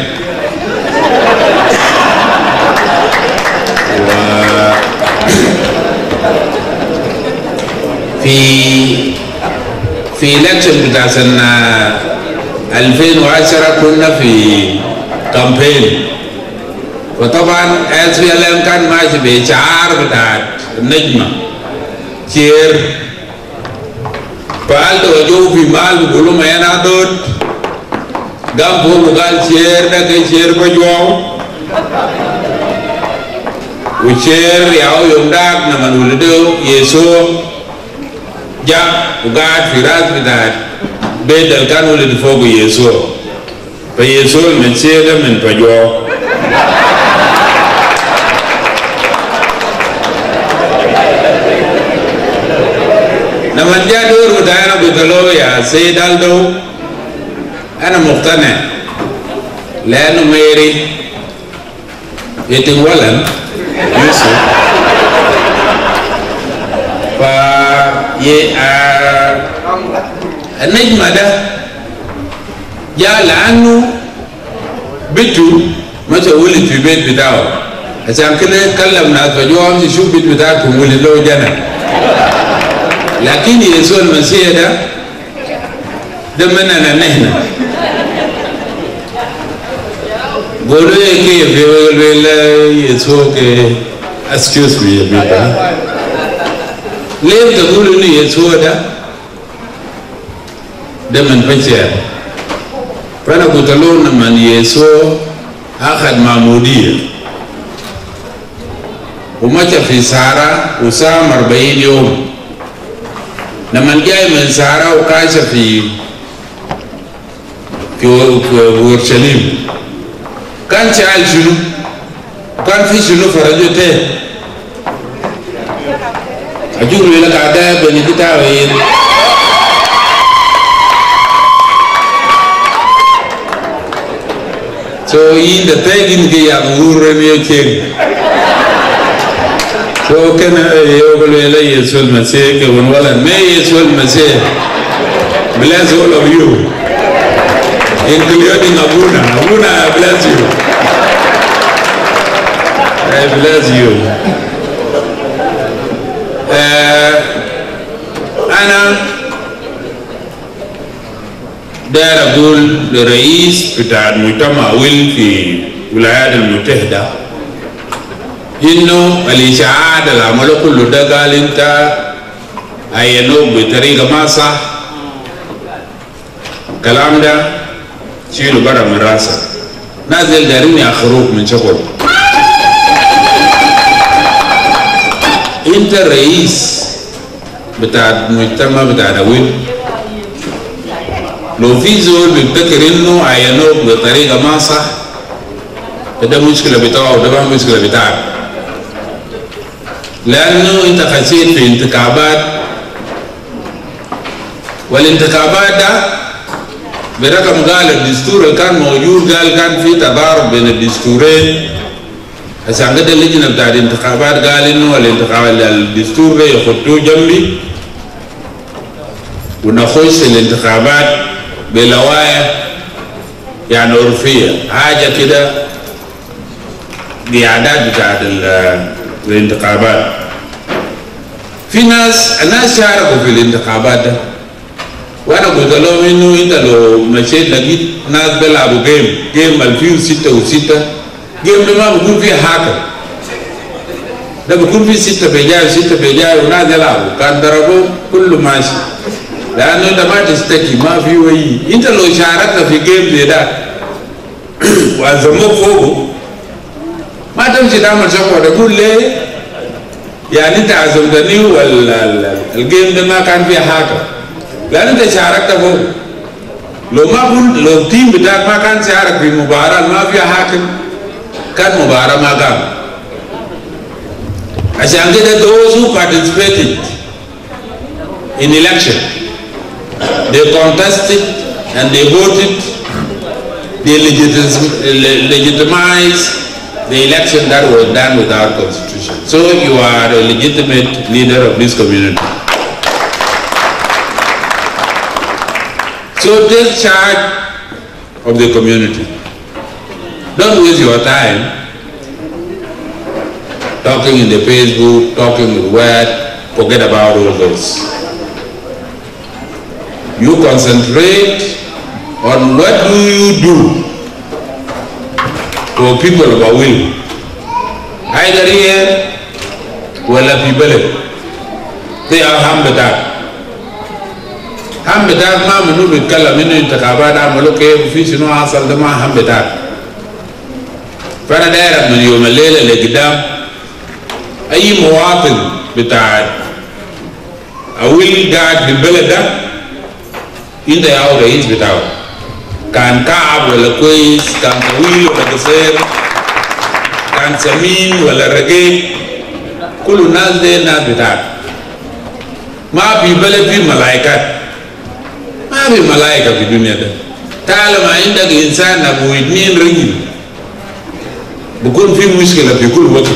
في إلكشن بتاع سنة 2010 كنا في كامبين، وطبعا SPLM كان ماشي بشعار بتاع النجمة شير، فقال توجهوا في مال بيقولوا ما ينادون قام فوق وقال شير ده شير بجواو، وشير ياو يوم داك لما ولده يسوع جاء وقعد في راس بتاع بيت اللي كان ولد فوق يسوع، فيسوع المسيح ده من بجواو. لما جاء دور بتاعنا قلت له يا سيد ألدو أنا مقتنع، لأنه ميري يتولد يوسف، النجمة ده جاء لأنه بيته متى ولد في بيت بتاعه، عشان كده يتكلم ناس فجوا أمشي شوف بيت بتاعكم ولد له جنة. لكن يسوع المسيح ده مننا نحن. قولوا كيف يقول يسوع excuse me يا بيتا، ليه تقولوا إن يسوع ده من بشر؟ فأنا قلت لهم لما يسوع أخذ معمودية ومشى في سارة وصام 40 يوم، لما جاي من سارة وكاش في أورشليم كان شايل شنو؟ كان في شنو فرجته؟ أجول لك عذاب بني كتابين. So in the thing ke yang guru ni ceng. So kena yo kalau le Yesus Masih ke wanwalan me Yesus Masih bless all of you, including Abuna. Abuna bless you. I bless you. أنا داير أقول للرئيس بتاع المجتمع في الولايات المتحدة إنه الإشاعات اللي عملوا كله ده قال أنت عينوك بطريقة ما صح، الكلام ده شيله برا من راسك. نازل دارين يأخروك من شغل. أنت الرئيس بتاع المجتمع بتاع داوود، لو في زول بيفتكر انه عينوك بطريقه ما صح فده مشكله بتاعه وده ما مشكله بتاعك، لانه انت خسيت في انتخابات، والانتخابات ده برقم قال الدستور اللي كان موجود قال كان في تضارب بين الدستورين، عشان كده اللجنه بتاع الانتخابات قال انه الدستور ده يخطوه جنبي ونخش الانتخابات بلوايا يعني عرفيه، حاجه كده قيادات بتاعت الانتخابات. في الناس شاركوا في الانتخابات ده، وانا قلت لهم انه انت لو مشيت لقيت ناس بيلعبوا جيم 2006 جيم ده ما بيكون فيه حاكم، ده بيكون فيه 6 بيجاي 6 بيجاي وناس يلعبوا، كان ضربوا كله ماشي، لانه انت ما تستكي ما في وي. انت لو شاركت في جيم زي ده وعزموك فوقه ما تمشي تعمل شكوى تقول ليه يعني انت عزمتني والجيم ده ما كان فيه حاكم، لان انت شاركت فوق. لو التيم بتاعك ما كان شارك في مباراة ما فيها حاكم كان مباراة ما قام. عشان كده those who participated in election, they contested and they voted, they legitimized the election that was done without constitution. So you are a legitimate leader of this community. So take charge of the community. Don't waste your time talking in the Facebook, talking with word, forget about all those. You concentrate on what do you do for people of Awil. Either here, well, people, they are Hambadak. Hambadak, Mamma, no, with Kalamini, Takabada, Moloke, Fish, no, Asal, the Hambadak. Fanadera, when you Malay, Legidam, Ayim Watin, Bitad, Awil guard the Beleda in the outer east without. Can Kaab, well, a quiz, can Tawil, or the Ser, can Samin, well, a reggae, Kulunazde, not without. Ma people be Malaika. Ma be Malaika, the Dunya. Talama in the inside of with me in ringing. Bukun fi muskila fi kul waqt.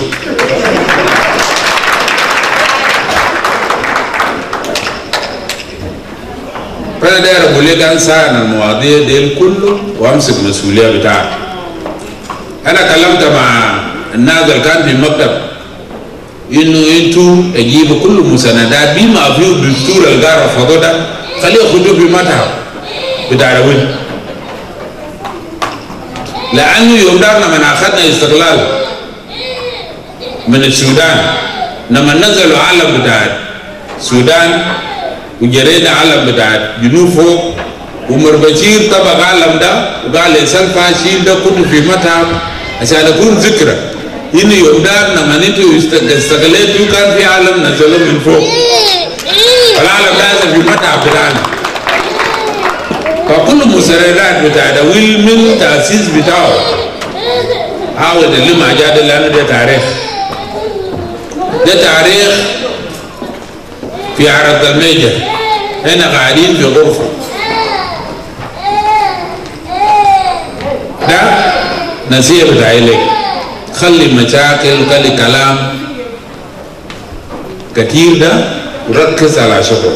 فأنا داير أقول لك أنسان المواضيع دي كله وأمسك مسؤولية بتاعك. أنا كلمت مع الناس اللي كان في المكتب إنه أنتوا تجيبوا كل مساندات بما فيه الدستور اللي قال رفضوه ده خليه ياخدوه في متحف بتاع الوين. لأنه يوم دارنا من أخذنا استقلال من السودان لما نزلوا علم بتاع السودان وجرينا علم بتاع جنوب فوق ومر بشير طبق علم ده وقال لي سلفا شيل ده كله في متحف عشان يكون ذكرى إنه يوم دارنا لما انتوا استقليتوا كان في علم نزلوا من فوق العلم ده في متحف بتاعنا. فكل مسيرات بتاع ده ويل من تأسيس بتاعه حاول اللي ما جاد لأنه ده تاريخ. ده تاريخ في عرض الميجر هنا قاعدين في غرفة. ده نصيحة بتاعي لك خلي مشاكل خلي كلام كتير ده وركز على شغل.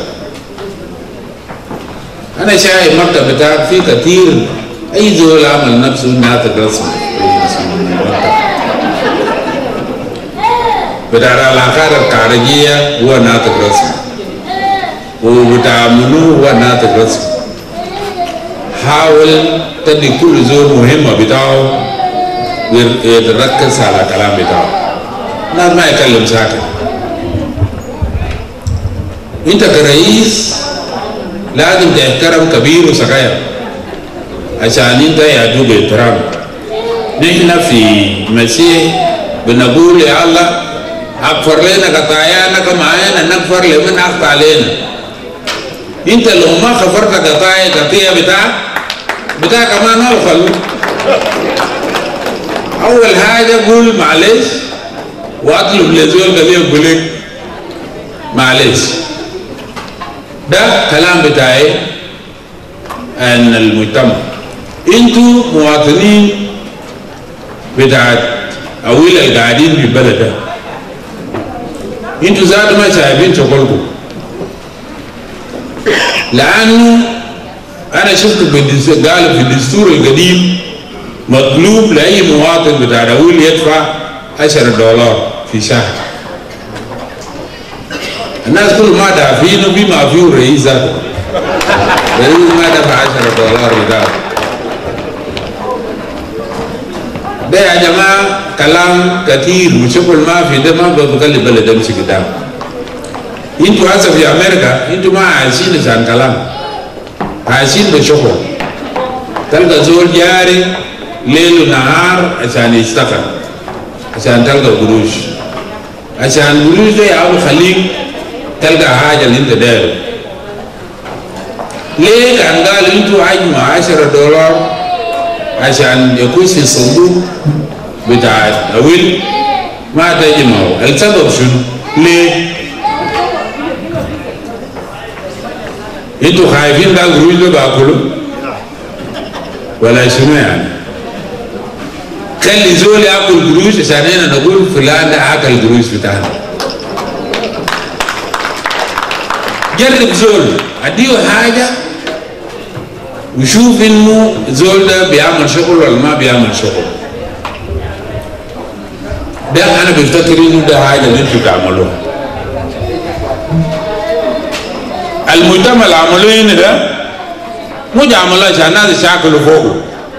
أنا شايف مكتب بتاعك فيه كتير أي زول عمل نفسه ناتج رسمي بتاع العلاقات الخارجية هو ناتج رسمي وبتاع منو هو ناتج رسمي. حاول تدي كل زول مهمة بتاعه ويتركز على كلام بتاعه. الناس ما يكلم ساكت. أنت كرئيس لازم تحترم كبير وصغير عشان انت يعدو باحترام. نحن في مسيح بنقول يا الله اغفر لنا خطايانا كما انا نغفر لمن اخطا علينا. انت لو ما غفرت خطايا بتاع كمان اغفر. اول حاجه قول معلش واطلب لزول قال يقول لك معلش. ده كلام بتاعي ان المجتمع انتوا مواطنين بتاعت اويل القاعدين في البلد ده انتوا ذات ما شايفين شغلكم. لانه انا شفت قال في الدستور القديم مطلوب لاي مواطن بتاع اويل يدفع $10 في شهر. الناس كل ما دافعينه بما فيه الرئيس ذاته. الرئيس ما دفع $10 بتاعه. ده يا جماعة كلام كثير وشغل ما في ده ما بخلي بلد يمشي قدام. انتوا هسه في أمريكا انتوا ما عايشين عشان كلام. عايشين بشغل. تلقى زول جاري ليل ونهار عشان يشتغل. عشان تلقى قروش. عشان القروش ده يعاون يخليك تلقى حاجة اللي انت دايره. ليه كان قال انتوا اجمع $10 عشان يكون في الصندوق بتاع اويل ما تجمعوا السبب شنو؟ ليه؟ انتوا خايفين ده القروش ده باكله؟ ولا شنو يعني؟ خلي زول ياكل قروش عشان هنا نقول فلان ده اكل قروش بتاعنا. جرب زول اديه حاجه وشوف انه زول ده بيعمل شغل ولا ما بيعمل شغل. ده انا بفتكر انه ده حاجه اللي انتوا بتعملوها. المجتمع اللي عملوه هنا ده مش عملوه عشان الناس يشاكلوا فوقه.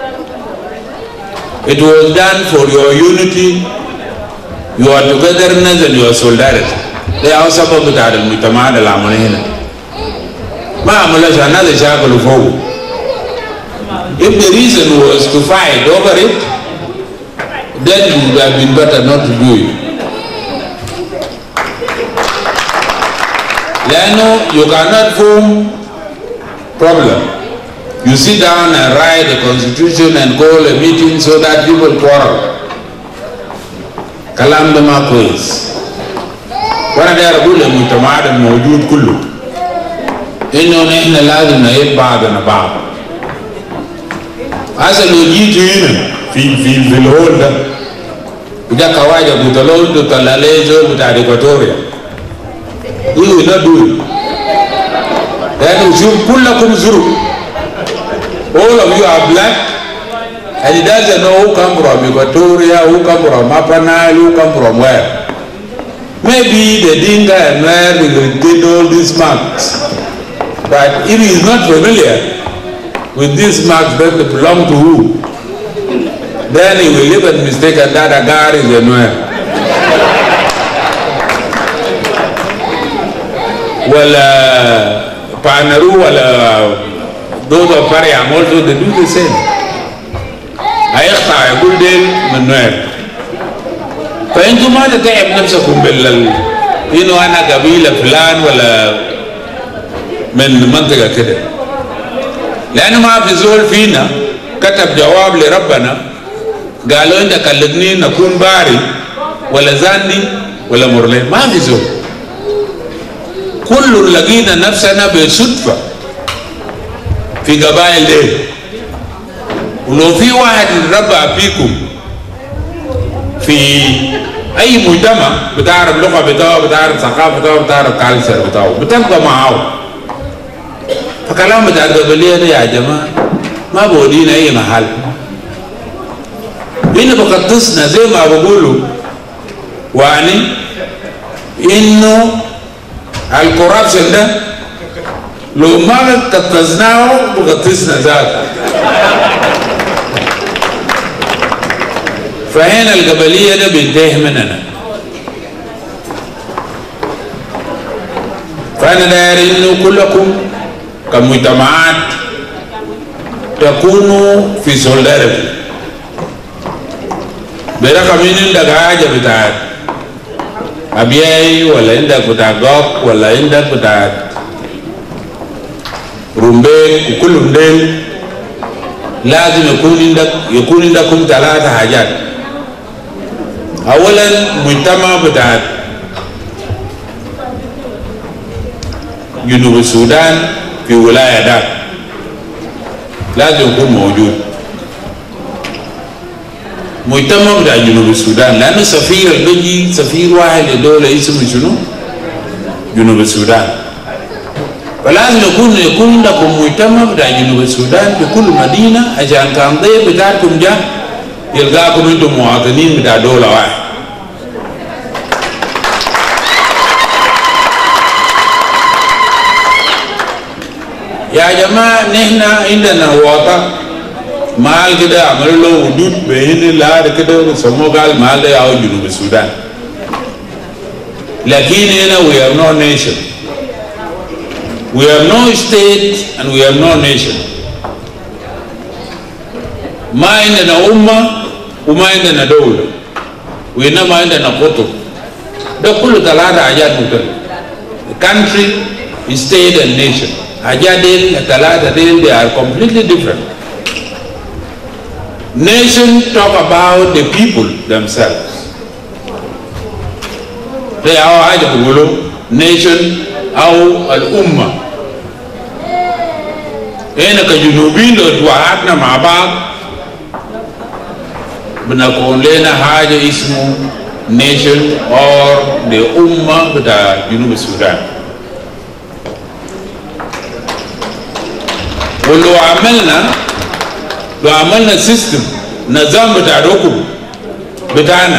It was done for your unity, your togetherness and your solidarity. ده هو سبب بتاع المجتمع اللي عملوه هنا. ما عملوه عشان الناس يشاكلوا فوقه. If the reason was to fight over it, then it would have been better not to do it. Lano, you cannot form problem. You sit down and write the constitution and call a meeting so that people quarrel. Kalam de ma quiz. Wana da يقول المجتمع الموجود كله إنه نحن لازم نعيب بعضنا بعض. Hasa leo jitu hina في الهول ده إذا كواجه بتلول تطلعله بتاع Equatoria. You will not do it. Then you should كلكم زرق. All of you are black, and he doesn't know who come from Equatoria, who come from Upper Nile, who come from where. Maybe the Dinka and where they did all these marks, but if he is not familiar with these marks that belong to who, then he will even mistake that Agar is a Nuer. Well, Panaru, those of Pariam also, they do the same. هيقطع يقول دين من نوير. فأنتم ما تتعب نفسكم إنه أنا قبيلة فلان ولا من منطقة كده. لأنه ما في زول فينا كتب جواب لربنا قالوا أنت كلمني نكون باري ولا زاني ولا مرلي. ما في زول. كل لقينا نفسنا بصدفة في قبائل دي. ولو في واحد ربع فيكم في اي مجتمع بتعرف اللغه بتاعه بتعرف ثقافه بتاعه بتعرف كالتشر بتاعه بتبقى معاه. فكلام بتاع القبليه ده يا جماعه ما بودينا اي محل. هنا بقطصنا زي ما بقولوا واني انه الكوربشن ده لو ما قطزناه بقطصنا ذاته. فهنا القبلية ده بينتهي مننا. فأنا داير إنه كلكم كمجتمعات تكونوا في سوليداريتي. برقم إن عندك حاجة بتاعت أبيعي ولا عندك بتاع غوك ولا عندك بتاع رومبيك وكلهم ديل لازم يكون عندكم ثلاثة حاجات. أولا مجتمع بتاع جنوب السودان في ولاية ده لازم يكون موجود. مجتمع بتاع جنوب السودان لأنه سفير بيجي سفير واحد لدولة اسمه شنو؟ جنوب السودان. فلازم يكون عندكم مجتمع بتاع جنوب السودان في كل مدينة عشان كان ضيف بتاعكم جاء يلقاكم انتم مواطنين بتاع دولة واحد. يا جماعة نحن عندنا وطن مال كده عملوا له حدود بين الأرض كده وسموه قال مال ده ياو جنوب السودان. لكن هنا we have no nation. We have no state and we have no nation. ما عندنا أمة وما عندنا دولة وإنما عندنا قطب. ده كله ثلاثة حاجات مختلفة. Country, state and nation. حاجات دي الثلاثة دي they are completely different. Nation talk about the people themselves. ده أو حاجة بقوله nation أو الأمة. هنا كجنوبيين لو توحدنا مع بعض بنكون لنا حاجة اسمه nation or the أمة بتاع جنوب السودان. ولو عملنا سيستم نظام بتاع الحكم بتاعنا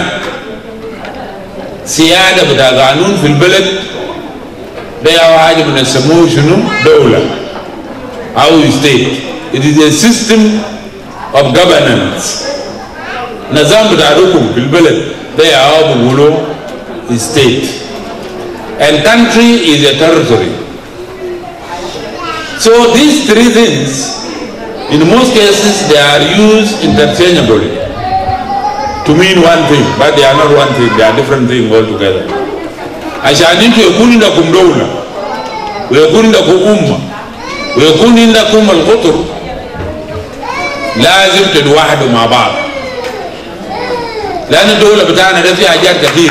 سيادة بتاع قانون في البلد ده حاجة بنسموه شنو؟ دولة أو state. It is a system of governance. نظام بتاع الحكم في البلد ده هو بيقولوا state. And country is a territory. So these three things, in most cases, they are used interchangeably to mean one thing, but they are not one thing. They are different things altogether. عشان انتوا يكون عندكم دولة ويكون عندكم أمة ويكون عندكم القطر لازم تتوحدوا مع بعض. لأن الدولة بتاعنا ده فيها حاجات كثير،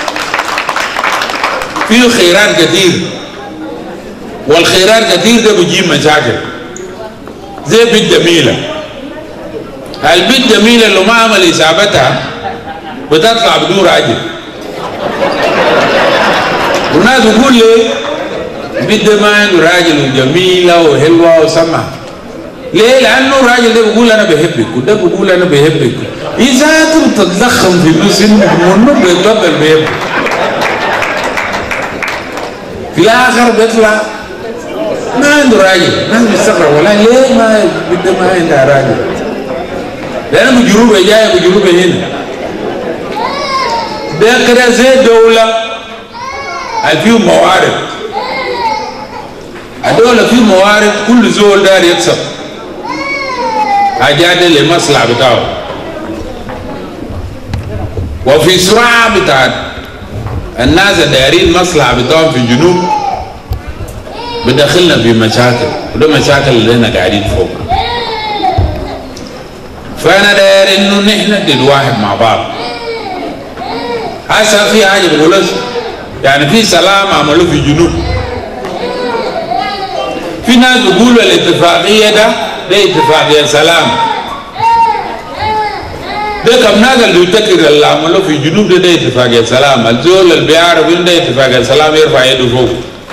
فيه خيرات كثير، والخيرات كثير ده بيجيب مشاكل. زي بيت جميلة، البيت جميلة اللي ما عمل إصابتها بتطلع بدون راجل. والناس بيقول لي البيت ده ما عنده راجل وجميلة وحلوة وسمع. ليه؟ لأنه الراجل ده بيقول أنا بحبك وده بيقول أنا بحبك. إذا أنت تتضخم في نص منه بيتفضل بيحبك. في الآخر بيطلع ما عنده راجل. الناس بيستغربوا والله ليه ما البيت ده ما عنده راجل؟ لأنه بجروبه جاي بجروبه هنا. ده كده زي دولة فيهم موارد. الدولة فيه موارد كل زول دار يكسب حاجات للمصلحة بتاعه. وفي صراع بتاع الناس الدايرين مصلحة بتاعهم في الجنوب بدخلنا في مشاكل، وده مشاكل اللي احنا قاعدين فوقها. فأنا داير إنه نحن نتواحد مع بعض. هسه في حاجة بقولها يعني في سلام عملوه في الجنوب. في ناس بيقولوا الاتفاقية ده اتفاقية سلام. ده كم ناس اللي بيفتكر اللي عملوه في الجنوب ده اتفاقية سلام. الزول اللي بيعرف إن ده اتفاقية سلام يرفع يده فوق.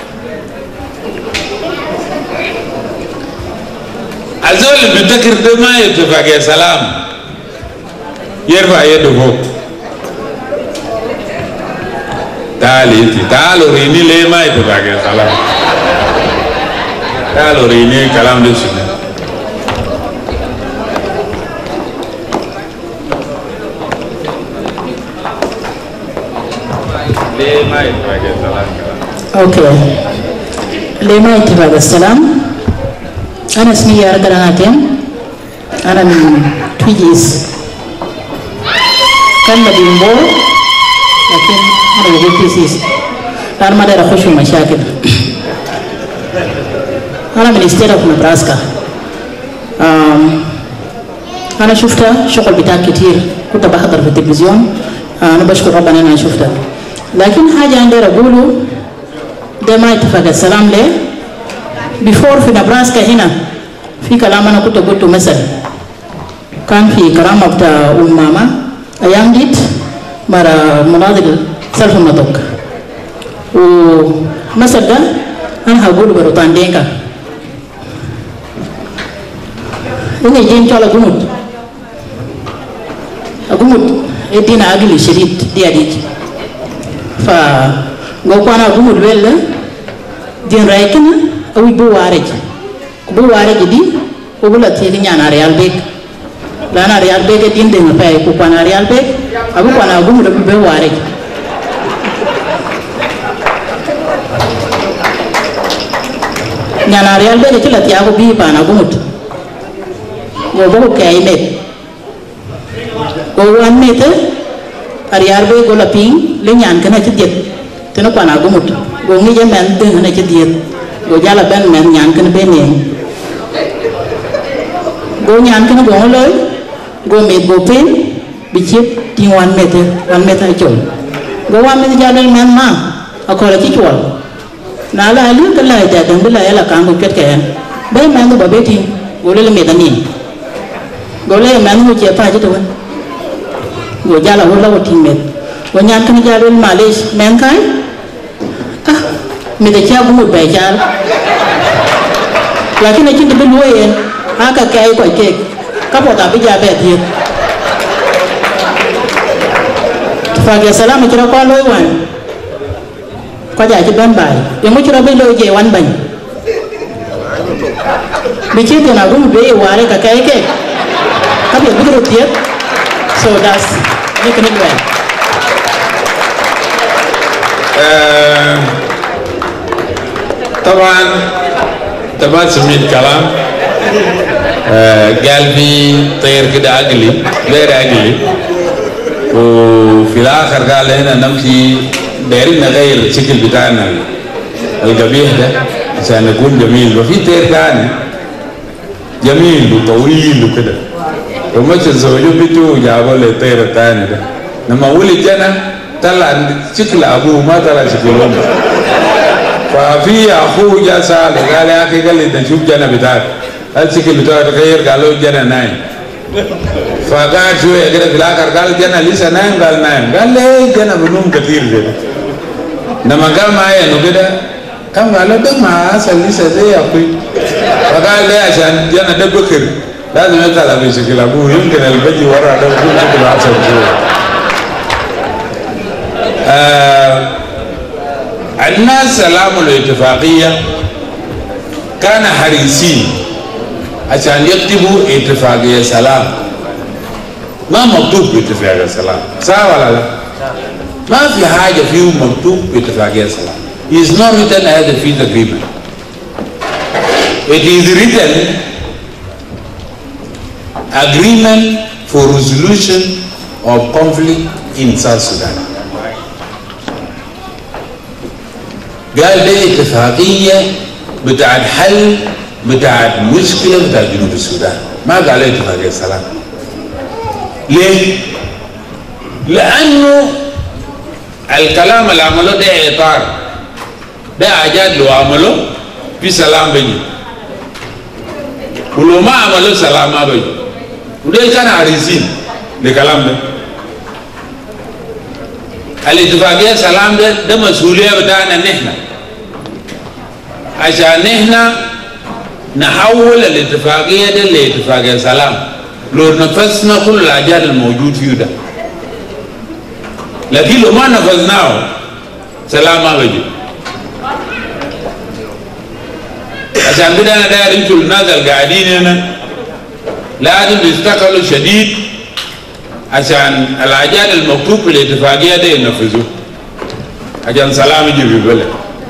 الزول اللي بيفتكر ده ما اتفاقية سلام يرفع يده فوق. تعالوا ريني ليه ما اتفاقية سلام. تعالوا ريني كلام ده شنو. ليه ما اتفاقية سلام. اوكي ليه ما اتفاقية السلام. أنا اسمي يارا كراناتين، أنا من تويجيز. كان مدينبور لكن أنا بقول تويجيز. أنا ما داير أخش في مشاكل. أنا من ستيت أوف نبراسكا. أنا شفت شغل بتاع كتير، كنت بحضر في التلفزيون. أنا بشكر ربنا أنا شفتها. لكن حاجة أنا داير أقوله ده ما اتفاق السلام ليه؟ before في نبراسكا هنا في كلام أنا كنت قلته مثل كان في كرامة بتاع ماما أيام ديت مرة مناضل سلف المطوك ومثل ده أنا هقوله بروتان دينكا إني جين تالا قمت إدينا أقل شديد دي أديك فقوكوانا قمت بيلا دين رايكنا أوي بو وارج دي وبلا تيجي نانا ريال بيك لانا ريال بيك دين دين فاي كوكوانا ريال بيك أبو كوانا قمت بو وارج نانا ريال بيك كلا تياغو بي بانا قمت وبو كاي ميت وان ميت ريال بيك ولا بين لنيان كنا تديت تنقوانا قمت ونجي جمن دين هنا تديت gojala ben men nyan kan benen go nyan kan go loy go me go pen bi chip ti 1 meter chon go wa mi jadal men ma akola ci ciwal na la li ka la ja dan bila yala kan ko ket ken bay men do babeti go le me dani go le men mu je pa je to go jala wala wo timet go nyan kan jadal malish men kai ah mi da cha bu bay jal lakini cindi bi luoyen aka kai ko ke kapo ta bi jabe ti fage salamu kira ko loy wan ko ja ci ban bay e mu kira bi loy je wan bañ bi ci dina gum be ware ka kai ke kapo bi ro ti so das ni kan ni طبعا سميت كلام قلبي طير كده عقلي غير عقلي وفي الاخر قال هنا نمشي دايرين نغير الشكل بتاعنا القبيح ده عشان نكون جميل وفي طير ثاني جميل وطويل وكده ومشى زوجته بيته وجابوا له الطير الثاني ده لما ولد جنى طلع شكل ابوه ما طلع شكل امه ففي اخوه جاء سال قال يا اخي قال لي انت شوف جنى بتاعك الشكل بتاعك تغير قالوا جنى نايم فقال شويه كده في الاخر قال جنى لسه نايم قال نايم قال لي جنى بنوم كثير كده لما قال معايا انه كده كم قال له ده ما اصل لسه زي اخوي فقال لي عشان جنى ده بكر لازم يطلع بشكل ابوه يمكن اللي بيجي ورا ده بيكون شكله احسن شويه الناس سلاموا الاتفاقية كان حريصين عشان يكتبوا اتفاقية سلام ما مكتوب باتفاقية سلام صح ولا لا؟ ما في حاجة فيه مكتوب باتفاقية سلام. It is not written as a peace agreement. It is written agreement for resolution of conflict in South Sudan. قال ده اتفاقية بتاعت حل بتاعت مشكلة بتاعت جنوب السودان ما قال اتفاقية سلام. ليه؟ لأنه الكلام اللي عمله ده إطار ده حاجات لو عمله في سلام بيجي ولو ما عمله سلام ما بيجي وده كان عارفين لكلام ده. الاتفاقية سلام ده مسؤولية بتاعنا نحن عشان نحن نحول الاتفاقية ده لاتفاقية سلام لو نفذنا كل الحاجات الموجود فيه ده. لكن لو ما نفذناه سلام ما بيجي. عشان كده انا داير انتوا الناس القاعدين هنا لازم تستقلوا شديد عشان الحاجات المكتوب في الاتفاقيه دي ينفذوه عشان سلام يجي في البلد.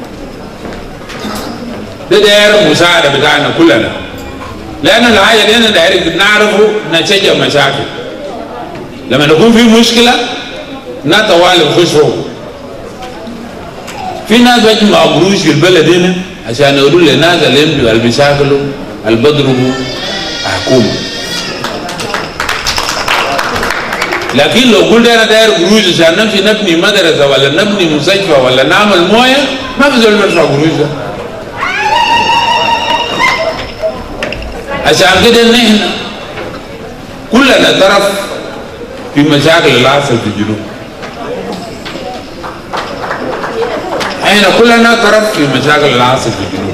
ده داير مساعده بتاعنا كلنا لان الحاجه دي انا داير نعرفه نتيجه مشاكل. لما نكون في مشكله نتوالي نخش فوق. في ناس بيجمعوا قروش في البلد هنا عشان يقولوا للناس اللي بيشاكلوا اللي بيضربوا حكومه. لكن لو قلت انا داير قروش عشان نمشي نبني مدرسه ولا نبني مستشفى ولا نعمل مويه ما في زول بيدفع قروش ده. عشان كده نحن كلنا طرف في مشاكل اللي حصل في الجنوب. احنا كلنا طرف في مشاكل اللي حصل في الجنوب.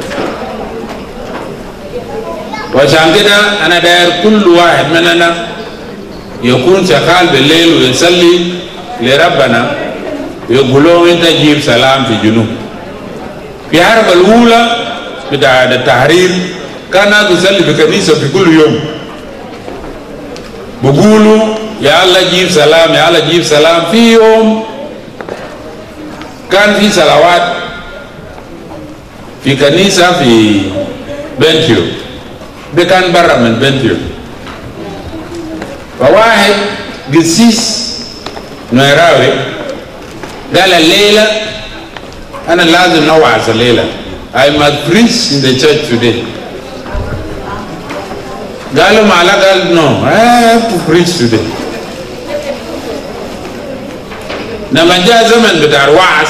وعشان كده انا داير كل واحد مننا يكون شغال بالليل ويصلي لربنا ويقول له انت جيب سلام في الجنوب. في الحرب الاولى بتاع التحرير كان الناس يصلي في كنيسه في كل يوم بقولوا يا الله جيب سلام يا الله جيب سلام. في يوم كان في صلوات في كنيسه في بنتيو ده كان برا من بنتيو. فواحد قسيس نيراوي قال الليله انا لازم نوعظ الليله I must preach in the church today. قالوا معلق قال no I have to preach today. لما جاء زمن بتاع الوعظ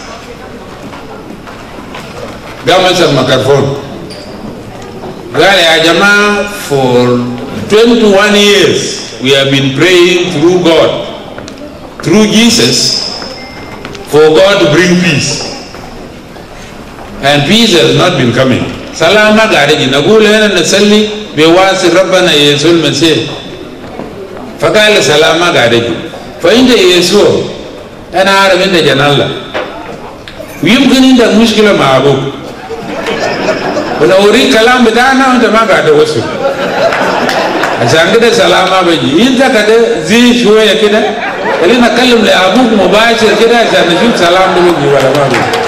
قام مسك الميكروفون قال يا جماعة for 21 years we have been praying through God, through Jesus, for God to bring peace, and peace has not been coming. سلام قاعد نقول هنا نصلي بواسطة ربنا يسوع المسيح، فقال سلام قاعد فإنت يسوع أنا أعرف أنت جنان الله ويمكن عندك مشكلة مع أبوك ولو أوريك كلام بتاعنا أنت ما قاعد توصل عشان كده سلامة بيجي أنت كده زي شوية كده اللي نتكلم لأبوك مباشر كده عشان نشوف سلام بيجي ولا ما بيجي.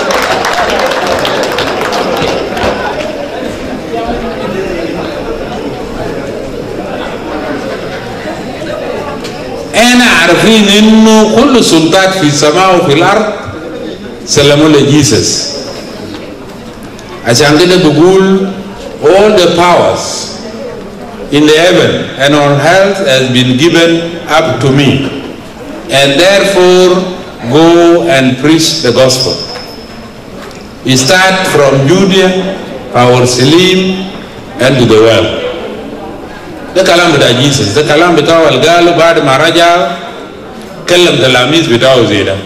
أنا عارفين إنه كل سلطات في السماء وفي الأرض سلموا لجيسس عشان كده بقول all the powers in the heaven and on earth has been given up to me, and therefore go and preach the gospel. We start from Judea, our Salim, and to the world. ده كلام بتاع جيسس، ده كلام بتاعه اللي قاله بعد ما رجع كلم تلاميذ بتاعه زي ده.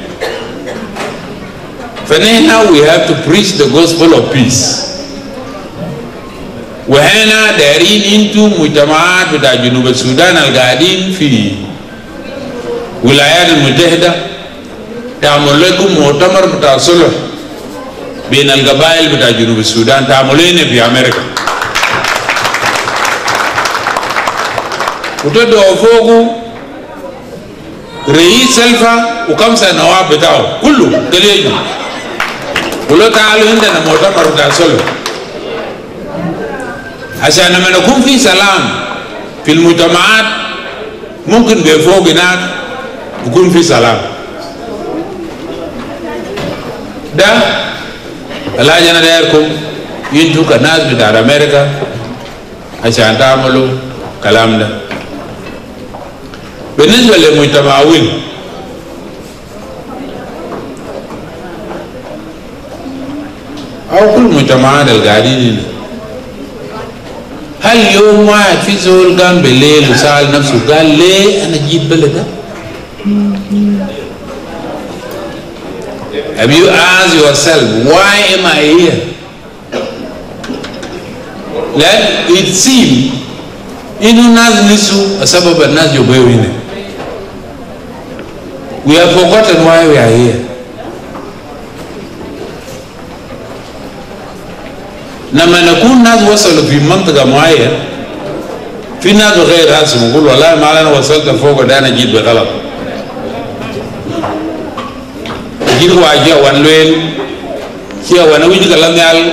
فنحن we have to preach the gospel of peace. وهنا دايرين انتم مجتمعات بتاع جنوب السودان القاعدين في الولايات المتحدة تعمل لكم مؤتمر بتاع صلح بين القبائل بتاع جنوب السودان، تعملين في أمريكا وتدعوا فوقه رئيس سلفا وخمسة نواب بتاعه كله كليجوا ولو تعالوا عندنا مؤتمر بتاع صلح عشان لما نكون في سلام في المجتمعات ممكن بفوق هناك يكون في سلام. ده الحاجة أنا دايركم انتوا كناس بتاع أمريكا عشان تعملوا كلام ده. بالنسبة للمجتمعين أو كل المجتمعات القاعدين هل يوم واحد في زول قام بالليل وسأل نفسه قال ليه أنا جيت بلد؟ Have you asked yourself why am I here? Let it seem إنه ناس نسوا السبب الناس يبغوا هنا. We have forgotten why we are here. لما نكون ناس وصلوا في منطقة معينة في ناس غير راسهم يقول والله ما أنا وصلت فوق ده أنا جيت بغلط. جيت واجه وانلوين كيا وانا ويجي كلام نيال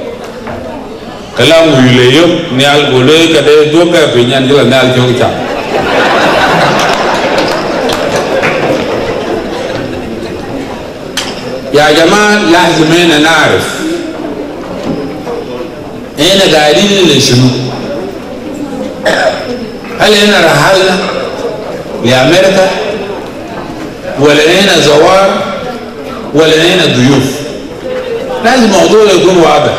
كلام ويليو نيال بولي كده دوكا في نيال جل نيال جوكا. يا جماعة لازم نعرف هنا قاعدين لشنو؟ هل هنا رحلنا لأمريكا ولا هنا زوار ولا هنا ضيوف؟ لازم الموضوع يكون واضح،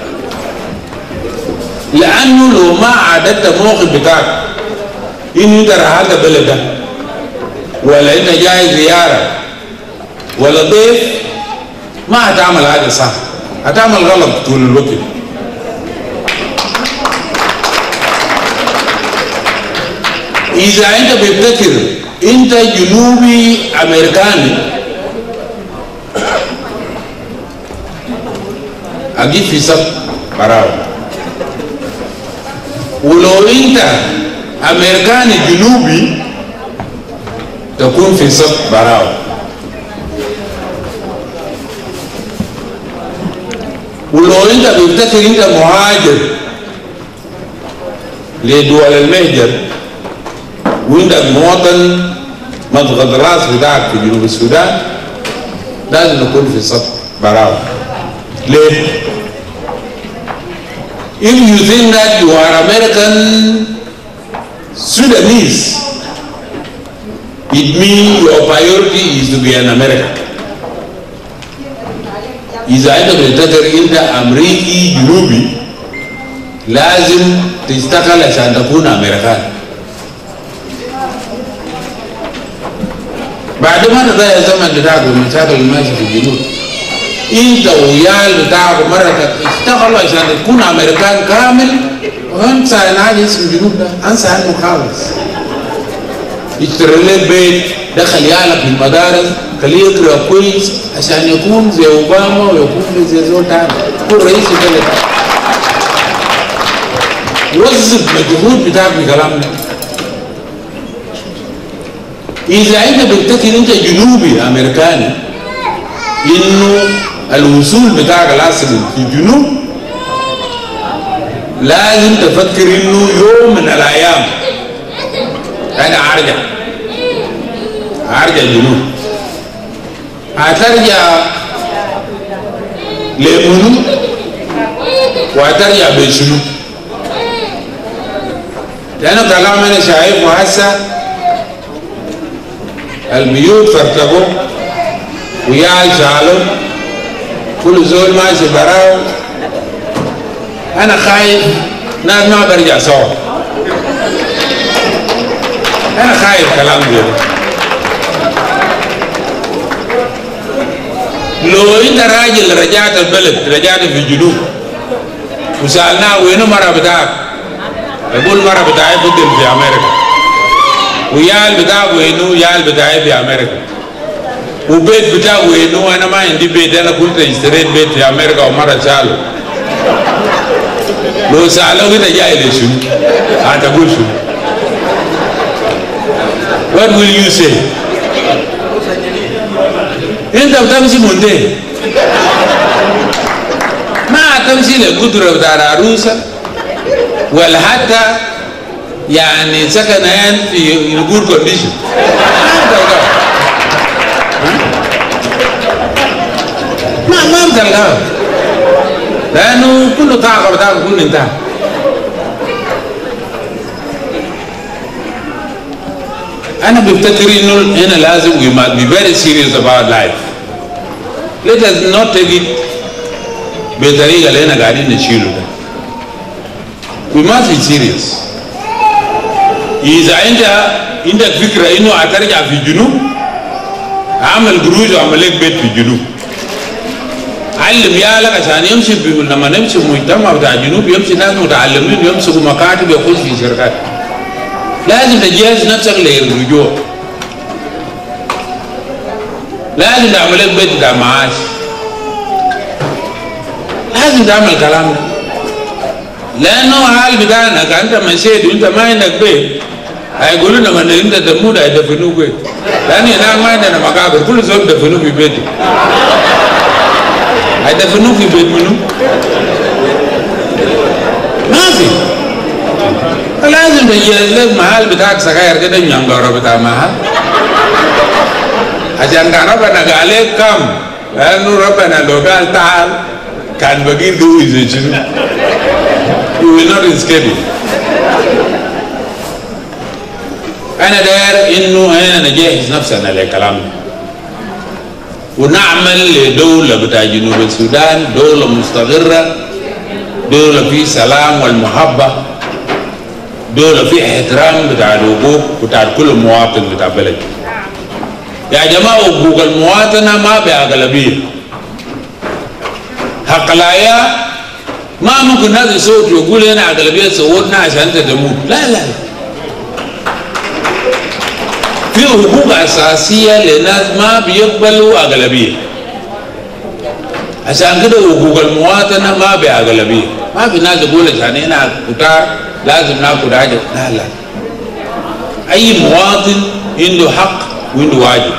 لأنه لو ما عددت موقف بتاعك إنه أنت رحلت بلدك ولا أنت جاي زيارة ولا ضيف ما هتعمل حاجة صح، هتعمل غلط طول الوقت. إذا أنت بتفكر أنت جنوبي أمريكاني أجيب في سب براو، ولو أنت أمريكاني جنوبي تكون في سب براو. ولو أنت بتفكر أنت مهاجر لدول المهجر وعندك مواطن مضغط راس بتاعك في جنوب السودان لازم نكون في صف براو. ليه؟ If you think that you are American Sudanese it means your priority is to be an American. إذا أنت بتقدر أنت أمريكي جنوبي لازم تشتغل عشان تكون أمريكان. بعد ما تضيع الزمن بتاعك والمشاكل اللي ماشية في الجنوب أنت ويال بتاعك مرة اشتغلوا عشان تكون أمريكان كامل وانسى عن حاجة اسم الجنوب ده، انسى عنه خالص. اشتري لك بيت، دخل يالك في المدارس، خليه يقرأ كويس عشان يكون زي أوباما ويكون زي زول تاني، يكون رئيس البلد. وظف مجهود بتاعك بكلامنا. إذا أنت بتفكر أنت جنوبي أمريكاني إنه الوصول بتاعك الأصلي في الجنوب لازم تفكر إنه يوم من الأيام أنا أرجع الجنوب. هترجع لمنو وهترجع بشنو؟ لأنه كلام أنا شايفه هسه البيوت فرتقوا وياي شالوا كل زول ماشي براو. أنا خايف ناس ما برجع سوا. أنا خايف كلام ده. لو أنت راجل رجعت البلد رجعت في الجنوب وسألناه وينو مرة بتاعك يقول مرة بتاعي بدل في أمريكا ويال بتاعك وينو يال بتاعي في أمريكا وبيت بتاعك وينو أنا ما عندي بيت أنا كنت اشتريت بيت في أمريكا ومرة شالوا. لو سألوه أنت جاي لشنو؟ هتقول شنو؟ What will you say? أنت بتمشي منتهي ما تمشي للقدرة بتاع العروسة ولا حتى يعني سكن هان في الجور كونديشن. ما بتلقاه لأنه كل طاقة بتاعك كل انتهى. أنا بفتكر إنه هنا لازم we must be very serious about life. Let us not take it بطريقة اللي هنا قاعدين نشيله ده. We must be serious. إذا عندك فكرة إنه هترجع في الجنوب أعمل قروش وأعمل لك بيت في الجنوب. علم يالك عشان يمشي لما نمشي مجتمع بتاع الجنوب يمشي ناس متعلمين يمسكوا مكاتب يخش في شركات. لازم تجهز نفسك للرجوع. لازم تعمل لك بيت بتاع معاش. لازم تعمل الكلام ده. لأنه الحال بتاعنا أنت مشيت وأنت ما عندك بيت هيقولوا لما أنت تموت هيدفنوك بيت. لأن هناك ما عندنا مقابر كل زول دفنوه في بيته. هيدفنوه في بيت منو؟ ما في. لازم تجهز لك محل بتاعك صغير كده نيانغورو بتاع محل عشان كان ربنا قال لك كم لأنه ربنا لو قال تعال كان بقي له إذا شنو you will not escape it. أنا داير إنه أنا نجهز نفسنا للكلام ده ونعمل لدولة بتاع جنوب السودان دولة مستقرة دولة في سلام والمحبة دولة في احترام بتاع الحقوق بتاع كل مواطن بتاع بلد. يا جماعة حقوق المواطن ما بأغلبية. حق الحياة ما ممكن ناس يصوت يقول هنا أغلبية صوتنا عشان تموت. لا لا. في حقوق أساسية لناس ما بيقبلوا أغلبية. عشان كده حقوق المواطن ما بأغلبية. ما في ناس يقول عشان هنا كتار لازم ناخد حاجة. لا لا. أي مواطن عنده حق وعنده واجب.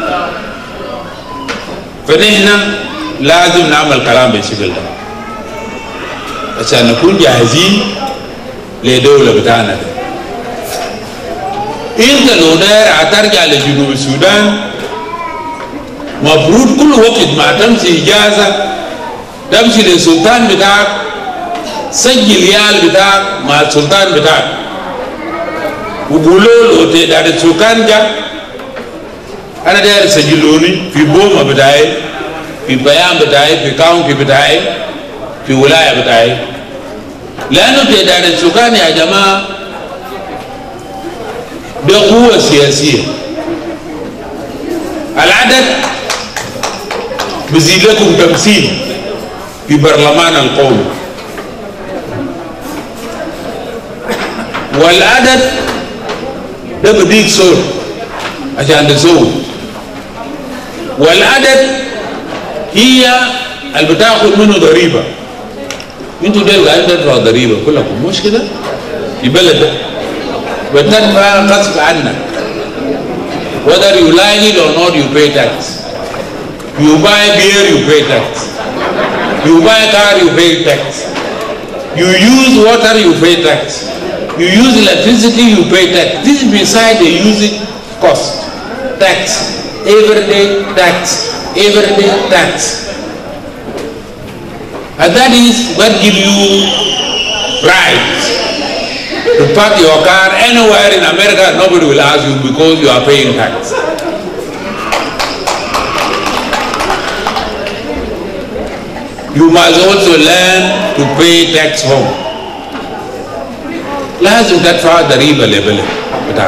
فنحن لازم نعمل كلام بالشكل ده عشان نكون جاهزين لدولة بتاعنا ده. انت لو داير هترجع لجنوب السودان مفروض كل وقت ما تمشي اجازة تمشي للسلطان بتاعك سجل يال بتاعك مع السلطان بتاعك وقولوا له تعداد السكان جا أنا داير سجلوني في بوما بتاعي في بيان بتاعي في كاونتي بتاعي في ولاية بتاعي لأنه تعداد السكان يا جماعة ده قوة سياسية العدد بزيد لكم تمثيل في برلمان القومي والعدد ده بديك صوت عشان تسوي والعدد هي اللي بتاخد منه ضريبه انتوا دول قاعدين تدفعوا ضريبه كلكم مش كده في بلد ده بتدفع غصب عنك whether you like it or not you pay tax you buy beer you pay tax you buy a car you pay tax you use water you pay tax you use electricity you pay tax this is beside the using cost tax everyday tax and that is what gives you rights to park your car anywhere in America. Nobody will ask you because you are paying tax. You must also learn to pay tax home. لازم تدفع ضريبة لبلد بتاعك.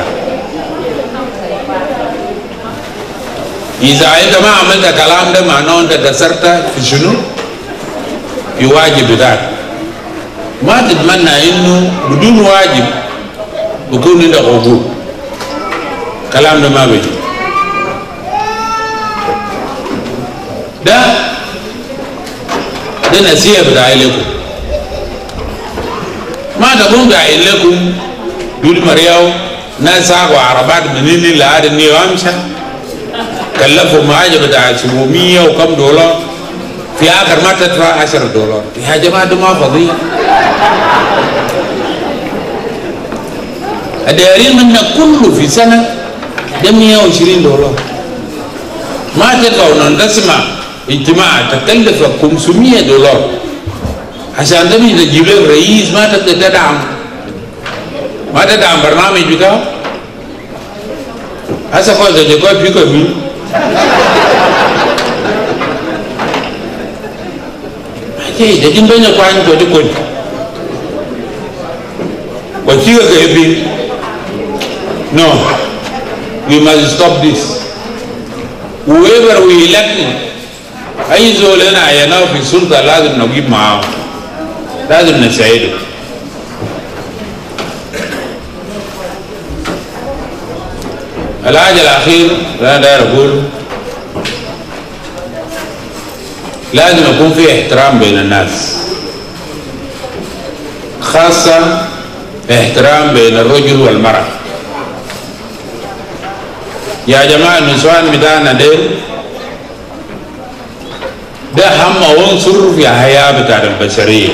إذا أنت ما عملت كلام ده معناه أنت كسرت في شنو؟ في واجب بتاعك. ما تتمنى إنه بدون واجب بكون عندك حقوق. كلام ده ما بيجي. ده نصيحة بتاعي لكم. ما تكون قايل لكم دول مرياو ناس ساقوا عربات منين لهذا النيو أمشى كلفوا معاجة بتاع 700 وكم دولار في آخر ما تدفع 10 دولار يا جماعة ده ما فضيح الدائرين منا كله في سنة ده 120 دولار ما تدفعوا نسمع اجتماع تكلفك 500 دولار عشان ده تجيب لك رئيس ما تقدر تدعم برنامج بتاعه هسه خلاص جاكوب فيكو مين okay jadi banyak kawan tu ada kun what you are having no we must stop this whoever we elect أي زول أنا عيناه في السلطة لازم نجيب معاه لازم نساعده الحاجة الأخير أنا داير أقول لازم يكون في احترام بين الناس خاصة احترام بين الرجل والمرأة يا جماعة النسوان بتاعنا ده هم عنصر في الحياة بتاع البشرية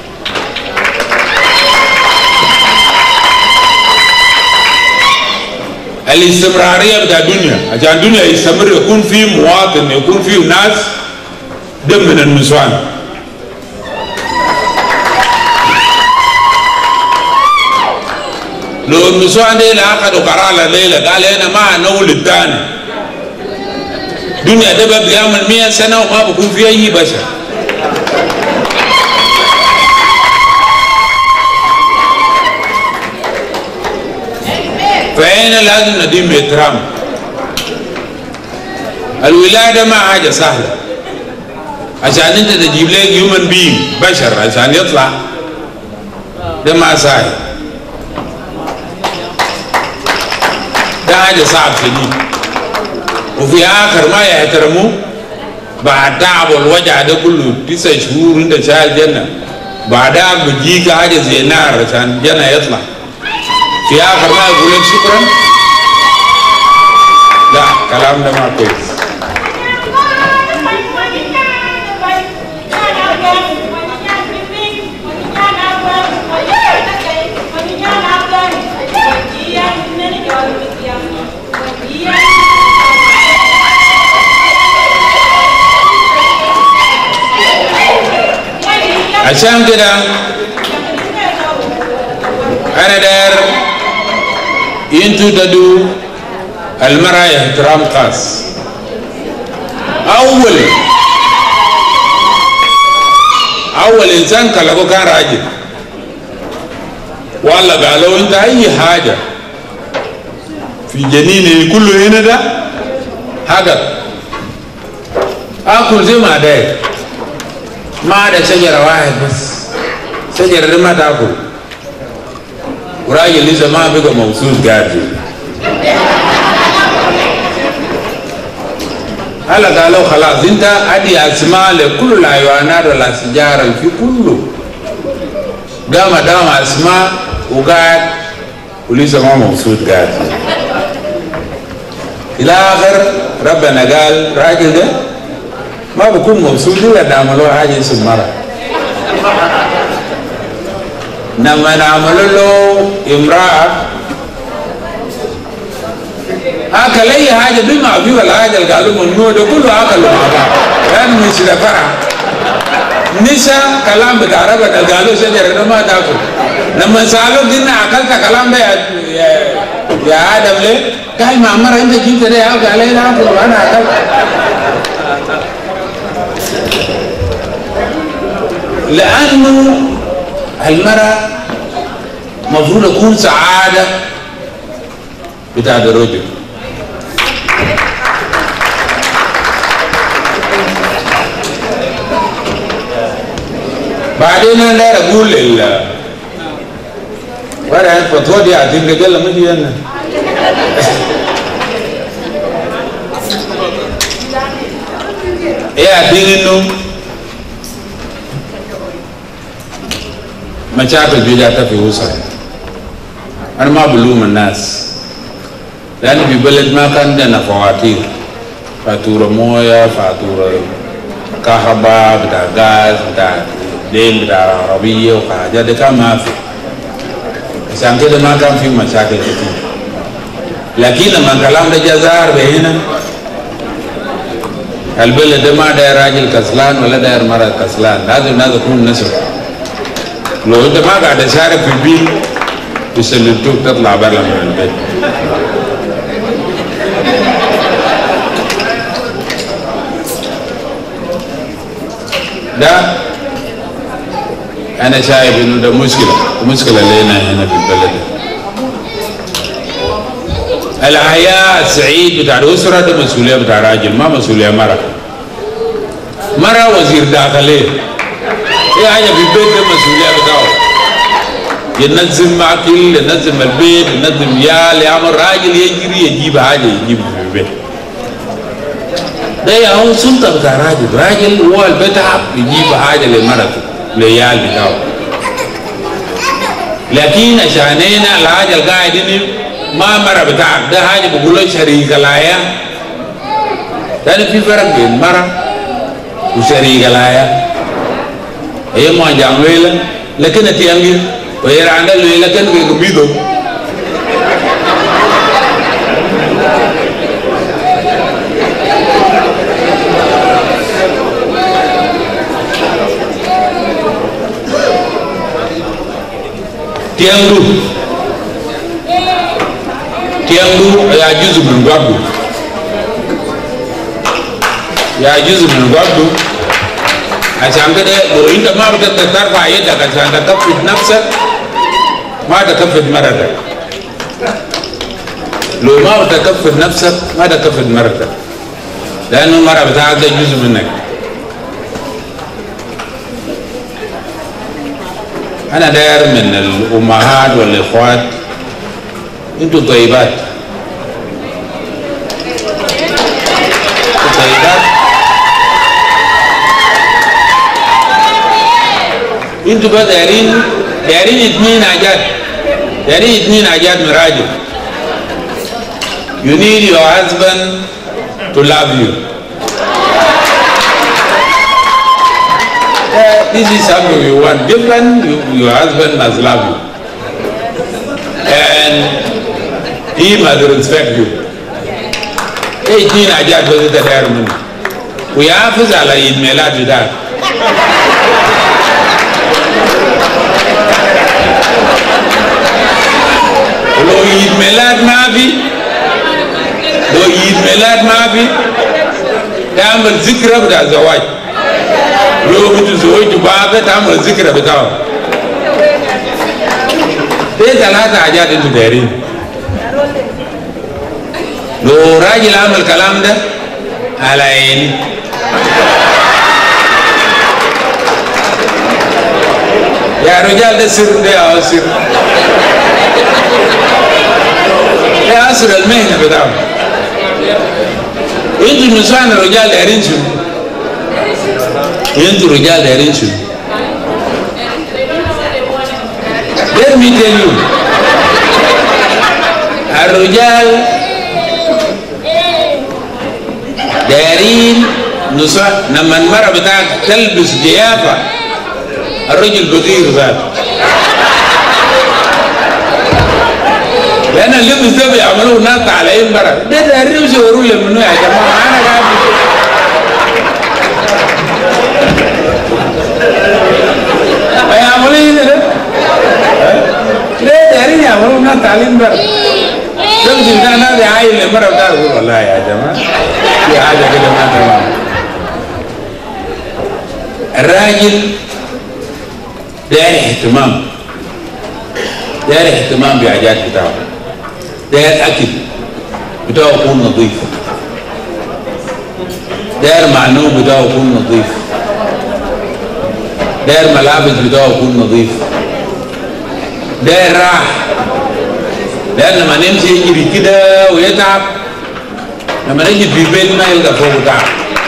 الاستمرارية بتاع الدنيا عشان الدنيا يستمر يكون فيه مواطن يكون فيه ناس ده من النسوان لو النسوان دي أخذوا قرار الليلة قال أنا ما نولد تاني الدنيا ده بقى بيعمل 100 سنة وما بكون فيها أي بشر فهنا لازم نديم احترام الولادة ما حاجة سهلة عشان انت تجيب لك human being بشر عشان يطلع ده ما سهل ده حاجة صعب شديد وفي آخر ما يحترموه بعد تعب والوجع ده كله 9 شهور انت شايل جنة بعدها بتجيك حاجة زي نار عشان جنة يطلع في آخر ما يقول لك شكرا لا كلام ده ما كويس عشان كده أنا داير انتوا تدو المرأة احترام خاص. أول إنسان خلقه كان راجل، والله قالوا أنت أي حاجة في جنيني كله هنا ده حقك، أكل زي ما داير، ما عدا شجرة واحد بس، شجرة دي ما تأكل، وراجل لسه ما بقى موصول قاعد. هلا قالوا خلاص انت ادي اسماء لكل الحيوانات والاشجار في كله، قام دام اسماء وقاعد ولسه ما مبسوط قاعد. الى اخر ربنا قال راجل ده ما بكون مبسوط الا نعملوا حاجه اسم مرة. لما نعمل له امراه أكل أي حاجة بما فيه الحاجة اللي قالوا ممنوع ده كله أكلوا مع بعض، يعني مش فرح. نسا كلام بتاع ربنا قالوا شجرة ما تاكل. لما سألوا قلنا أكلت كلام ده يا آدم ليه؟ قال ما عمر أنت جبت ده قال لي لا أكل وأنا أكلت. لأنه المرأة مفروض تكون سعادة بتاع الرجل. بعدين انا اقول وانا الفتوى دي عايزين رجاله ما دي انا ايه عايزين انه مشاكل بيجاتها في وسط. انا ما بلوم الناس لان في بلد ما كان عندنا فواتير، فاتوره مويه، فاتوره كهرباء، بتاع غاز، بتاع دين، بتاع عربيه وحاجات دي كان ما في، عشان كده ما كان في مشاكل كتير. لكن لما الكلام ده جا ظهر هنا البلد ده ما داير راجل كسلان ولا داير مرأة كسلان، لازم الناس تكون نسر. لو انت ما قاعد تشارك في البيت يسلمتوك تطلع برا من البيت. ده أنا شايف إنه ده مشكلة لنا هنا في البلد. الحياة السعيد بتاع الأسرة ده مسؤولية بتاع راجل، ما مسؤولية مرة. مرة وزير داخلية، هي حاجة في البيت ده مسؤولية بتاعه. ينظم أكل، ينظم البيت، ينظم عيال، يعمل راجل يجري يجيب حاجة يجيب في البيت. ده هو سلطة بتاع راجل هو البتعب يجيب حاجة لمرته لعيال بتاعه. لكن عشاننا الحاجة القاعدين ما مرة بتاعك ده حاجة بقوله شريك الحياة. لأن في فرق بين مرة وشريك الحياة. هي ما جامعة لكن تيامير وهي عندها لكن بيقبضوا. tiangdu ya juzu min gwabdu عشان كده لو انت ما بتقدر ترفع يدك عشان تكفد نفسك ما تكفد مرتك. لو ما بتكفد نفسك ما تكفد مرتك، لانه المرأة بتاعك ده جزء منك. أنا داير من الأمهات والإخوات أنتوا طيبات، أنتوا بقى دايرين اثنين حاجات من راجل. You need your husband to love you. This is something you want different. Your husband must love you, and he must respect you. Tina ajat bagi tadar mun. We have zala Eid Milad kita. Kalau Eid Milad nabi, يعمل ذكرى بتاع الزواج لو بتزوجوا بعض تعمل ذكرى بتاعه دي 3 حاجات انتوا دايرين لو راجل عمل الكلام ده على عيني يا رجال ده سر ده سر ده أسر المهنة بتاعه انتوا نسوان الرجال دايرين شنو؟ انتوا الرجال دايرين شنو؟ let me tell you الرجال دايرين نسوان لما المرأة بتاعك تلبس ضيافة الرجل بغير ذاته لأن اللبس ده بيعملوه ناس على أي مرة ده دايرين يشاوروا لي منه يا جماعة أنا قاعد بيعملوا إيه ده؟ ليه دايرين يعملوه ناس على مرة لبس ده ناس يعاين لمرة بتاعه يقول والله يا جماعة في حاجة كده ما تمام الراجل داير اهتمام داير اهتمام بحاجات بتاعه داير اكل بتاعه يكون نظيف داير معنوه بتاعه يكون نظيف داير ملابس بتاعه يكون نظيف داير راحه لان لما نمشي يجري كده ويتعب لما نجي في بيت ما يلقى فوق تعب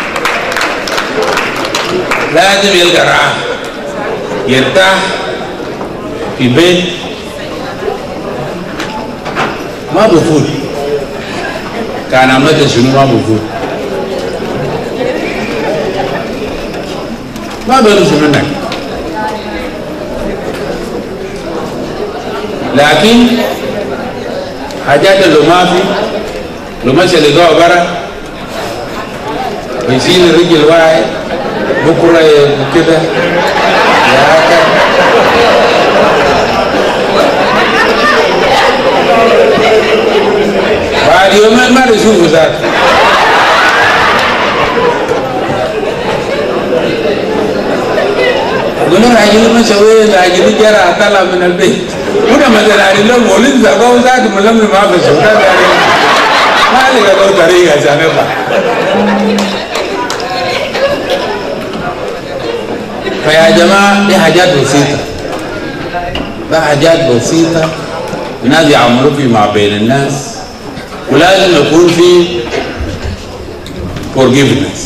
لازم يلقى راحه يرتاح في بيت ما بفوت كان عملت شنو ما بفوت ما بيرسل منك لكن حاجات اللي ما في لو مشى لقاه برا ويشيل الرجل واحد بكره كده بعد يومين ما نشوفه ذاك قلنا راجل ما سوي راجل جرى طلع من البيت وده مثلا لو مولد زغاو ذاك ملم ما في السودان ما لقى له طريقه عشان يطلع فيا جماعه دي حاجات بسيطه ده حاجات بسيطه الناس يعملوا في ما بين الناس ولازم يكون في forgiveness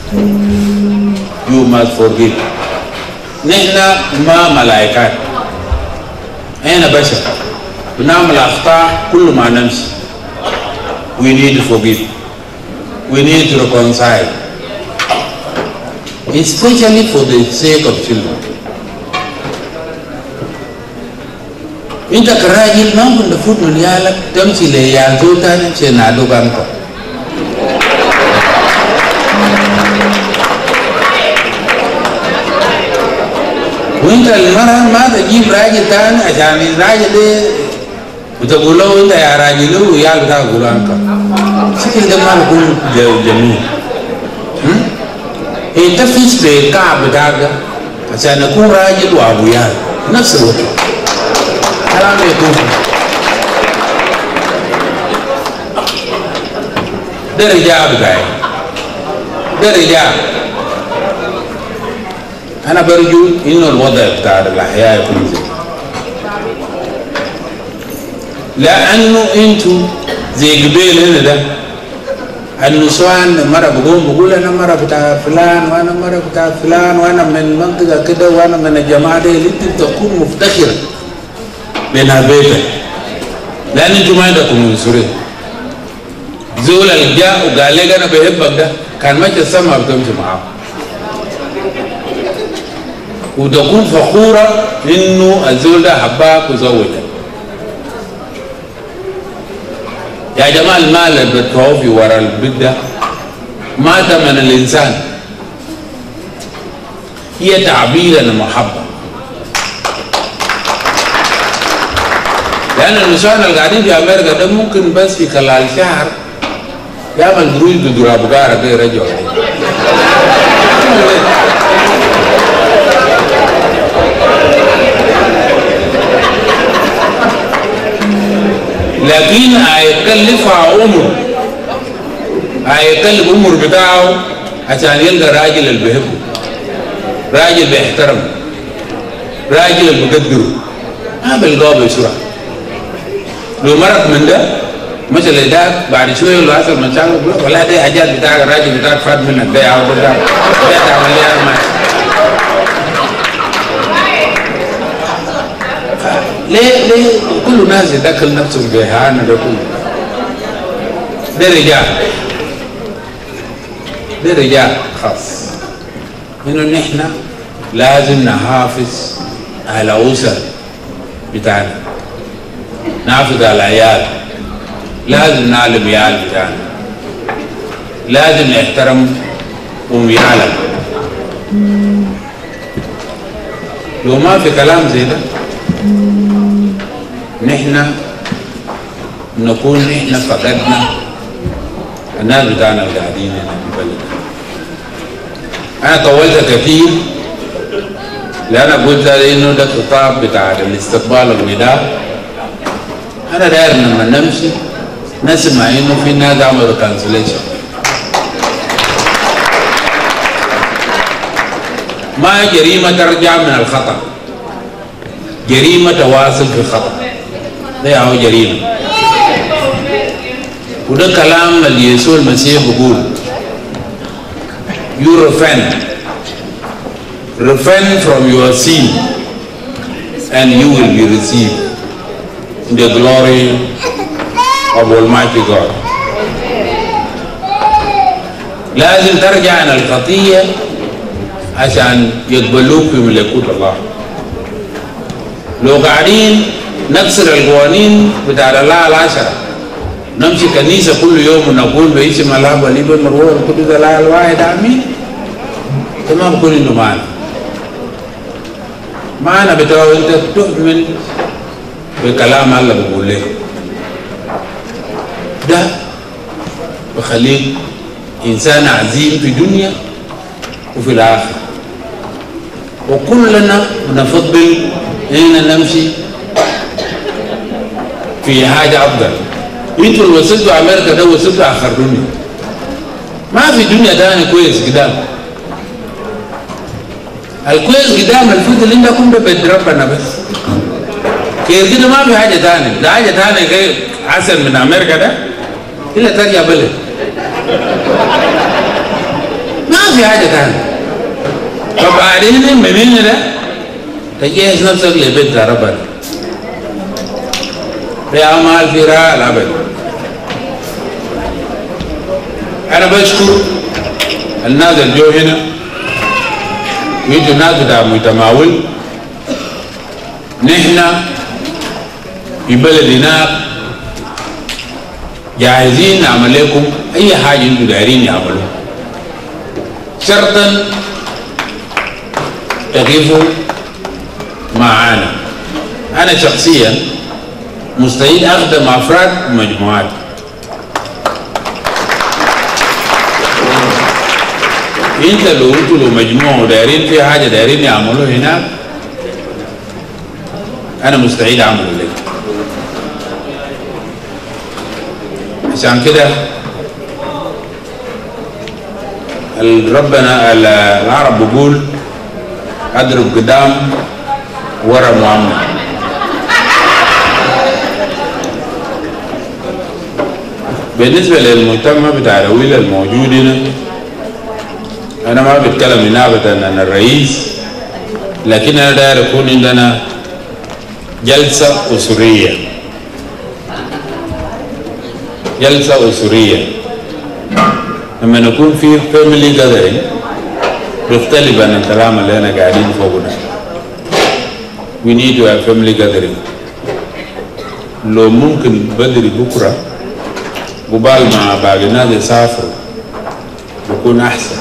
you must forgive نحن ما ملائكات احنا بشر بنعمل اخطاء كل ما نمشي we need to forgive we need to reconcile especially for the sake of children انت كراجل ما كنت تفوت من يالك تمشي ليال زوجتك سينادو كانكو وانت المرأة ما تجيب راجل تاني عشان الراجل ده وتقول له انت يا راجل ويال بتاعك يقول انت شكل ده ما بيكون جميل انت فيش بالكعب بتاعك عشان اكون راجل وابو يال نفس الوقت كلام يكون ده رجال بتاعي ده رجال أنا برجو إنه الوضع بتاع الأحياء يكون زي لأنه أنتوا زي قبيل هنا ده النسوان مرة بقول أنا مرة بتاع فلان وأنا مرة بتاع فلان وأنا من منطقة كده وأنا من الجماعة دي اللي أنت تكون مفتخرة بينها بيتك لأن أنتوا ما عندكم عنصرية زول الجاء وقال لك أنا بحبك ده كان ما تسمع بتمشي معاه وتكون فخورة إنه الزول ده حباك وزوجك يا جماعة المال اللي بتوفي ورا البيت ده ما ثمن الإنسان هي تعبير المحبة لأن النسوان اللي قاعدين في أمريكا ده ممكن بس في خلال شهر يعمل دروج ضد أبو قارة ده يرجعوا لكن هيكلفها عمر، هيكلف عمر بتاعه عشان يلقى راجل اللي بيحبه، راجل بيحترمه، راجل اللي بيقدره، ما بيلقاه بسرعه. لو مرق من ده مشى لذاك بعد شويه لو حصل مشاكل بقول ولا ده حاجات بتاعك الراجل بتاعك فات منك ده يا عبد الله ده تعمل لي انا ليه كل الناس يدخل نفسه في إهانة ده كله؟ ده رجال خاص إنه نحن لازم نحافظ على أسر بتاعنا، نحافظ على العيال، لازم نعلم عيال بتاعنا، لازم نحترم عيالنا. لو ما في كلام زي ده نحن نكون نحن فقدنا الناس بتاعنا القاعدين هنا في البلد. أنا طولت كثير لأن قلت إنه ده خطاب بتاع الاستقبال والوداع. أنا داير لما نمشي نسمع إنه في ناس عملوا كانسليشن. ما جريمة ترجع من الخطأ، جريمة تواصل في الخطأ، ده هو جريمة. وده كلام اللي يسوع المسيح بيقول you repent from your sin and you will be received in the glory of Almighty God. لازم ترجع عن الخطية عشان يقبلوك في ملكوت الله. لو قاعدين نكسر القوانين بتاع الله العشرة، نمشي كنيسة كل يوم ونقول باسم الله والابن والروح القدس الله الواحد آمين، تمام بكون إنه معنا بتاعه أنت تؤمن بكلام الله بقول لك ده بخليك إنسان عظيم في الدنيا وفي الآخرة. وكلنا نفضل إننا نمشي في حاجة أفضل. انتوا اللي وصلتوا أمريكا ده وصلتوا آخر دنيا، ما في دنيا تاني كويس قدام. الكويس قدام الفوت اللي عندكم ده بيد ربنا بس، كيف كده ما في حاجة تاني. ده حاجة تاني غير أحسن من أمريكا ده إلا ترجع بلد، ما في حاجة تاني. فبعدين منين ده تجهز نفسك لبيت ربنا بأعمال في راء الأبد. أنا بشكر الناس اللي جو هنا ويجوا ناس بتاع متماول. نحن في بلدنا جاهزين نعمل لكم أي حاجة أنتم دايرين يعملوها، شرطا تقفوا معانا. أنا شخصيا مستعد أخدم أفراد ومجموعات. انت لو قلت له مجموعه ودايرين في حاجه دايرين يعملوه هناك انا مستعد اعمله لك. عشان كده ربنا العرب بيقول اضرب قدام ورا معمر. بالنسبه للمجتمع بتاع الرويله الموجود هنا، أنا ما بتكلم نيابة عن الرئيس، لكن أنا داير يكون عندنا جلسة أسرية. جلسة أسرية لما نكون في فاميلي جاذرينج بيختلف عن الكلام اللي أنا قاعدين فوقنا. We need to have family gathering. لو ممكن بدري بكرة قبال مع باقي الناس يسافروا بيكون أحسن.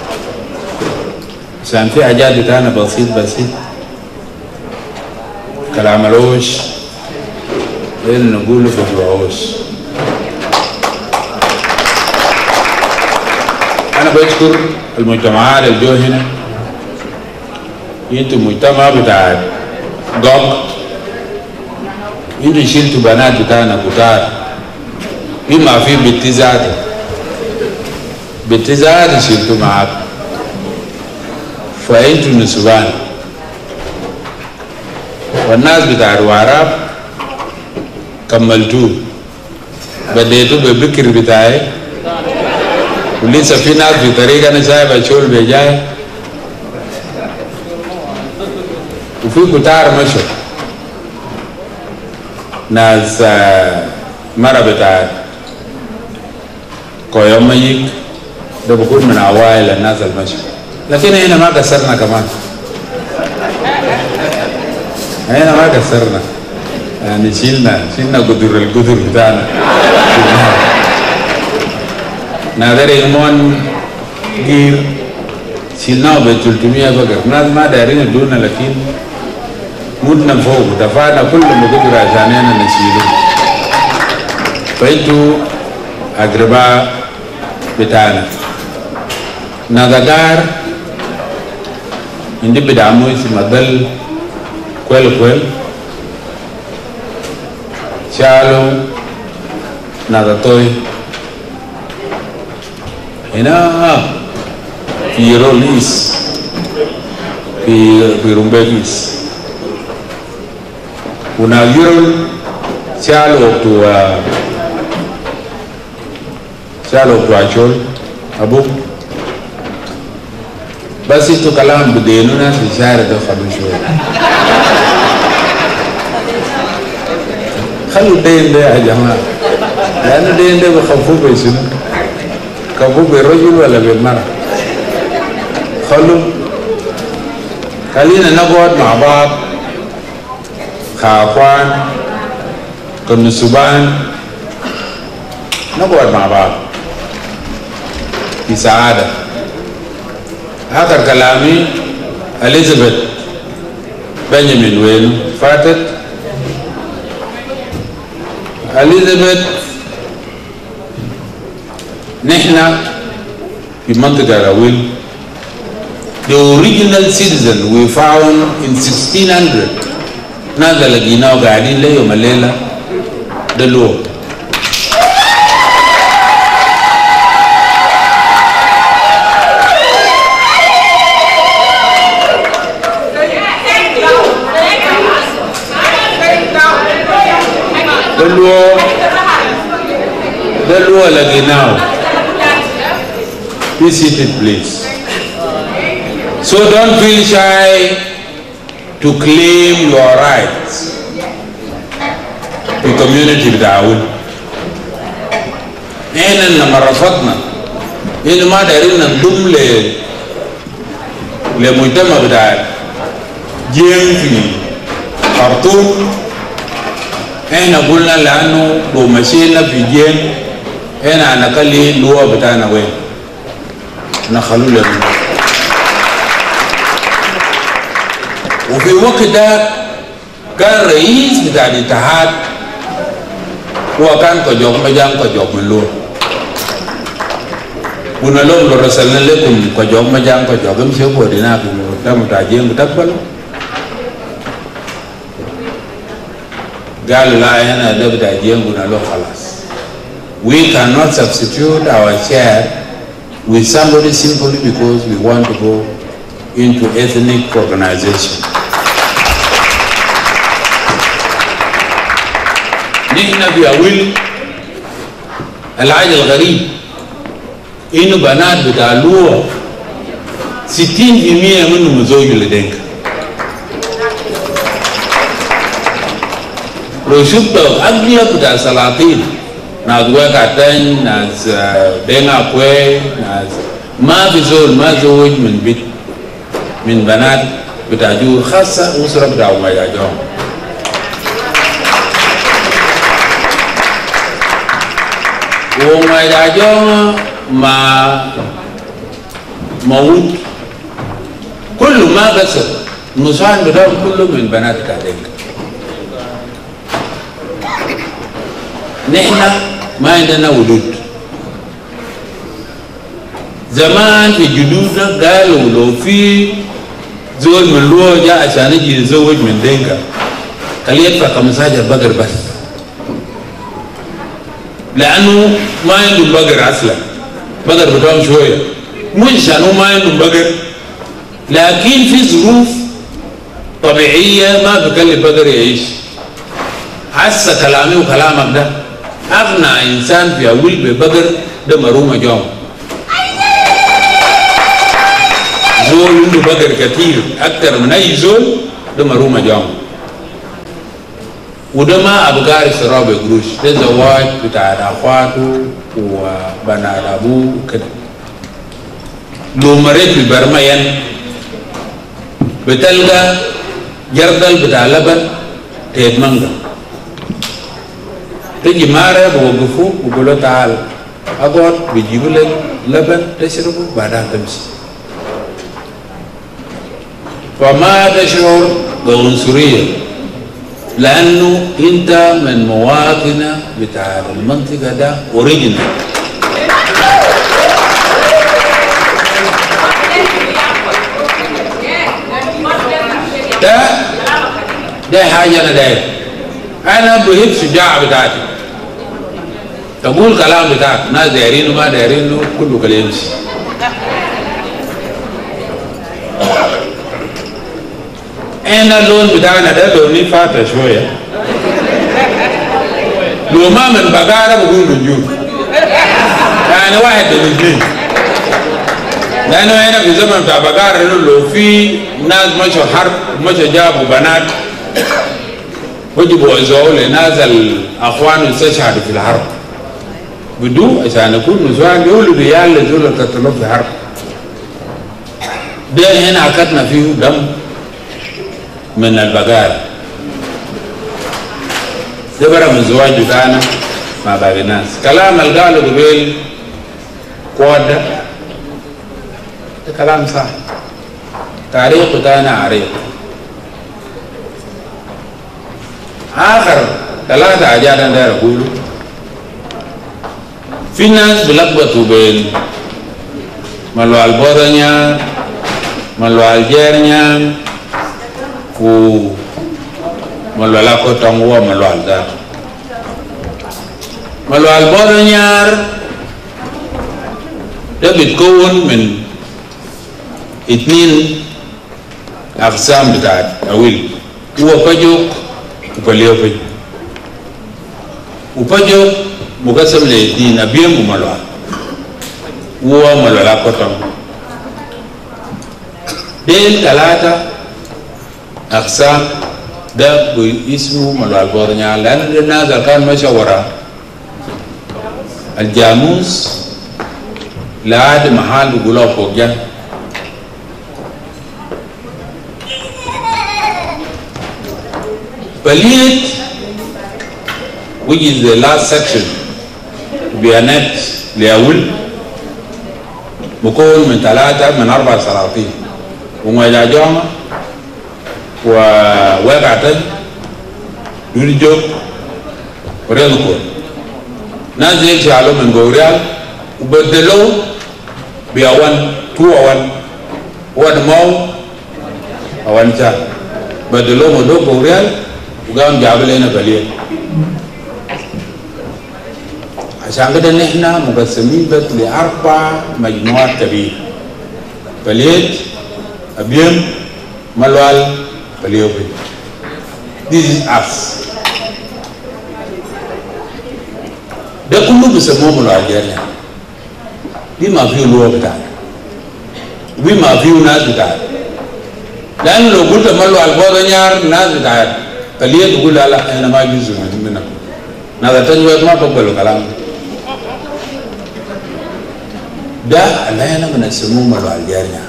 عشان في حاجات بتاعنا بسيط كلام الروش اللي نقوله في الروش. أنا أنا بشكر المجتمعات الجو هنا. انتوا مجتمع بتاع دوك، انتوا شلتوا بنات بتاعنا كتار، بما في بتزاد شلتوا معاك، فانتوا نسوان. والناس بتاع الواراب كملتوه، بديتوا ببكر بتاعي، ولسه في ناس في طريق انا شايف اشول بجاي، وفي كتار مشوا ناس مرة بتاعت كويوم يك ده بكون من عوائل الناس المشوا، لكن هنا ما قصرنا كمان، هنا ما قصرنا، يعني شلنا القدر بتاعنا. نادر يمون غير شلناه ب 300 بقر، ناس ما دارين يدونا، لكن مدنا فوق دفعنا كل ما قدر عشاننا نشيله. فانتوا أقرباء بتاعنا. نادر عندي بدعموا اسم الدل كويل شالو نادتوي هنا في روليس في رومبيكيس وناجيرول شالو تو أشول أبو بس itu kalam بدينو ناس بشارة ده خلوا شوي خلوا دين ده يا جماعة، لأن دين ده بخوفوه بيسنو كفوه بالرجل ولا بالمرأة. خلينا نقعد مع بعض كأخوان كنسوان، نقعد مع بعض في سعادة. آخر كلامي إليزابيث بنيامين وين فاتت؟ إليزابيث نحن في منطقة راويل the original citizen we found in 1600 ناس لقيناه قاعدين ليه يوم الليلة دلوه. دلوه لقيناه. Be seated, please. So don't feel shy to claim your rights. The community بتاعون. إحنا لما رفضنا إحنا ما دارين نضم لمجتمع بتاع جيم في خرطوم. إحنا قلنا لأنه لو مشينا في جيم إحنا نخلي اللواء بتاعنا وين؟ نخلوا لهم. وفي وقت ده كان رئيس بتاع الاتحاد هو كان كجوك مجان كجوك من لون. قلنا لهم لو رسلنا لكم كجوك مجان كجوك مشي بودينا في لون متاجين بتقبل. قال لا أنا ده بتاجين قلنا له خلاص. We cannot substitute our chair with somebody simply because we want to go into ethnic organization. نحن في أول العاج الغريب إنه بنات بتاعلوه 60% منهم زوج لدينك. لو شفتوا أغلب بتاع سلاطين ناس وقعتين ناس دينا كوي ناس ما في زول ما زوج من بيت من بنات بتاعجو خاصة أسرة بتاعو ما يجاهم. وما يجاهم ما موت كل ما قصر نصان بتاعهم كله من بنات بتاعتين. نحن ما عندنا ولود زمان في جدودنا قالوا لو في زول من لو جاء عشان يجي يتزوج من دينكا خليه يدفع 15 بقر بس، لأنه ما عندهم بقر أصلا، بقر بتاعهم شوية، مش عشان ما عندهم بقر، لكن في ظروف طبيعية ما بكلي بقر يعيش. حس كلامي وكلامك ده أغنى إنسان في أول ببقر ده مرومة جوم. زول عنده بقر كثير أكثر من أي زول ده مرومة جوم. وده ما أبقى يشتراه بقروش، ده زواج بتاع أخواته وبنات أبوه وكده. لو مريت ببرميان بتلقى جردل بتاع لبن تيتمنجا، تجي مارة بوقفوه وقولوا تعال أقعد بيجيبوا لك لبن تشربه بعدها تمشي. فما تشعر بعنصرية لأنه أنت من مواطنة بتاع المنطقة ده أوريجينال. ده حاجة أنا داير. أنا بهيب شجاعة بتاعتي تقول كلام بتاعك، ناس دايرين وما دايرين كله كلام يمشي. أنا اللون بتاعنا ده لوني فاتح شوية، لو ما من بقارة بقول من جود، يعني واحد من الاثنين. لأنه هنا في زمن بتاع بقارة لو في ناس مشوا حرب مشوا جابوا بنات وجبوا يزوجوا لناس الأخوان يستشهدوا في الحرب بدو عشان يكون نسوان يقولوا ريال لزول قتلوا في حرب. ده هنا عكتنا فيه دم من البقارة. ده برا من زواج بتاعنا مع باقي الناس. كلام اللي قاله قبل قوة ده كلام صح. تاريخ بتاعنا عريق. آخر 3 حاجات أنا داير أقوله. في ناس بلخبطوا بين ملو البودنيا ملو الجيرنيا وملو لاكوتون وملو الدار. ملو البودنيا ده بيتكون من 2 أقسام بتاعت أويل، هو فجوك وبليو فجوك. وفجوك مقسم ل2 أبيم وملوان، هو ملولا كوتون. ديل 3 أقسام ده باسمه ملوى البورنيا، لأن الناس كان مشورة الجاموس لعاد محل بيقولوا فوقيا. Believed, which is the last section to be annexed لأول مكون من 3 من 4 سلاطين ومجاجوما ووقعتن دولجوك وريلكون. ناس يشعلوا من غوريال وبدلوا بأوان 2 أوان وان مو أوان شا بدلوا مدو غوريال وقام جابوا لنا بليل. عشان كده نحن مقسمين بس ل4 مجموعات كبيرة: بليل، أبيم، ملوال، بليوبي. This is us. ده كله بيسموه ملاجرين. دي ما فيه لغة بتاعنا. دي ما فيه ناس بتاعنا. لأن لو قلت ملوال بودنيار ناس بتاعنا. بليل تقول لا أنا ما يجوز منكم. ناس تاني ما بقبلوا كلام. ده اللي احنا بنسموه ملوى الجارية.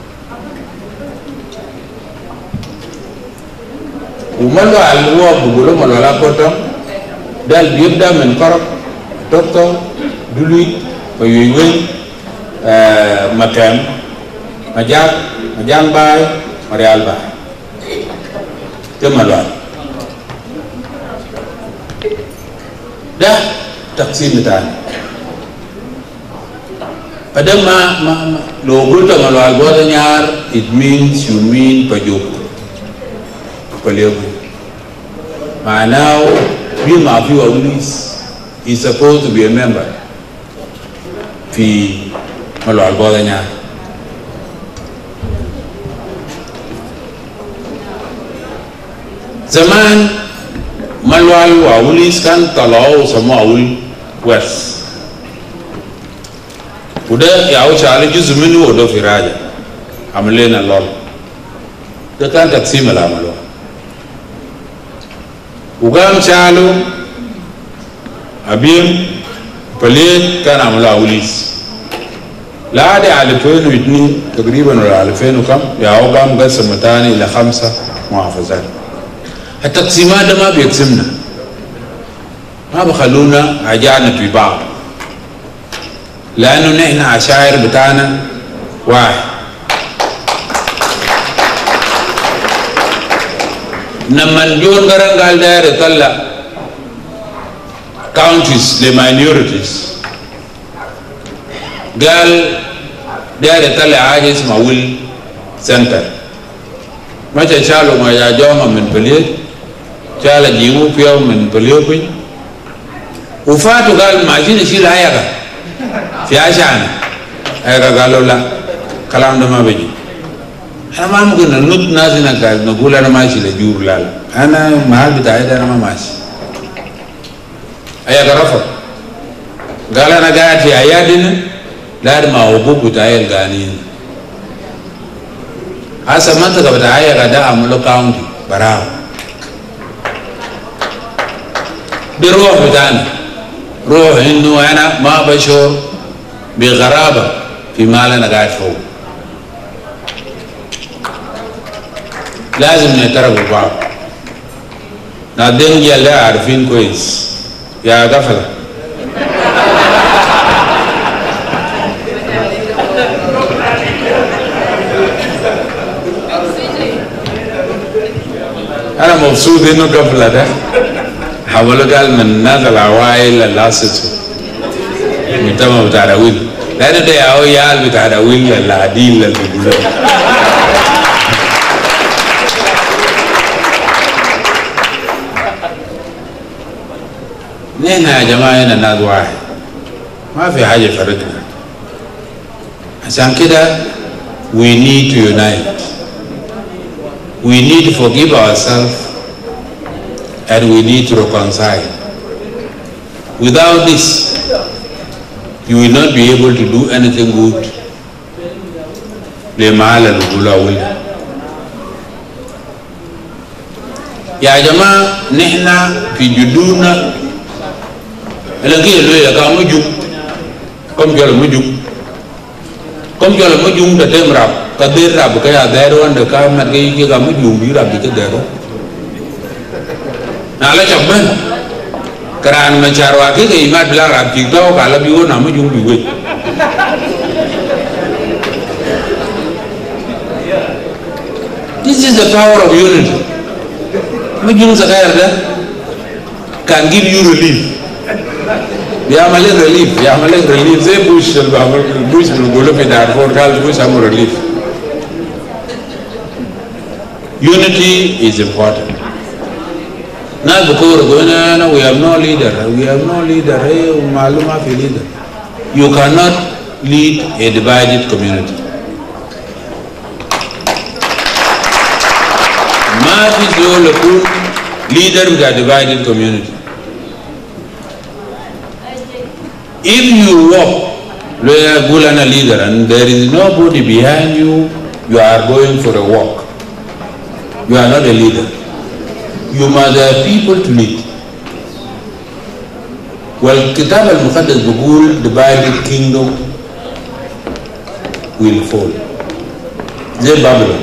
وملوى اللي هو بيقولوا ملوى لاكوتم ده اللي بيبدا من قرب توتو دولي ويوين مكان مجان باي مريال باي. ده ملوى. ده تقسيم بتاعنا. Padama Loguta Malwal Bodanyar, it means you mean Pajuk. Now, Bim Abu Awulis is supposed to be a member. Fi Malwal Bodanyar. Zaman Malwal Awulis kan Talau sama Awul West. Udah ya ucapkan juzuminu udah firaja, amalena lol. Dekat taksi malamalo. Ugam calo, abim, pelit kan amala ulis. Lah ada alifenu ini, takriban ada alifenu kam, ya ugam gas sematani ila 5 muhafazat. التقسيمات ما بيقسمنا ما بخلونا عجانا في بعض لأنه نحن عشائر بتاعنا واحد لما الجون قرن قال داير يطلع counties لminorities قال داير يطلع حاجة اسمها ويل سنتر ما تشالوا ما يجاوما من بليد شالا جيمو فيهم من بليوبين وفاتوا قال ماشيين يشيل هيك في عشان هيك قالوا لا كلام ده ما بيجي انا ما ممكن ننط نازلنا قاعد نقول انا ماشي لجور لا انا المحل بتاعي ده انا ما ماشي هيك رفض قال انا قاعد في عيادنا لا ما هو ابوك بتاعي القانين هسه منطقه بتاعي قاعد اعمل كاونتي براو بروح بتاعنا روح انه انا ما بشعر بغرابه في مال انا قاعد فوق لازم نعترف ببعض نادين جيل عارفين كويس يا غفله انا مبسوط انه غفله ده حاولوا قال من نادى العوائل اللاسته مجتمع بتاع داويل لأنه ده ياهو يال بتاع داويل العديل اللي بيقولوا نحن يا جماعة هنا ناس واحد ما في حاجة فرقنا عشان كده we need to unite we need to forgive ourselves and we need to reconcile. Without this, you will not be able to do anything good. Ya jamaah, nihna fi juduna lagi lu ya kamu jum kom jolo mujum da temrap kadir rab kaya dero anda kamat kaya kamu jum bi rab ke dero nala cabban keran mencarwaki ke imat bilang rapi tau kalau biwo nama jung biwe this is the power of unity mujung sekarang dah can give you relief ya malen relief saya bush bergolong pada for kal bush amu relief unity is important. Not because we have no leader. Hey, maluma fi leader. You cannot lead a divided community. Ma fi zolo kun leader with a divided community. If you walk where Gulana leader and there is nobody behind you, you are going for a walk. You are not a leader. You must have people to lead. Well, Kitab al-Muqaddas بيقول divided kingdom will fall. زي Babylon.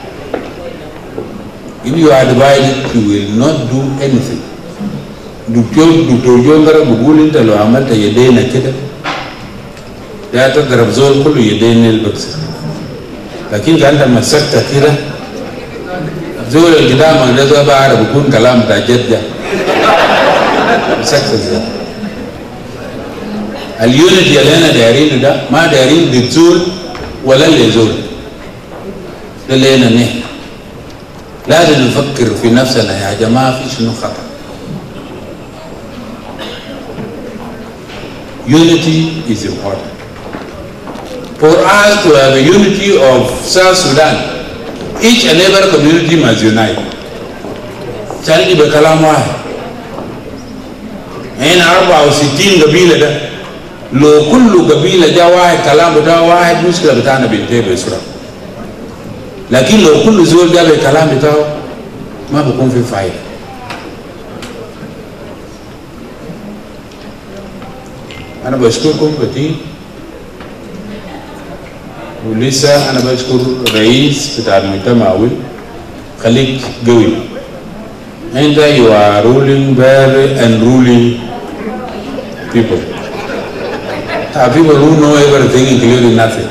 If you are divided, you will not do anything. دكتور جونغرا بيقول انت لو عملت يدينا كده لا تضرب زول كله يدين البكس لكن انت مسكت كده زول القدام ده بعرف بيكون كلام بتاع جد مسكت زي اليونتي اللي احنا دايرينه ده ما دايرين للزول ولا للزول، ده اللي هنا نحن لازم نفكر في نفسنا يا جماعه في شنو خطر. Unity is important. For us to have a unity of South Sudan, each and every community must unite. Challenge بكلام واحد. هنا 64 قبيلة ده لو كل قبيلة جاء واحد كلام بتاع واحد مشكلة بتاعنا بينتهي بسرعة. لكن لو كل زول جاب الكلام بتاعه ما بيكون في فايدة. أنا بشكركم كتير، ولسه أنا بشكر رئيس بتاع المجتمع خليك قوي. أنت you are ruling very unruly people. People who know everything including nothing.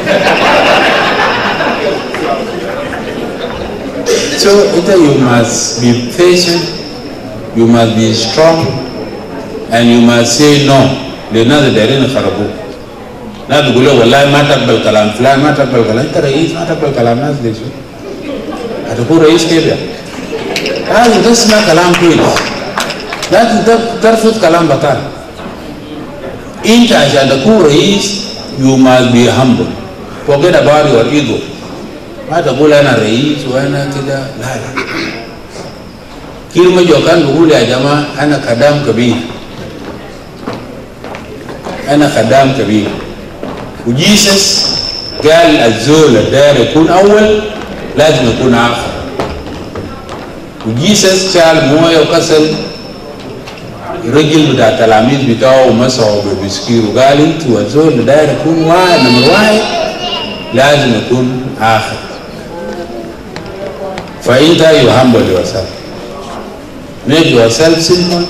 So you must be patient, you must be strong, and you must say no. لأننا دايرين خربوه. لا تقولوا والله ما تقبل كلام فلان، ما تقبل كلام، أنت رئيس ما تقبل كلام ناس ليش؟ هتكون رئيس كيف يعني؟ لازم تسمع كلام كويس، لازم ترفض كلام بطال. أنت عشان تكون رئيس you must be humble. Forget about your ego. ما تقول أنا رئيس وأنا كده، لا لا. كلمة جو كان بقول يا جماعة أنا خدام كبير. أنا خدام كبير. وجيسس قال الزول الدار يكون أول لازم يكون آخر. وجيسس شال مويه وكسل الرجل بتاع التلاميذ بتاعه ومسحوا بالبسكير وقال انتوا الزول الدار يكون واحد نمر واحد لازم يكون آخر. فأنت you humble yourself. Make yourself simple.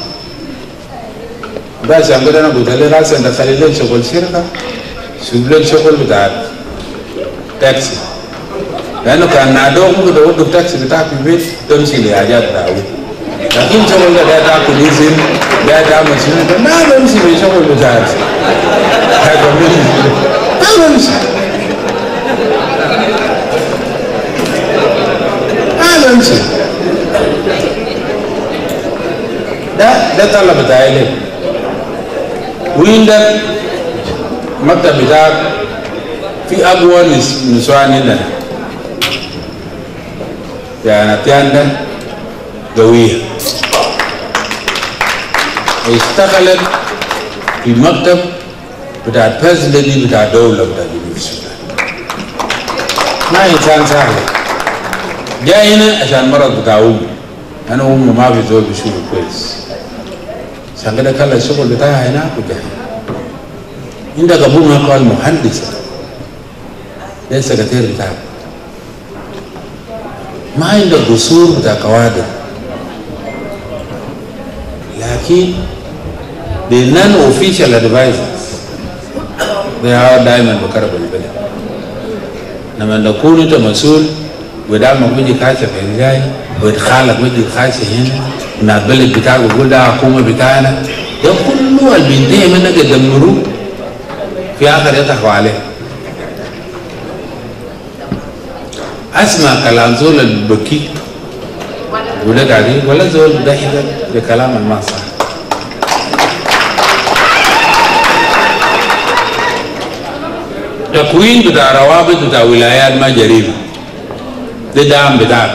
بس أنا أنا قلت له راس أنت خلي لك شغل شركة، شوف لك شغل بتاع تاكسي، لأنه كان نادوه ممكن توقف تاكسي بتاعك في البيت تمشي لحاجات داوي، لكن شغل ده تاكل إيزن ده تعمل شنو ما بمشي بشغل بتاعك، ما بمشي ما بمشي ده طلب بتاعي لك. وعندك مكتب بتاعك في أقوى نسوان هنا يعني أتيانا قوية اشتغلت في مكتب بتاع البريزيدنت بتاع دولة بتاع جنوب السودان. ما إنسان سهل جاي هنا عشان مرض بتاع أمي، أنا أمي ما في زول بشوفه كويس عشان كده كان الشغل بتاعها هناك وجاي. عندك أبونا قال مهندسة ده السكرتير بتاعك، ما عندك قصور بتاع كوادر، لكن the non-official advisors they are دائما بكرب البلد. لما نكون أنت مسؤول ودعمك بيجي كاشة في الجاي ويدخلك بيجي كاشة هنا من البلد بتاعك ويقول ده حكومة بتاعنا، ده كله اللي بينتهي منك يدمروه في آخر يضحكوا عليه. أسمع كلام زول البكي ولا قاعدين ولا زول ضحك بكلام ما صح. تكوين بتاع روابط بتاع ولايات ما جريمة، ده دعم بتاعك.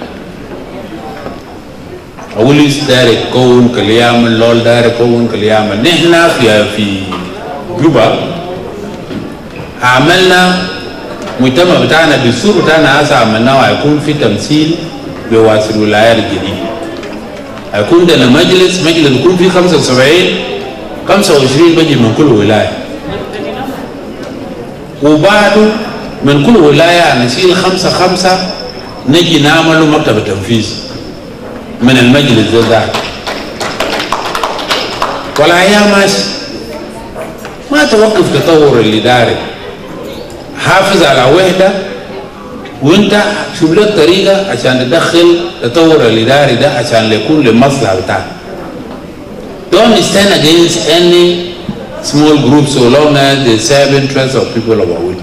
أوليس داير يكون كليامل، لول داير يكون كليامل. نحن في جوبا عملنا مجتمع بتاعنا بالسور بتاعنا هسه عملناه وهيكون في تمثيل بواسط الولايات الجديدة. هيكون ده مجلس بيكون فيه 25 بيجي من كل ولاية، وبعده من كل ولاية نشيل 5 نجي نعمله مكتب تنفيذ من المجلس ده ولا هي ماشي. ما توقف تطور الإداري، حافظ على وحدة وانت شوف لك طريقة عشان تدخل تطور الإداري ده عشان يكون للمصلحة بتاعك. Don't stand against any small groups so long as they serve interests of people of Awil.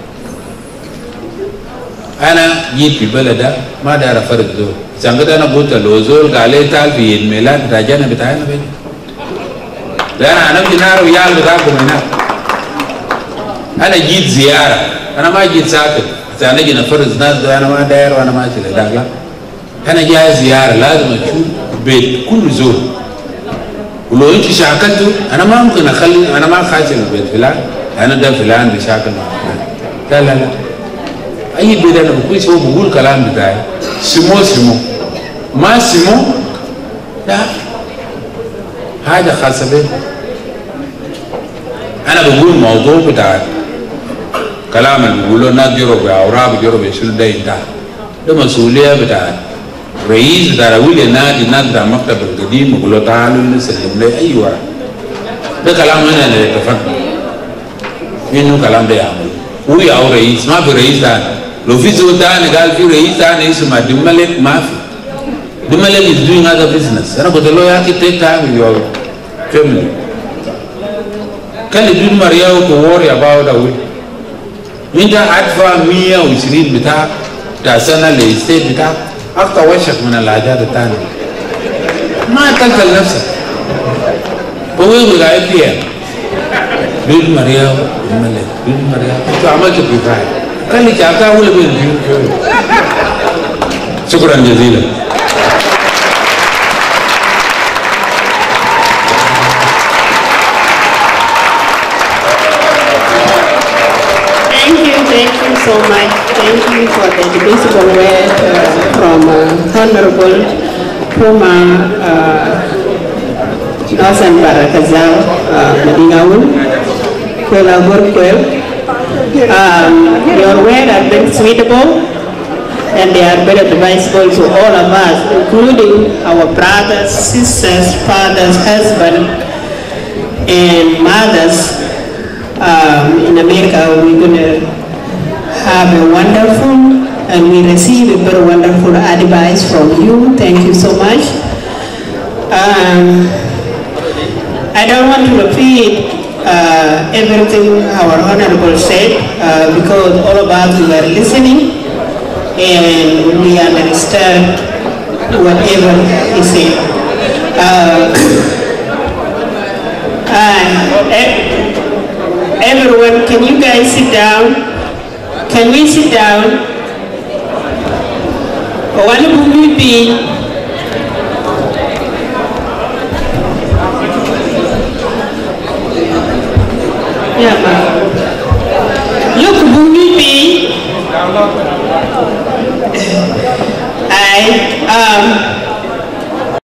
Ana yit people ada, ma ada farid zo. Sangkata na buta lozol gale tal fi melad rajana betana be. Lana ana binaro yal betaku mina. Ana yit ziyara, ana ma yit sakit. Sana gina farid nas da ana ma dair ana ma chile dagla. Ana jaya ziyara lazima chu bait kullu zo. ولو انت شاكلته انا ما ممكن اخلي انا ما خاشن البيت فلان انا ده فلان بشاكل مع فلان لا لا لا اي بيت انا بكويس هو بقول كلام بتاعي سمو سمو ما سمو لا حاجه خاصه بي انا بقول موضوع بتاع كلام اللي بيقولوا الناس جربوا باوراق جربوا يشيلوا ده انتهى ده مسؤوليه بتاعت رئيس داراويل الناس بتاع المكتب القديم يقولوا تعالوا نسلم لي اي واحد ده كلام هنا اللي اتفقنا انه كلام ده يعمل هو او رئيس ما في رئيس ثاني لو في زول ثاني قال في رئيس ثاني اسمه دملك ما في دملك is doing other business انا قلت له يا اخي take time with your family كان يدون مرياو to worry about away انت ادفع 120 بتاع سنه للاستيت بتاعك أقطع وشك من العادات الثانية ما تقتل نفسك هو يقول قاعد فيها بيد مرياو الملك بيد مرياو أنت عملت كفاية قال لي تعطاه ولا بيد شكرا جزيلا Thank you so much. Thank you for the beautiful word from Honorable Puma Northern Barakazal Madingawul, Kwela Burkwel. Your words have been suitable and they are very advisable to all of us, including our brothers, sisters, fathers, husbands, and mothers. In America, we're going to have a wonderful, and we receive a very wonderful advice from you. Thank you so much. I don't want to repeat everything our Honorable said because all of us were listening and we understand whatever he said. Everyone, can you guys sit down? Can we sit down? One of you being